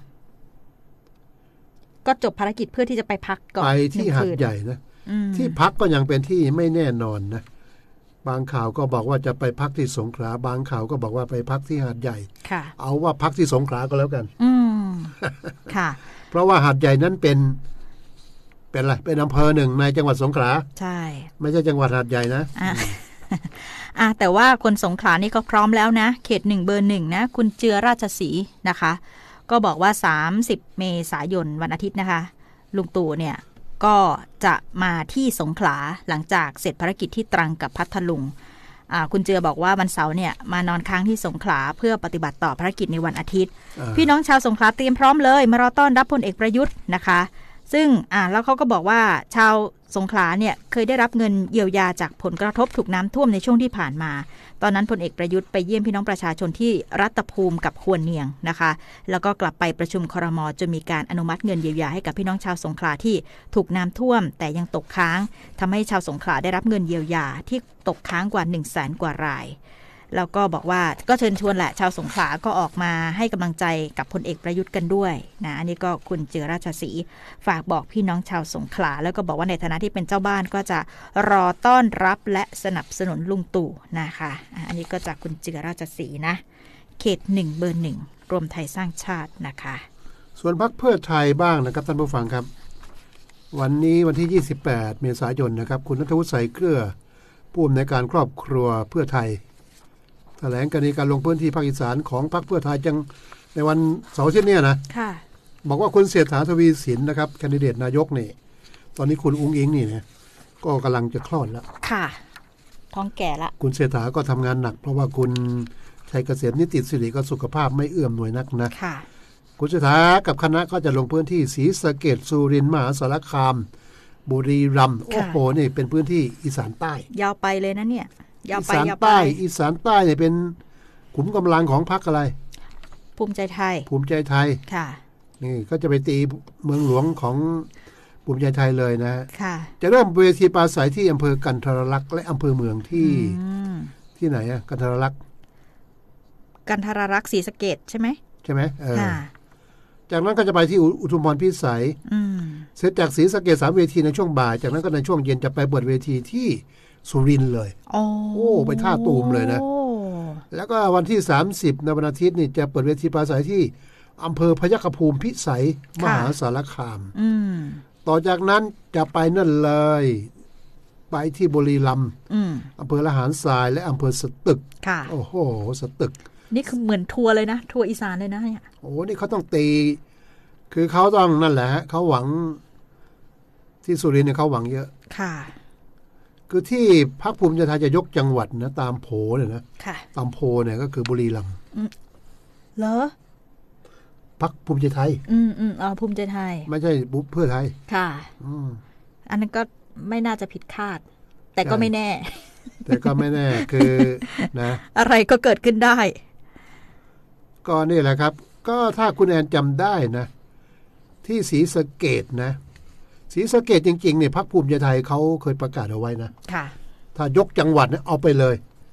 ก็จบภารกิจเพื่อที่จะไปพักก่อนไปที่หาดใหญ่นะที่พักก็ยังเป็นที่ไม่แน่นอนนะบางข่าวก็บอกว่าจะไปพักที่สงขลาบางข่าวก็บอกว่าไปพักที่หาดใหญ่เอาว่าพักที่สงขลาก็แล้วกันอืมค่ะเพราะว่าหาดใหญ่นั้นเป็นเป็นอะไรเป็นอำเภอหนึ่งในจังหวัดสงขลาใช่ไม่ใช่จังหวัดหาดใหญ่นะอ่ะแต่ว่าคนสงขลานี่ก็พร้อมแล้วนะเขตหนึ่งเบอร์หนึ่งนะคุณเจือราชศรีนะคะก็บอกว่าสามสิบเมษายนวันอาทิตย์นะคะลุงตู่เนี่ยก็จะมาที่สงขลาหลังจากเสร็จภารกิจที่ตรังกับพัทลุงคุณเจือบอกว่าวันเสาร์เนี่ยมานอนค้างที่สงขลาเพื่อปฏิบัติต่อภารกิจในวันอาทิตย์พี่น้องชาวสงขลาเตรียมพร้อมเลยมารอต้อนรับพลเอกประยุทธ์นะคะซึ่งอ่าแล้วเขาก็บอกว่าชาวสงขลาเนี่ยเคยได้รับเงินเยียวยาจากผลกระทบถูกน้ำท่วมในช่วงที่ผ่านมาตอนนั้นพลเอกประยุทธ์ไปเยี่ยมพี่น้องประชาชนที่รัตภูมิกับควรเนียงนะคะแล้วก็กลับไปประชุมครม.จนมีการอนุมัติเงินเยียวยาให้กับพี่น้องชาวสงขลาที่ถูกน้ำท่วมแต่ยังตกค้างทำให้ชาวสงขลาได้รับเงินเยียวยาที่ตกค้างกว่า หนึ่งแสน กว่ารายแล้วก็บอกว่าก็เชิญชวนแหละชาวสงขลาก็ออกมาให้กำลังใจกับพลเอกประยุทธ์กันด้วยนะอันนี้ก็คุณเจือราชศรีฝากบอกพี่น้องชาวสงขลาแล้วก็บอกว่าในฐานะที่เป็นเจ้าบ้านก็จะรอต้อนรับและสนับสนุนลุงตู่นะคะอันนี้ก็จากคุณเจือราชศรีนะเขตหนึ่งเบอร์หนึ่งรวมไทยสร้างชาตินะคะส่วนพรรคเพื่อไทยบ้างนะครับท่านผู้ฟังครับวันนี้วันที่ยี่สิบแปดเมษายนนะครับคุณณัฐวุฒิใส่เกลือผู้อำนวยการครอบครัวเพื่อไทยแถลงการในการลงพื้นที่ภาคอีสานของพรรคเพื่อไทยจังในวันเสาร์ที่นี้นะค่ะบอกว่าคุณเศรษฐาทวีสินนะครับแคนดิเดตนายกนี่ตอนนี้คุณอุ้งอิงนี่นะก็กำลังจะคลอดแล้วค่ะท้องแก่ละคุณเศรษฐาก็ทำงานหนักเพราะว่าคุณชัยเกษมนิติสิริก็สุขภาพไม่เอื้อมหน่วยนักนะค่ะคุณเศรษฐากับคณะก็จะลงพื้นที่ศรีสะเกษสุรินทร์มหาสารคามบุรีรัมย์โอ้โหนี่เป็นพื้นที่อีสานใต้ยาวไปเลยนะเนี่ยยาวไปยาวไปอีสานใต้เนี่ยเป็นขุมกำลังของพรรคอะไรภูมิใจไทยภูมิใจไทยค่ะนี่ก็จะไปตีเมืองหลวงของภูมิใจไทยเลยนะค่ะจะเริ่มเวทีปราศัยที่อำเภอกันทรลักษณ์และอำเภอเมืองที่ที่ไหนอะกันทรลักษณ์กันทรลักษณ์ศรีสะเกษใช่ไหมใช่ไหมเออจากนั้นก็จะไปที่อุทุมพรพิสัยเสร็จจากศรีสะเกษสามเวทีในช่วงบ่ายจากนั้นก็ในช่วงเย็นจะไปเปิดเวทีที่สุรินทร์เลยโอ้โอ้ไปท่าตูมเลยนะแล้วก็วันที่สามสิบในวันอาทิตย์นี่จะเปิดเวทีปราศัยที่อำเภอพยัคฆภูมิพิสัยมหาสารคามต่อจากนั้นจะไปนั่นเลยไปที่บุรีรัมย์อำเภอละหารทรายและอำเภอสตึกโอ้โหสตึกนี่คือเหมือนทัวร์เลยนะทัวร์อีสานเลยนะเนี่ยโอ้นี่เขาต้องตีคือเขาต้องนั่นแหละเขาหวังที่สุรินทร์เนี่ยเขาหวังเยอะค่ะคือที่พรรคภูมิใจไทยจะยกจังหวัดนะตามโผเนี่ยนะตามโผเนี่ยก็คือบุรีรัมย์เหรอพรรคภูมิใจไทยอืมอืมอ๋อภูมิใจไทยไม่ใช่เพื่อไทยค่ะอืมอันนั้นก็ไม่น่าจะผิดคาดแต่ก็ไม่แน่แต่ก็ไม่แน่คือนะอะไรก็เกิดขึ้นได้ก็นี่แหละครับก็ถ้าคุณแอนจำได้นะที่ศรีสะเกษนะศรีสะเกษจริงๆเนี่ยพรรคภูมิใจไทยเขาเคยประกาศเอาไว้นะค่ะถ้ายกจังหวัดเนี่ยเอาไปเลย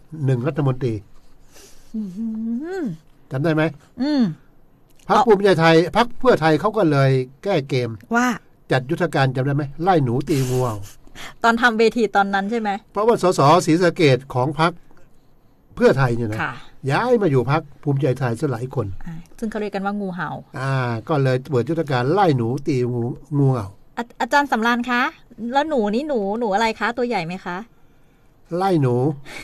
หนึ่งรัฐมนตรีจำได้ไหมอืมพรรคภูมิใจไทยพรรคเพื่อไทยเขาก็เลยแก้เกมว่าจัดยุทธการจำได้ไหมไล่หนูตีงูเอาตอนทำเวทีตอนนั้นใช่ไหมเพราะว่าสสศรีสะเกษของพรรคเพื่อไทยเนี่ยนะย้ายมาอยู่พรรคภูมิใจไทยซะหลายคนซึ่งเขาเรียกกันว่างูเห่าอ่าก็เลยเปิดยุทธการไล่หนูตีงูงูเห่าอาจารย์สำราญคะแล้วหนูนี่หนูหนูอะไรคะตัวใหญ่ไหมคะไล่หนู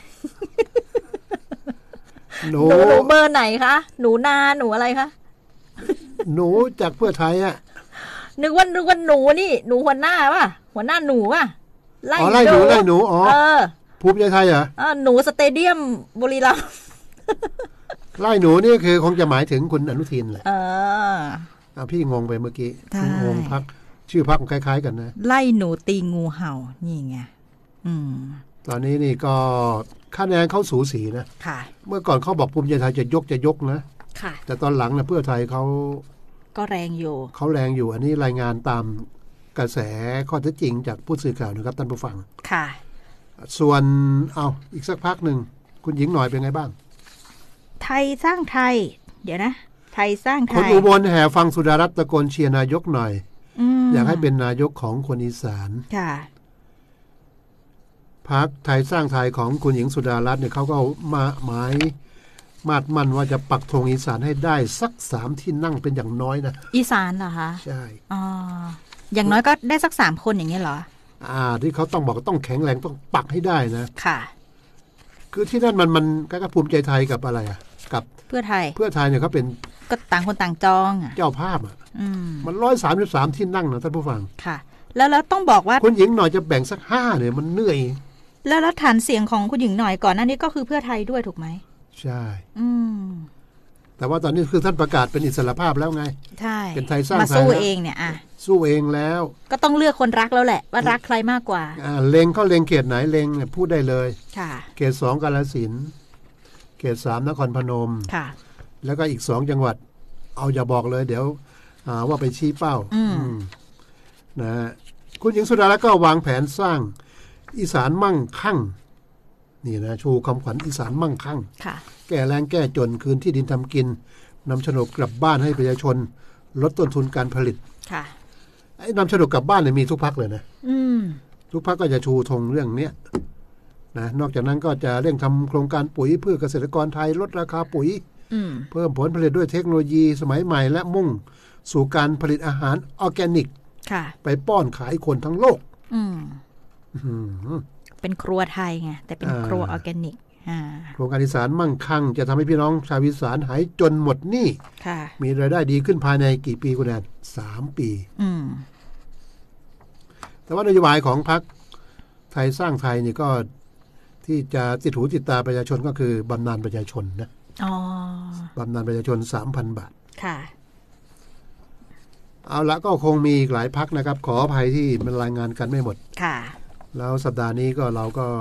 หนูหนูเบอร์ไหนคะหนูนาหนูอะไรคะหนูจากเพื่อไทยอะนึกว่านึกว่าหนูนี่หนูหัวหน้าป่ะหัวหน้าหนูป่ะไล่ไล่หนูไล่หนูอ๋อภูมิใจไทยเหรออ๋อหนูสเตเดียมบุรีรัมย์ไล่หนูนี่คือคงจะหมายถึงคุณอนุทินแหละเออพี่งงไปเมื่อกี้งงพรรคชื่อพรรคคล้ายๆกันนะไล่หนูตีงูเห่านี่ไงอืมตอนนี้นี่ก็คะแนนเข้าสูสีนะค่ะเมื่อก่อนเขาบอกภูมิใจไทยจะยกจะยกนะค่ะแต่ตอนหลังนะเพื่อไทยเขาก็แรงอยู่เขาแรงอยู่อันนี้รายงานตามกระแสข้อเท็จจริงจากผู้สื่อข่าวนะครับท่านผู้ฟังค่ะส่วนเอาอีกสักพักหนึ่งคุณหญิงหน่อยเป็นไงบ้างไทยสร้างไทยเดี๋ยวนะไทยสร้างไทยคนอุบลแห่ฟังสุดารัตน์ตะโกนเชียร์นายกหน่อย อ, อยากให้เป็นนายกของคนอีสานค่ะพรรคไทยสร้างไทยของคุณหญิงสุดารัตน์เนี่ยเขาก็มาหมายมาดมั่นว่าจะปักธงอีสานให้ได้สักสามที่นั่งเป็นอย่างน้อยนะอีสานเหรอคะใช่อ๋ออย่างน้อยก็ได้สักสามคนอย่างนี้เหรออ่าที่เขาต้องบอกต้องแข็งแรงต้องปักให้ได้นะค่ะคือที่นั่นมันมันก็ภูมิใจไทยกับอะไรอ่ะกับเพื่อไทยเพื่อไทยเนี่ยเขาเป็นก็ต่างคนต่างจองอ่ะเจ้าภาพอ่ะมันร้อยสามสิบสามที่นั่งนะท่านผู้ฟังค่ะแล้วแล้วต้องบอกว่าคุณหญิงหน่อยจะแบ่งสักห้าเนี่ยมันเหนื่อยแล้วแล้วฐานเสียงของคุณหญิงหน่อยก่อนหน้านี้ก็คือเพื่อไทยด้วยถูกไหมใช่อืมแต่ว่าตอนนี้คือท่านประกาศเป็นอิสรภาพแล้วไงใช่เป็นไทยสร้างไทยมาสู้เองเนี่ยอ่ะสู้เองแล้วก็ต้องเลือกคนรักแล้วแหละว่ารักใครมากกว่าอ่าเล็งเขาเล็งเขตไหนเล็งเนี่ยพูดได้เลยค่ะเขตสองกาฬสินธุ์เขตสามนครพนมค่ะแล้วก็อีกสองจังหวัดเอาอย่าบอกเลยเดี๋ยวว่าไปชี้เป้านะคุณหญิงสุดารัตน์ก็วางแผนสร้างอีสานมั่งคั่งนี่นะชูคำขวัญอีสานมั่งคั่งแก้แรงแก้จนคืนที่ดินทำกินนำโฉนดกลับบ้านให้ประชาชนลดต้นทุนการผลิตไอ้นำโฉนดกลับบ้านเนี่ยมีทุกพรรคเลยนะทุกพรรคก็จะชูธงเรื่องเนี้ยนะนอกจากนั้นก็จะเร่งทำโครงการปุ๋ยเพื่อเกษตรกรไทยลดราคาปุ๋ยเพิ่มผลผลิตด้วยเทคโนโลยีสมัยใหม่และมุ่งสู่การผลิตอาหารออร์แกนิกไปป้อนขายคนทั้งโลกเป็นครัวไทยไงแต่เป็นครัวออร์แกนิกโครงการอีสานมั่งคั่งจะทำให้พี่น้องชาวอีสานหายจนหมดหนี้มีรายได้ดีขึ้นภายในกี่ปีคุณแอนสามปีแต่ว่านโยบายของพรรคไทยสร้างไทยนี่ก็ที่จะติดหูติดตาประชาชนก็คือบำนาญประชาชนนะบำนาญประชาชน สามพัน บาทค่ะเอาละก็คงมีอีกหลายพรรคนะครับขออภัยที่มันรายงานกันไม่หมดค่ะแล้วสัปดาห์นี้ก็เราก็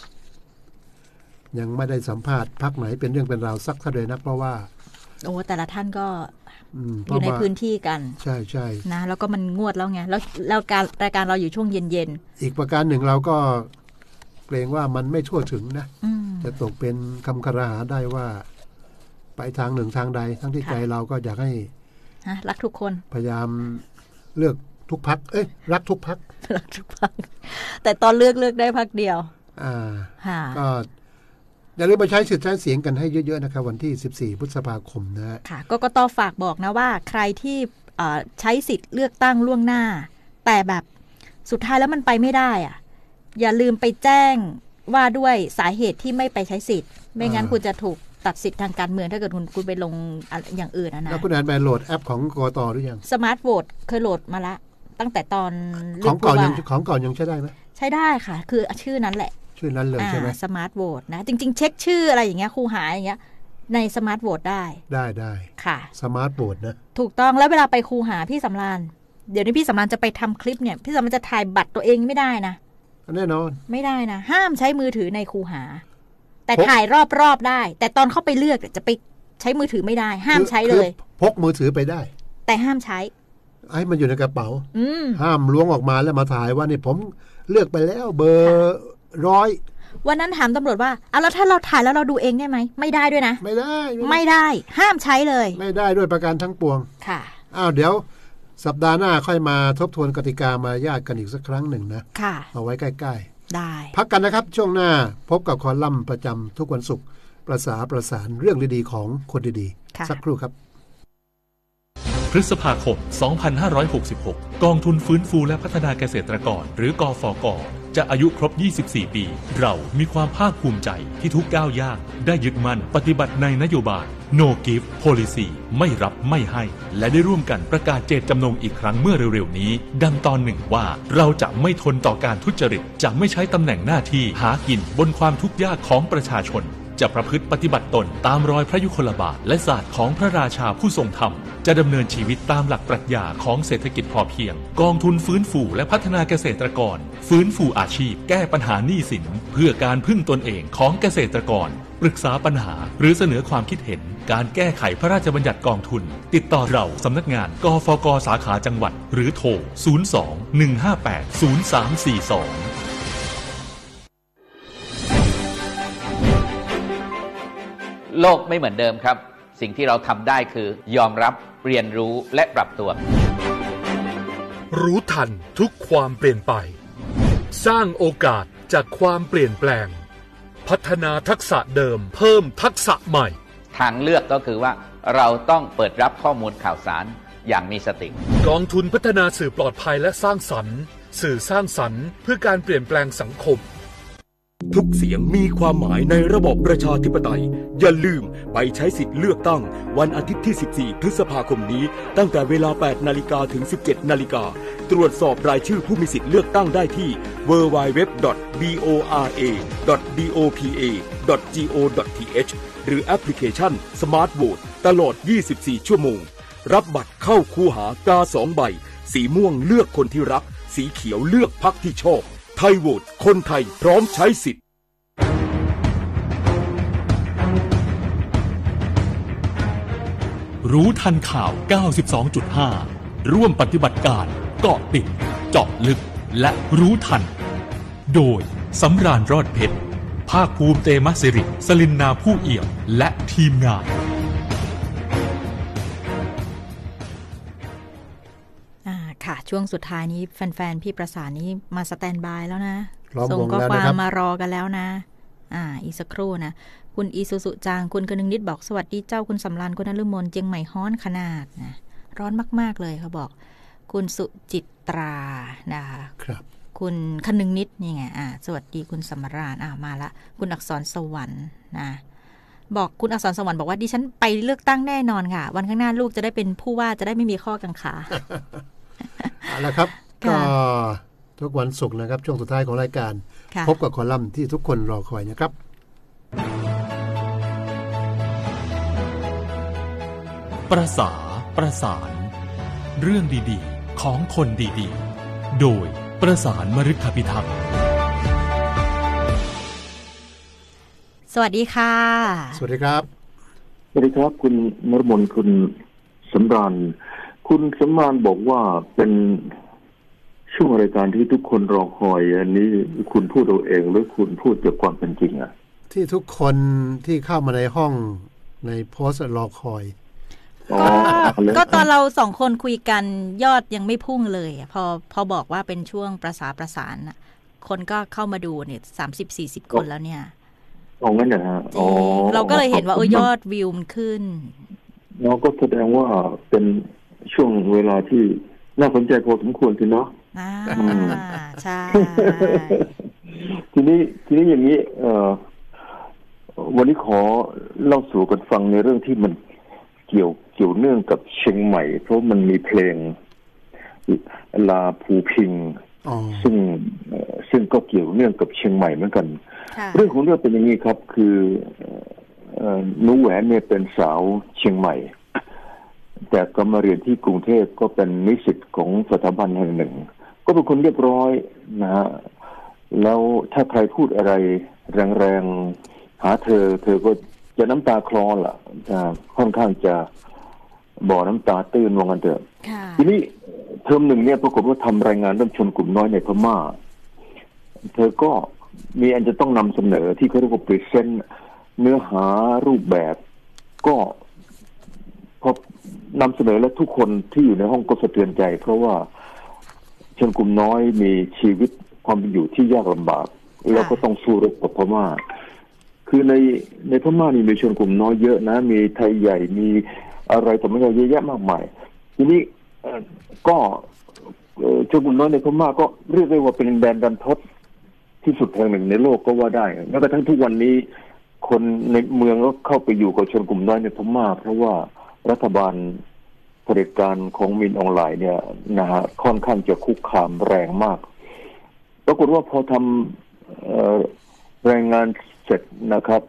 ยังไม่ได้สัมภาษณ์พรรคไหนเป็นเรื่องเป็นราวสักเท่าใดนักเพราะว่าโอ้แต่ละท่านก็อยู่ในพื้นที่กันใช่ใช่นะแล้วก็มันงวดแล้วไงแล้วแล้วการรายการเราอยู่ช่วงเย็นๆอีกประการหนึ่งเราก็เกรงว่ามันไม่ทั่วถึงนะจะตกเป็นคำคารหาได้ว่าไปทางหนึ่งทางใดทั้งที่ใจเราก็อยากให้รักทุกคนพยายามเลือกทุกพรรคเอ้ยรักทุกพรรครักทุกพรรคแต่ตอนเลือกเลือกได้พรรคเดียวอ่าก็อย่าลืมไปใช้สิทธิ์ใช้เสียงกันให้เยอะๆนะครับวันที่สิบสี่พฤษภาคมนะค่ะกกต.ฝากบอกนะว่าใครที่ใช้สิทธิ์เลือกตั้งล่วงหน้าแต่แบบสุดท้ายแล้วมันไปไม่ได้อ่ะอย่าลืมไปแจ้งว่าด้วยสาเหตุที่ไม่ไปใช้สิทธิ์ไม่งั้นคุณจะถูกตัดสิทธิ์ทางการเมืองถ้าเกิดคุณคุณไปลงอย่างอื่นนะนะแล้วคุณแอนไปโหลดแอปของกกต.หรือยังสมาร์ทโหวตเคยโหลดมาละตั้งแต่ตอนของเก่ายังของเก่ายังใช้ได้ไหมใช้ได้ค่ะคือชื่อนั้นแหละชื่อนั้นเลยใช่ไหมสมาร์ทโหวตนะจริงๆเช็คชื่ออะไรอย่างเงี้ยครูหาอย่างเงี้ยในสมาร์ทโหวตได้ได้ได้ค่ะสมาร์ทโหวตนะถูกต้องแล้วเวลาไปครูหาพี่สำราญเดี๋ยวนี้พี่สำราญจะไปทำคลิปเนี่ยพี่สำราญจะถ่ายบัตรตัวเองไม่ได้นะแน่นอนไม่ได้นะห้ามใช้มือถือในครูหาแต่ถ่ายรอบๆได้แต่ตอนเข้าไปเลือกจะไปใช้มือถือไม่ได้ห้ามใช้เลยพกมือถือไปได้แต่ห้ามใช้ให้มันอยู่ในกระเป๋าห้ามล้วงออกมาแล้วมาถ่ายว่านี่ผมเลือกไปแล้วเบอร์ร้อยวันนั้นถามตำรวจว่าเอาแล้วถ้าเราถ่ายแล้วเราดูเองได้ไหมไม่ได้ด้วยนะไม่ได้ไม่ได้ห้ามใช้เลยไม่ได้ด้วยประการทั้งปวงค่ะอ้าวเดี๋ยวสัปดาห์หน้าค่อยมาทบทวนกติกามารยาทกันอีกสักครั้งหนึ่งนะค่ะเอาไว้ใกล้ๆได้พักกันนะครับช่วงหน้าพบกับคอลัมน์ประจำทุกวันศุกร์ประสาประสานเรื่องดีๆของคนดีๆสักครู่ครับพฤษภาคม สองพันห้าร้อยหกสิบหก กองทุนฟื้นฟูและพัฒนาเกษตรกรหรือกฟก.จะอายุครบ ยี่สิบสี่ ปีเรามีความภาคภูมิใจที่ทุกก้าวย่างได้ยึดมั่นปฏิบัติในนโยบาย No Give Policy ไม่รับไม่ให้และได้ร่วมกันประกาศเจตจำนงอีกครั้งเมื่อเร็วๆนี้ดังตอนหนึ่งว่าเราจะไม่ทนต่อการทุจริตจะไม่ใช้ตำแหน่งหน้าที่หากินบนความทุกข์ยากของประชาชนจะประพฤติปฏิบัติตนตามรอยพระยุคลบาทและศาสตร์ของพระราชาผู้ทรงธรรมจะดำเนินชีวิตตามหลักปรัชญาของเศรษฐกิจพอเพียงกองทุนฟื้นฟูและพัฒนาเกษตรกรฟื้นฟูอาชีพแก้ปัญหาหนี้สินเพื่อการพึ่งตนเองของเกษตรกรปรึกษาปัญหาหรือเสนอความคิดเห็นการแก้ไขพระราชบัญญัติกองทุนติดต่อเราสำนักงานกฟก.สาขาจังหวัดหรือโทรศูนย์ สอง หนึ่ง ห้า แปด ศูนย์ สาม สี่ สองโลกไม่เหมือนเดิมครับสิ่งที่เราทำได้คือยอมรับเรียนรู้และปรับตัวรู้ทันทุกความเปลี่ยนไปสร้างโอกาสจากความเปลี่ยนแปลงพัฒนาทักษะเดิมเพิ่มทักษะใหม่ทางเลือกก็คือว่าเราต้องเปิดรับข้อมูลข่าวสารอย่างมีสติกองทุนพัฒนาสื่อปลอดภัยและสร้างสรรค์สื่อสร้างสรรค์เพื่อการเปลี่ยนแปลงสังคมทุกเสียงมีความหมายในระบอบประชาธิปไตยอย่าลืมไปใช้สิทธิ์เลือกตั้งวันอาทิตย์ที่สิบสี่พฤษภาคมนี้ตั้งแต่เวลา แปดนาฬิกา ถึง สิบเจ็ดนาฬิกาตรวจสอบรายชื่อผู้มีสิทธิ์เลือกตั้งได้ที่ ดับเบิลยู ดับเบิลยู ดับเบิลยู ดอท บอ อาร์ เอ ดอท ดี โอ พี เอ ดอท จี โอ ดอท ที เอช หรือแอปพลิเคชัน Smart Vote ตลอดยี่สิบสี่ชั่วโมงรับบัตรเข้าคูหากาสองใบสีม่วงเลือกคนที่รักสีเขียวเลือกพรรคที่ชอบไทยโหวตคนไทยพร้อมใช้สิทธิ์รู้ทันข่าว เก้าสิบสองจุดห้า ร่วมปฏิบัติการเกาะติดเจาะลึกและรู้ทันโดยสำราญรอดเพชรภาคภูมิเตมะสิริสลินนาผู้เอี่ยมและทีมงานค่ะช่วงสุดท้ายนี้แฟนๆพี่ประสานนี้มาสแตนบายแล้วนะส่งข้อความมารอกันแล้วนะอ่าอีกสักครู่นะคุณอีซูซุจางคุณกนึงนิดบอกสวัสดีเจ้าคุณสำรานคุณนฤมลเจียงใหม่ฮ้อนขนาดนะร้อนมากๆเลยเขาบอกคุณสุจิตรานะคะครับคุณคนึงนิดนี่ไงอ่าสวัสดีคุณสำราญอ่ามาละคุณอักษรสวรรค์นะบอกคุณอักษรสวรรค์บอกว่าดิฉันไปเลือกตั้งแน่นอนค่ะวันข้างหน้าลูกจะได้เป็นผู้ว่าจะได้ไม่มีข้อกังขาเอาละครับก็ทุกวันศุกร์นะครับช่วงสุดท้ายของรายการพบกับคอลัมน์ที่ทุกคนรอคอยนะครับประสาประสานเรื่องดีๆของคนดีๆโดยประสานมฤคพิทักษ์สวัสดีค่ะสวัสดีครับสวัสดีครับคุณนรมนคุณสำราญคุณสำราญบอกว่าเป็นช่วงรายการที่ทุกคนรอคอยอันนี้คุณพูดเอาเองหรือคุณพูดจากความเป็นจริงอะที่ทุกคนที่เข้ามาในห้องในโพสต์รอคอยก็ตอนเราสองคนคุยกันยอดยังไม่พุ่งเลยพอพอบอกว่าเป็นช่วงประสาประสานคนก็เข้ามาดูเนี่ยสามสิบสี่สิบคนแล้วเนี่ยอ๋องั้นเหรอฮะอ๋อเราก็เลยเห็นว่าเออยอดวิวมันขึ้นเราก็แสดงว่าเป็นช่วงเวลาที่น่าสนใจพอสมควรทีเนาะอ่าใช่ทีนี้ทีนี้อย่างนี้เอ่อวันนี้ขอเล่าสู่กันฟังในเรื่องที่มันเกี่ยวเกี่ยวเนื่องกับเชียงใหม่เพราะมันมีเพลงลาภูพิงซึ่งซึ่งก็เกี่ยวเนื่องกับเชียงใหม่เหมือนกันเรื่องของเรื่องเป็นอย่างนี้ครับคือหนูแหวนเนี่ยเป็นสาวเชียงใหม่แต่ก็มาเรียนที่กรุงเทพก็เป็นนิสิตของสถาบันแห่งหนึ่งก็เป็นคนเรียบร้อยนะฮะแล้วถ้าใครพูดอะไรแรงๆหาเธอเธอก็จะน้ำตาคลอล่ะค่อนข้างจะบ่อน้ำตาตื้นลงกันเถอะทีนี้เทอมหนึ่งเนี่ยปรากฏว่าทำรายงานเรื่องชนกลุ่มน้อยในพม่าเธอก็มีอันจะต้องนำเสนอที่เขาเรียกว่า present เนื้อหารูปแบบก็พอนำเสนอแล้วทุกคนที่อยู่ในห้องก็สะเทือนใจเพราะว่าชนกลุ่มน้อยมีชีวิตความเป็นอยู่ที่ยากลำบากแล้วก็ต้องสู้รบกับพม่าคือในในพม่านี่มีชนกลุ่มน้อยเยอะนะมีไทยใหญ่มีอะไรต่อไม่เยอะแยะมากมายทีนี้ก็ชนกลุ่มน้อยในพม่าก็เรียกได้ว่าเป็นแดนดันทดที่สุดแห่งหนึ่งในโลกก็ว่าได้แม้กระทั่งทุกวันนี้คนในเมืองก็เข้าไปอยู่กับชนกลุ่มน้อยในพม่าเพราะว่ารัฐบาลเผด็จการของมินออนไลน์เนี่ยนะฮะค่อนข้างจะคุกคามแรงมากปรากฏว่าพอทำรายงานเสร็จนะครับ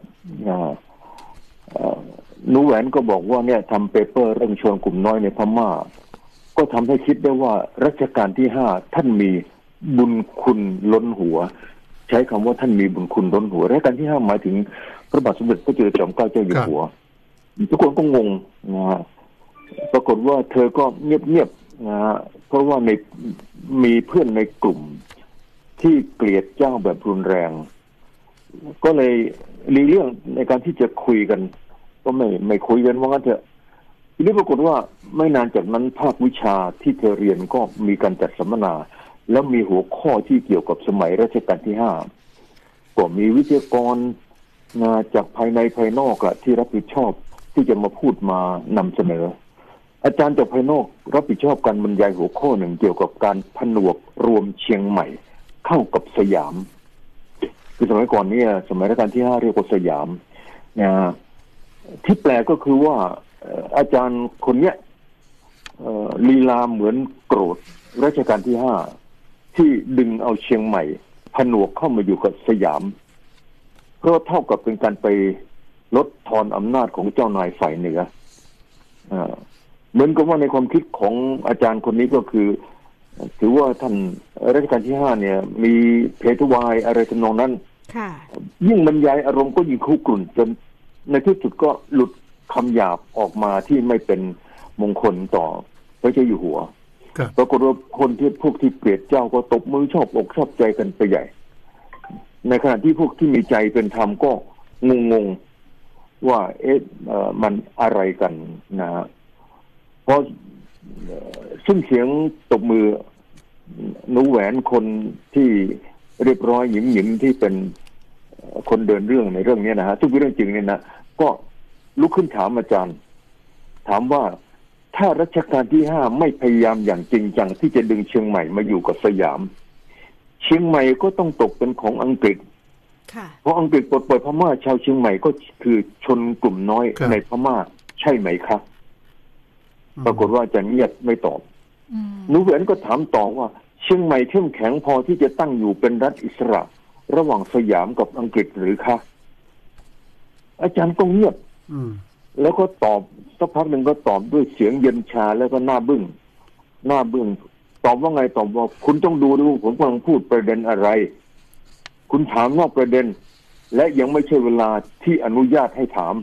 นูแหวนก็บอกว่าเนี่ยทำเปเปอร์เรื่องชนกลุ่มน้อยในพม่าก็ทำให้คิดได้ว่ารัชกาลที่ห้าท่านมีบุญคุณล้นหัวใช้คำว่าท่านมีบุญคุณล้นหัวรัชกาลที่ห้าหมายถึงพระบาทสมเด็จพระจุลจอมเกล้าเจ้าอยู่หัวทุกคนก็งงนะฮะปรากฏว่าเธอก็เงียบๆนะฮะเพราะว่าในมีเพื่อนในกลุ่มที่เกลียดเจ้าแบบรุนแรงก็เลยมีเรื่องในการที่จะคุยกันก็ไม่ไม่คุยกันว่างั้นเถอะทีนี้ปรากฏว่าไม่นานจากนั้นภาควิชาที่เธอเรียนก็มีการจัดสัมมนาแล้วมีหัวข้อที่เกี่ยวกับสมัยรัชกาลที่ห้าก็มีวิทยากรจากภายในภายนอกอะที่รับผิดชอบที่จะมาพูดมานำเสนออาจารย์จากภายนอกรับผิดชอบการบรรยายหัวข้อหนึ่งเกี่ยวกับการผนวกรวมเชียงใหม่เข้ากับสยามคือสมัยก่อนเนี่ยสมัยรัชกาลที่ห้าเรียกว่าสยามนะที่แปลก็คือว่าอาจารย์คนเนี้ยลีลาเหมือนโกรธรัชกาลที่ห้าที่ดึงเอาเชียงใหม่ผนวกเข้ามาอยู่กับสยามเพราะเท่ากับเป็นการไปลดทอนอำนาจของเจ้านายฝ่ายเหนือเหมือนกับว่าในความคิดของอาจารย์คนนี้ก็คือถือว่าท่านรัชกาลที่ห้าเนี่ยมีเพทวายอะไรทำนองนั้นยิ่งบรรยายอารมณ์ก็ยิ่งคุกรุ่นจนในที่สุดก็หลุดคำหยาบออกมาที่ไม่เป็นมงคลต่อพระเจ้าอยู่หัวปรากฏว่าคนที่พวกที่เกลียดเจ้าก็ตบมือชอบอกชอบใจกันไปใหญ่ในขณะที่พวกที่มีใจเป็นธรรมก็งงๆว่าเอ๊ะมันอะไรกันนะฮะพอซึ่งเสียงตบมือหนูแหวนคนที่เรียบร้อยหยิมๆที่เป็นคนเดินเรื่องในเรื่องนี้นะฮะทุกเรื่องจริงเนี่ยนะก็ลุกขึ้นถามอาจารย์ถามว่าถ้ารัชกาลที่ห้าไม่พยายามอย่างจริงจังที่จะดึงเชียงใหม่มาอยู่กับสยามเชียงใหม่ก็ต้องตกเป็นของอังกฤษเพราะอังกฤษปลดปล่อยพม่าชาวเชียงใหม่ก็คือชนกลุ่มน้อยในพม่าใช่ไหมครับปรากฏว่าอาจารย์เงียบไม่ตอบหนูแหวนก็ถามต่อว่าเชียงใหม่เข้มแข็งพอที่จะตั้งอยู่เป็นรัฐอิสระระหว่างสยามกับอังกฤษหรือคะอาจารย์ก็เงียบแล้วก็ตอบสักพักหนึ่งก็ตอบด้วยเสียงเย็นชาแล้วก็หน้าบึ้งหน้าบึ้งตอบว่าไงตอบว่าคุณต้องดูดูผมกำลังพูดประเด็นอะไรคุณถามนอกประเด็นและยังไม่ใช่เวลาที่อนุญาตให้ถาม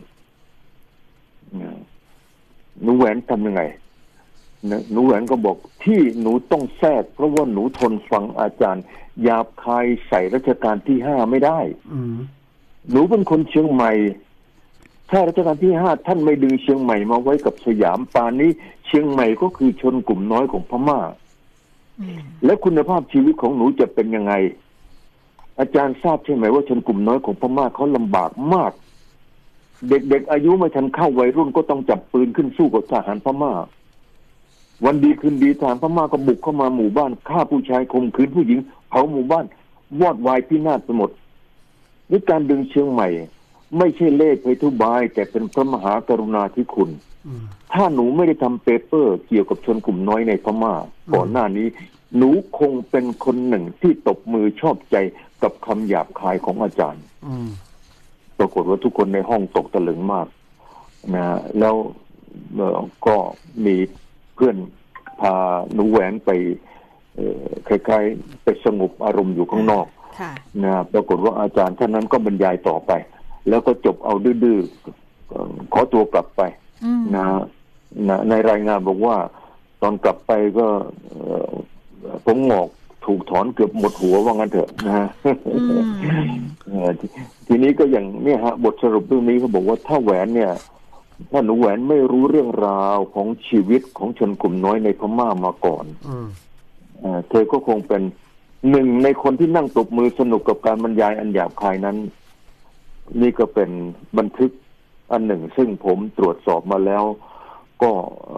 หนูแหวนทำยังไงหนูแหวนก็บอกที่หนูต้องแทรกเพราะว่าหนูทนฟังอาจารย์หยาบคายใส่รัชกาลที่ห้าไม่ได้หนูเป็นคนเชียงใหม่ถ้ารัชกาลที่ห้าท่านไม่ดึงเชียงใหม่มาไว้กับสยามป่านนี้เชียงใหม่ก็คือชนกลุ่มน้อยของพม่าและคุณภาพชีวิตของหนูจะเป็นยังไงอาจารย์ทราบใช่ไหมว่าชนกลุ่มน้อยของพม่าเขาลำบากมากเด็กๆอายุไม่ทันเข้าวัยรุ่นก็ต้องจับปืนขึ้นสู้กับทหารพม่าวันดีคืนดีทหารพม่าก็บุกเข้ามาหมู่บ้านฆ่าผู้ชายข่มขืนผู้หญิงเผาหมู่บ้านวอดวายพินาศไปหมดนี่การดึงเชียงใหม่ไม่ใช่เล่ห์ไปทุบายแต่เป็นพระมหากรุณาธิคุณถ้าหนูไม่ได้ทำเปเปอร์เกี่ยวกับชนกลุ่มน้อยในพม่าก่อนหน้านี้หนูคงเป็นคนหนึ่งที่ตบมือชอบใจกับคำหยาบคายของอาจารย์ปรากฏว่าทุกคนในห้องตกตะลึงมากนะแล้วก็มีเพื่อนพาหนูแหวนไปคล้ายๆไปสงบอารมณ์อยู่ข้างนอกนะปรากฏว่าอาจารย์ท่านนั้นก็บรรยายต่อไปแล้วก็จบเอาดื้อๆขอตัวกลับไปนะนะในรายงานบอกว่าตอนกลับไปก็ผมงอกถูกถอนเกือบหมดหัวว่างั้นเถอะนะฮะ ท, ทีนี้ก็อย่างเนี่ยฮะบทสรุปเรื่องนี้เขาบอกว่าถ้าแหวนเนี่ยถ้าหนูแหวนไม่รู้เรื่องราวของชีวิตของชนกลุ่มน้อยในพม่ามาก่อนเธอก็คงเป็นหนึ่งในคนที่นั่งตบมือสนุกกับการบรรยายอันหยาบคายนั้นนี่ก็เป็นบันทึกอันหนึ่งซึ่งผมตรวจสอบมาแล้วก็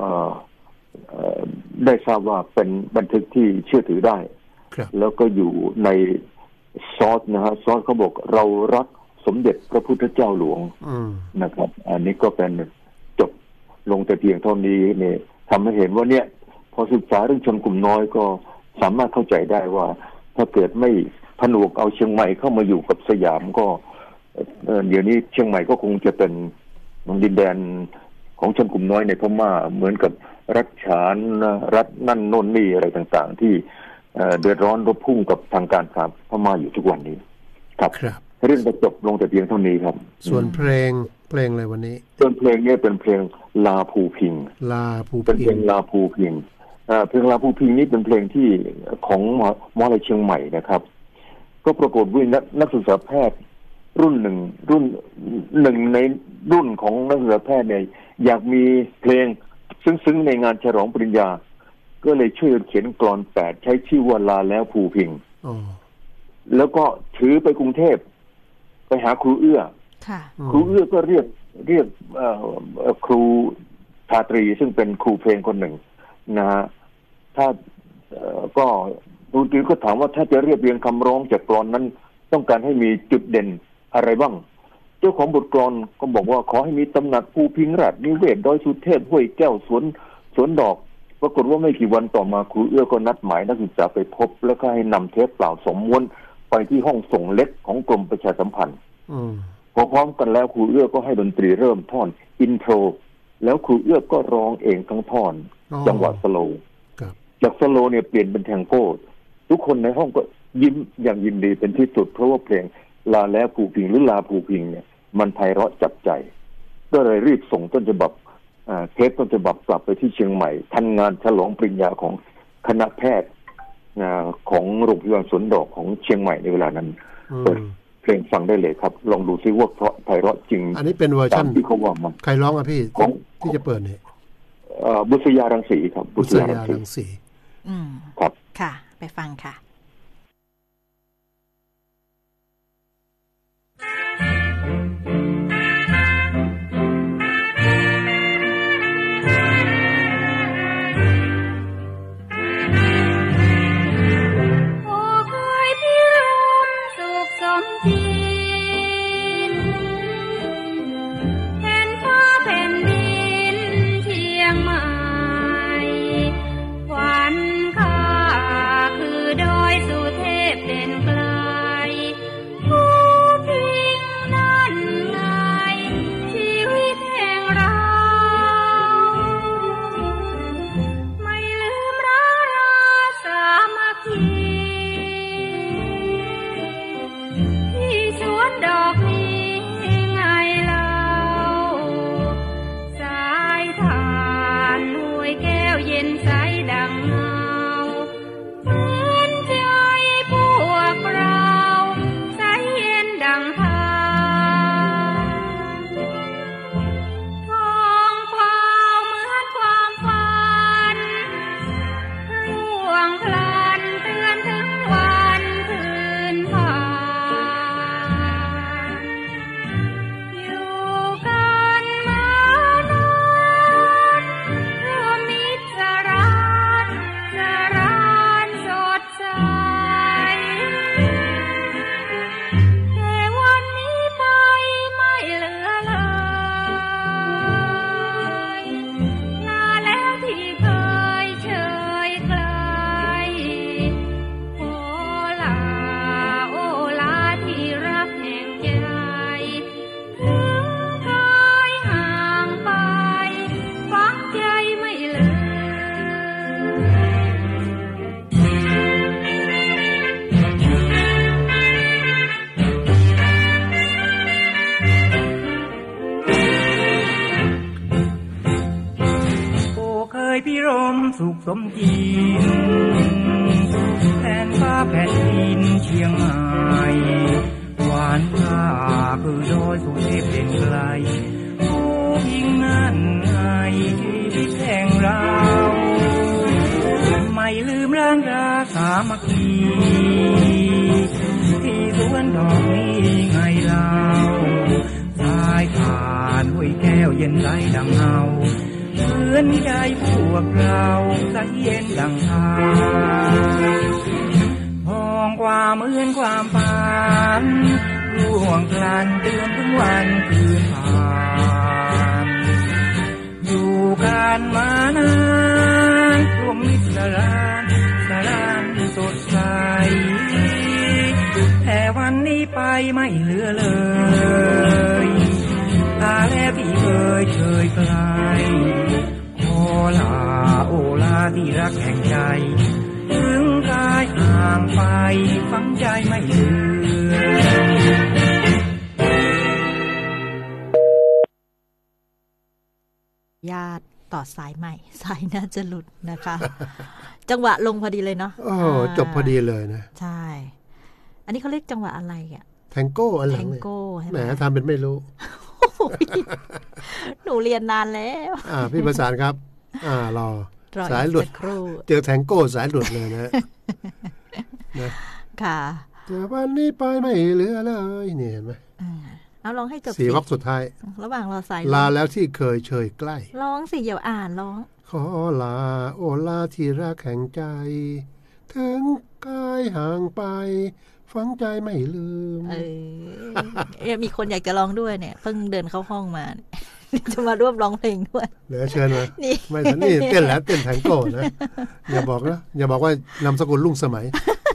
ได้ทราบว่าเป็นบันทึกที่เชื่อถือได้แล้วก็อยู่ในซอสนะฮะซอสเขาบอกเรารักสมเด็จพระพุทธเจ้าหลวงนะครับอันนี้ก็เป็นจบลงแต่เพียงเท่านี้เนี่ยทำให้เห็นว่าเนี่ยพอศึกษาเรื่องชนกลุ่มน้อยก็สามารถเข้าใจได้ว่าถ้าเกิดไม่ผนวกเอาเชียงใหม่เข้ามาอยู่กับสยามก็เดี๋ยวนี้เชียงใหม่ก็คงจะเป็นดินแดนของชนกลุ่มน้อยในพม่าเหมือนกับรัฐฉานรัฐนั่นโน่นนี่อะไรต่างๆที่เดือดร้อนรบพุ่งกับทางการครับพม่าอยู่ทุกวันนี้ครับเรื่องจะจบลงแต่เพียงเท่านี้ครับส่วนเพลงเพลงอะไรวันนี้ส่วนเพลงนี้เป็นเพลงลาภูพิงลาภูพิงเป็นเพลงลาภูพิงเพลงลาภูพิงนี้เป็นเพลงที่ของมหาวิทยาลัยเชียงใหม่นะครับก็ปรากฏว่านักศึกษาแพทย์รุ่นหนึ่งรุ่นหนึ่งในรุ่นของนักศึกษาแพทย์เนี่ยอยากมีเพลงซึ้งๆในงานฉลองปริญญาก็เลยช่วยเขียนกลอนแปดใช้ชื่อว่าลาแล้วภูพิงแล้วก็ถือไปกรุงเทพไปหาครูเอื้อครูเอื้อก็เรียกเรียกครูชาตรีซึ่งเป็นครูเพลงคนหนึ่งนะฮะถ้าก็ครูตรีก็ถามว่าถ้าจะเรียบเรียงคำร้องจากกลอนนั้นต้องการให้มีจุดเด่นอะไรบ้างเจ้าของบทกลอนก็บอกว่าขอให้มีตำหนักภูพิงราชนิเวศดอยสุเทพห้วยแก้วสวนสวนดอกปรากฏว่าไม่กี่วันต่อมาครูเอื้อก็นัดหมายนักศึกษาไปพบแล้วก็ให้นำเทปเปล่าสองม้วนไปที่ห้องส่งเล็กของกรมประชาสัมพันธ์พอพร้อมกันแล้วครูเอื้อก็ให้ดนตรีเริ่มท่อนอินโทรแล้วครูเอื้อก็ร้องเองทั้งท่อนจังหวะสโลว์จากสโลว์เนี่ยเปลี่ยนเป็นแทงโก้ทุกคนในห้องก็ยิ้มอย่างยินดีเป็นที่สุดเพราะว่าเพลงลาแล้วภูพิงหรือลาภูพิงเนี่ยมันไพเราะจับใจก็เลยรีบส่งต้นฉบับเทปต้นฉบับกลับไปที่เชียงใหม่ทันงานฉลองปริญญาของคณะแพทย์ของโรงพยาบาลสวนดอกของเชียงใหม่ในเวลานั้นเปิดเพลงฟังได้เลยครับลองดูซิว่าเพราะไพเราะจริงอันนี้เป็นเวอร์ชันที่เขาว่ามันใครร้องอ่ะพี่ของที่จะเปิดเนี่ยบุษยารังสีครับบุษยารังสีครับค่ะไปฟังค่ะวันข้าคือดอยยพิรมสุขสมจริงแผ่นฟ้าแผ่นดินเชียงใหม่หวานข้าคือดอยสุเทพเด่นไกลผู้ยิ่งนั่นไงชีวิตแห่งเราไม่ลืมร่างราสามัคคีที่สวนดอกนี้ไงเราสายผ่านห้วยแก้วเย็นไหลดังเงาเหมือนใจพวกเราใสเย็นดังทานมองความเหมือนความฝันล่วงกลั่นเตือนถึงวันคืนผ่านอยู่กันมานานร่วมมิตรสรานสรานสดใสแต่วันนี้ไปไม่เหลือเลยตาแล้วที่เคยเคยไกลขอลาโอลาที่รักแห่งใจถึงกายห่างไปฝังใจไม่เหลือญาติต่อสายใหม่สายน่าจะหลุดนะคะ จังหวะลงพอดีเลยเนาะโอ้จบพอดีเลยนะใช่อันนี้เขาเรียกจังหวะอะไรอ่ะแทงโก้อะไรแทงโก้แหมทำเป็นไม่รู้หนูเรียนนานแล้วอ่าพี่ประสานครับอ่ารอสายหลุดเจอแทงโก้สายหลุดเลยนะนะค่ะเจอวันนี้ไปไม่เหลือเลยเนี่ยเห็นไหมเอาลองให้จบสี่วรรคสุดท้ายระหว่างรอสายลาแล้วที่เคยเชยใกล้ร้องสิอย่าอ่านร้องขอลาโอลาที่รักแห่งใจถึงกายห่างไปฝังใจไม่ลืมเออมีคนอยากจะร้องด้วยเนี่ยเพิ่งเดินเข้าห้องมาจะมาร่วมร้องเพลงด้วยเหลือเชิญมาไม่ทันนี่เต้นแล้วเต้นแทงโก้นะอย่าบอกนะอย่าบอกว่านามสกุลรุ่งสมัย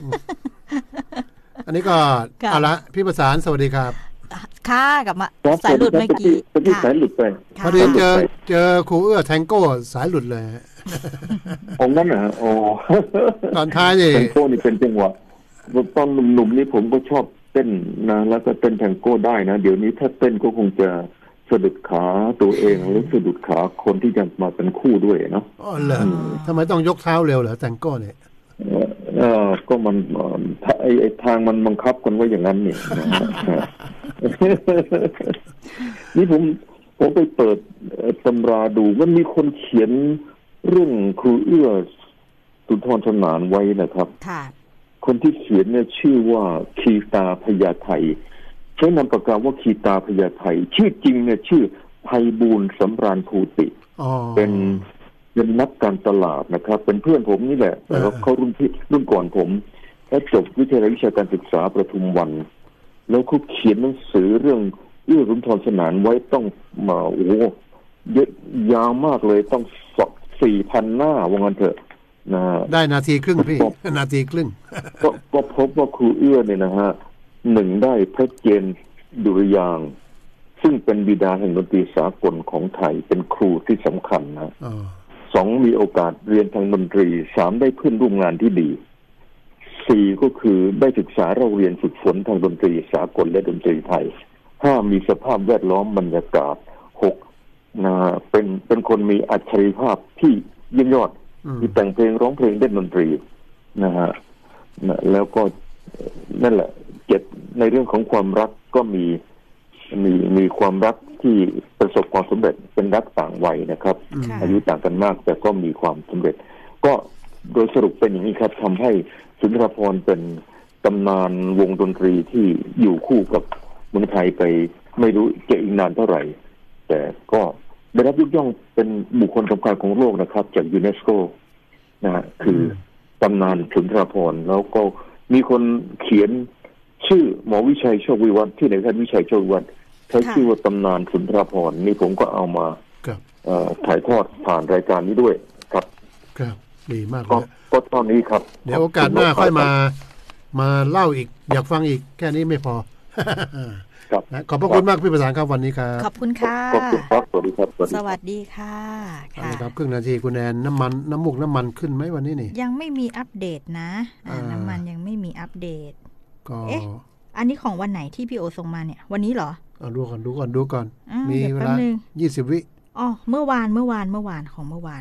อันนี้ก็เอาละพี่ประสานสวัสดีครับค่ะกลับมาสายหลุดเมื่อกี้สายหลุดไปพอดีเจอเจอครูเอื้อแทงโก้สายหลุดเลยองนั้นนะโอ้ตอนท้ายนี่แทงโก้นี่เป็นจังหวะตอนหนุ่มๆนี่ผมก็ชอบเต้นนะแล้วก็เต้นแทงโก้ได้นะเดี๋ยวนี้ถ้าเต้นก็คงจะสะดุดขาตัวเองหรือสะดุดขาคนที่จะมาเป็นคู่ด้วยเนาะอ๋อเหรอทำไมต้องยกเท้าเร็วเหรอแทงโก้เนี่ยเออก็มันไอ้ไอ้ทางมันบังคับกันไว้อย่างนั้นนี่นี่ผมผมไปเปิดตำราดูมันมีคนเขียนเรื่องครูเอื้อสุนทรสนานไว้นะครับคนที่เขียนเนี่ยชื่อว่าคีตาพญาไทใช้นามปากกาว่าคีตาพญาไทชื่อจริงเนี่ยชื่อไพบูลย์สำราญภูติเป็นเป็นนักการตลาดนะครับเป็นเพื่อนผมนี่แหละแต่เขารุ่นที่รุ่นก่อนผมแล้วจบวิทยาลัยวิชาการศึกษาประทุมวันแล้วเขาเขียนหนังสือเรื่องเอื้อสุนทรสนานไว้ต้องมาโอ้เยอะยาวมากเลยต้องสี่พันหน้าว่างั้นเถอะนะได้นาทีครึ่งพี่นาทีครึ่งก็ก็พบว่าครูเอื้อเนี่ยนะฮะหนึ่งได้พระเจนดุริยางค์ซึ่งเป็นบิดาแห่งดนตรีสากลของไทยเป็นครูที่สำคัญนะสองมีโอกาสเรียนทางดนตรีสามได้เพื่อนร่วมงานที่ดีสี่ก็คือได้ศึกษาเราเรียนฝึกฝนทางดนตรีสากลและดนตรีไทยห้ามีสภาพแวดล้อมบรรยากาศหกนะเป็นเป็นคนมีอัจฉริยภาพที่เยี่ยมยอดมีแต่งเพลงร้องเพลงเล่นดนตรีนะฮะแล้วก็นั่นแหละเจ็ดในเรื่องของความรักก็มีมีมีความรักที่ประสบความสำเร็จเป็นรักต่างวัยนะครับอายุต่างกันมากแต่ก็มีความสำเร็จก็โดยสรุปเป็นอย่างนี้ครับทำให้สุนทรภรณ์เป็นตำนานวงดนตรีที่อยู่คู่กับเมืองไทยไปไม่รู้จะอีกนานเท่าไหร่แต่ก็ได้รับยกย่องเป็นบุคคลสำคัญของโลกนะครับจากยูเนสโกนะฮะคือตำนานสุนทรภรณ์แล้วก็มีคนเขียนชื่อหมอวิชัยโชควิวัฒน์ที่ไหนท่านวิชัยโชควิวัฒน์ใช้ชื่อว่าตำนานสุนทรภรณ์นี่ผมก็เอามาถ่ายทอดผ่านรายการนี้ด้วยครับครับดีมากเลยก็ตอนนี้ครับเดี๋ยวโอกาสหน้าค่อยมามาเล่าอีกอยากฟังอีกแค่นี้ไม่พอครับขอบพระคุณมากพี่ประสานครับวันนี้ครับขอบคุณค่ะขอบคุณครับสวัสดีครับสวัสดีค่ะค่ะครับครึ่งนาทีคุณแอนน้ำมันน้ำมูกน้ำมันขึ้นไหมวันนี้นี่ยังไม่มีอัปเดตนะน้ำมันยังไม่มีอัปเดตก็เอ๊ะอันนี้ของวันไหนที่พี่โอส่งมาเนี่ยวันนี้เหรอเอาดูก่อนดูก่อนดูก่อนมีเวลายี่สิบวิอ๋อเมื่อวานเมื่อวานเมื่อวานของเมื่อวาน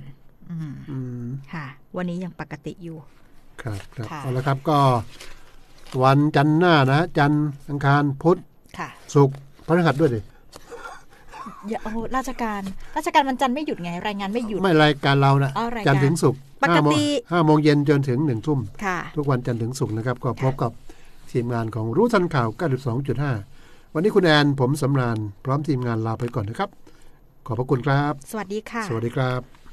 อืมอืมค่ะวันนี้ยังปกติอยู่ครับครับเอาละครับก็วันจันทร์หน้านะจันทร์อังคารพุธศุกร์พฤหัสด้วยดิอย่าเอาราชการราชการวันจันทร์ไม่หยุดไงรายงานไม่หยุดไม่รายการเรานะจันทร์ถึงศุกร์ปกติห้าโมงเย็นจนถึงหนึ่งทุ่มทุกวันจันทร์ถึงศุกร์นะครับก็พบกับทีมงานของรู้ทันข่าว เก้าสิบสองจุดห้า วันนี้คุณแอนผมสำราญพร้อมทีมงานลาไปก่อนนะครับขอบพระคุณครับสวัสดีค่ะสวัสดีครับ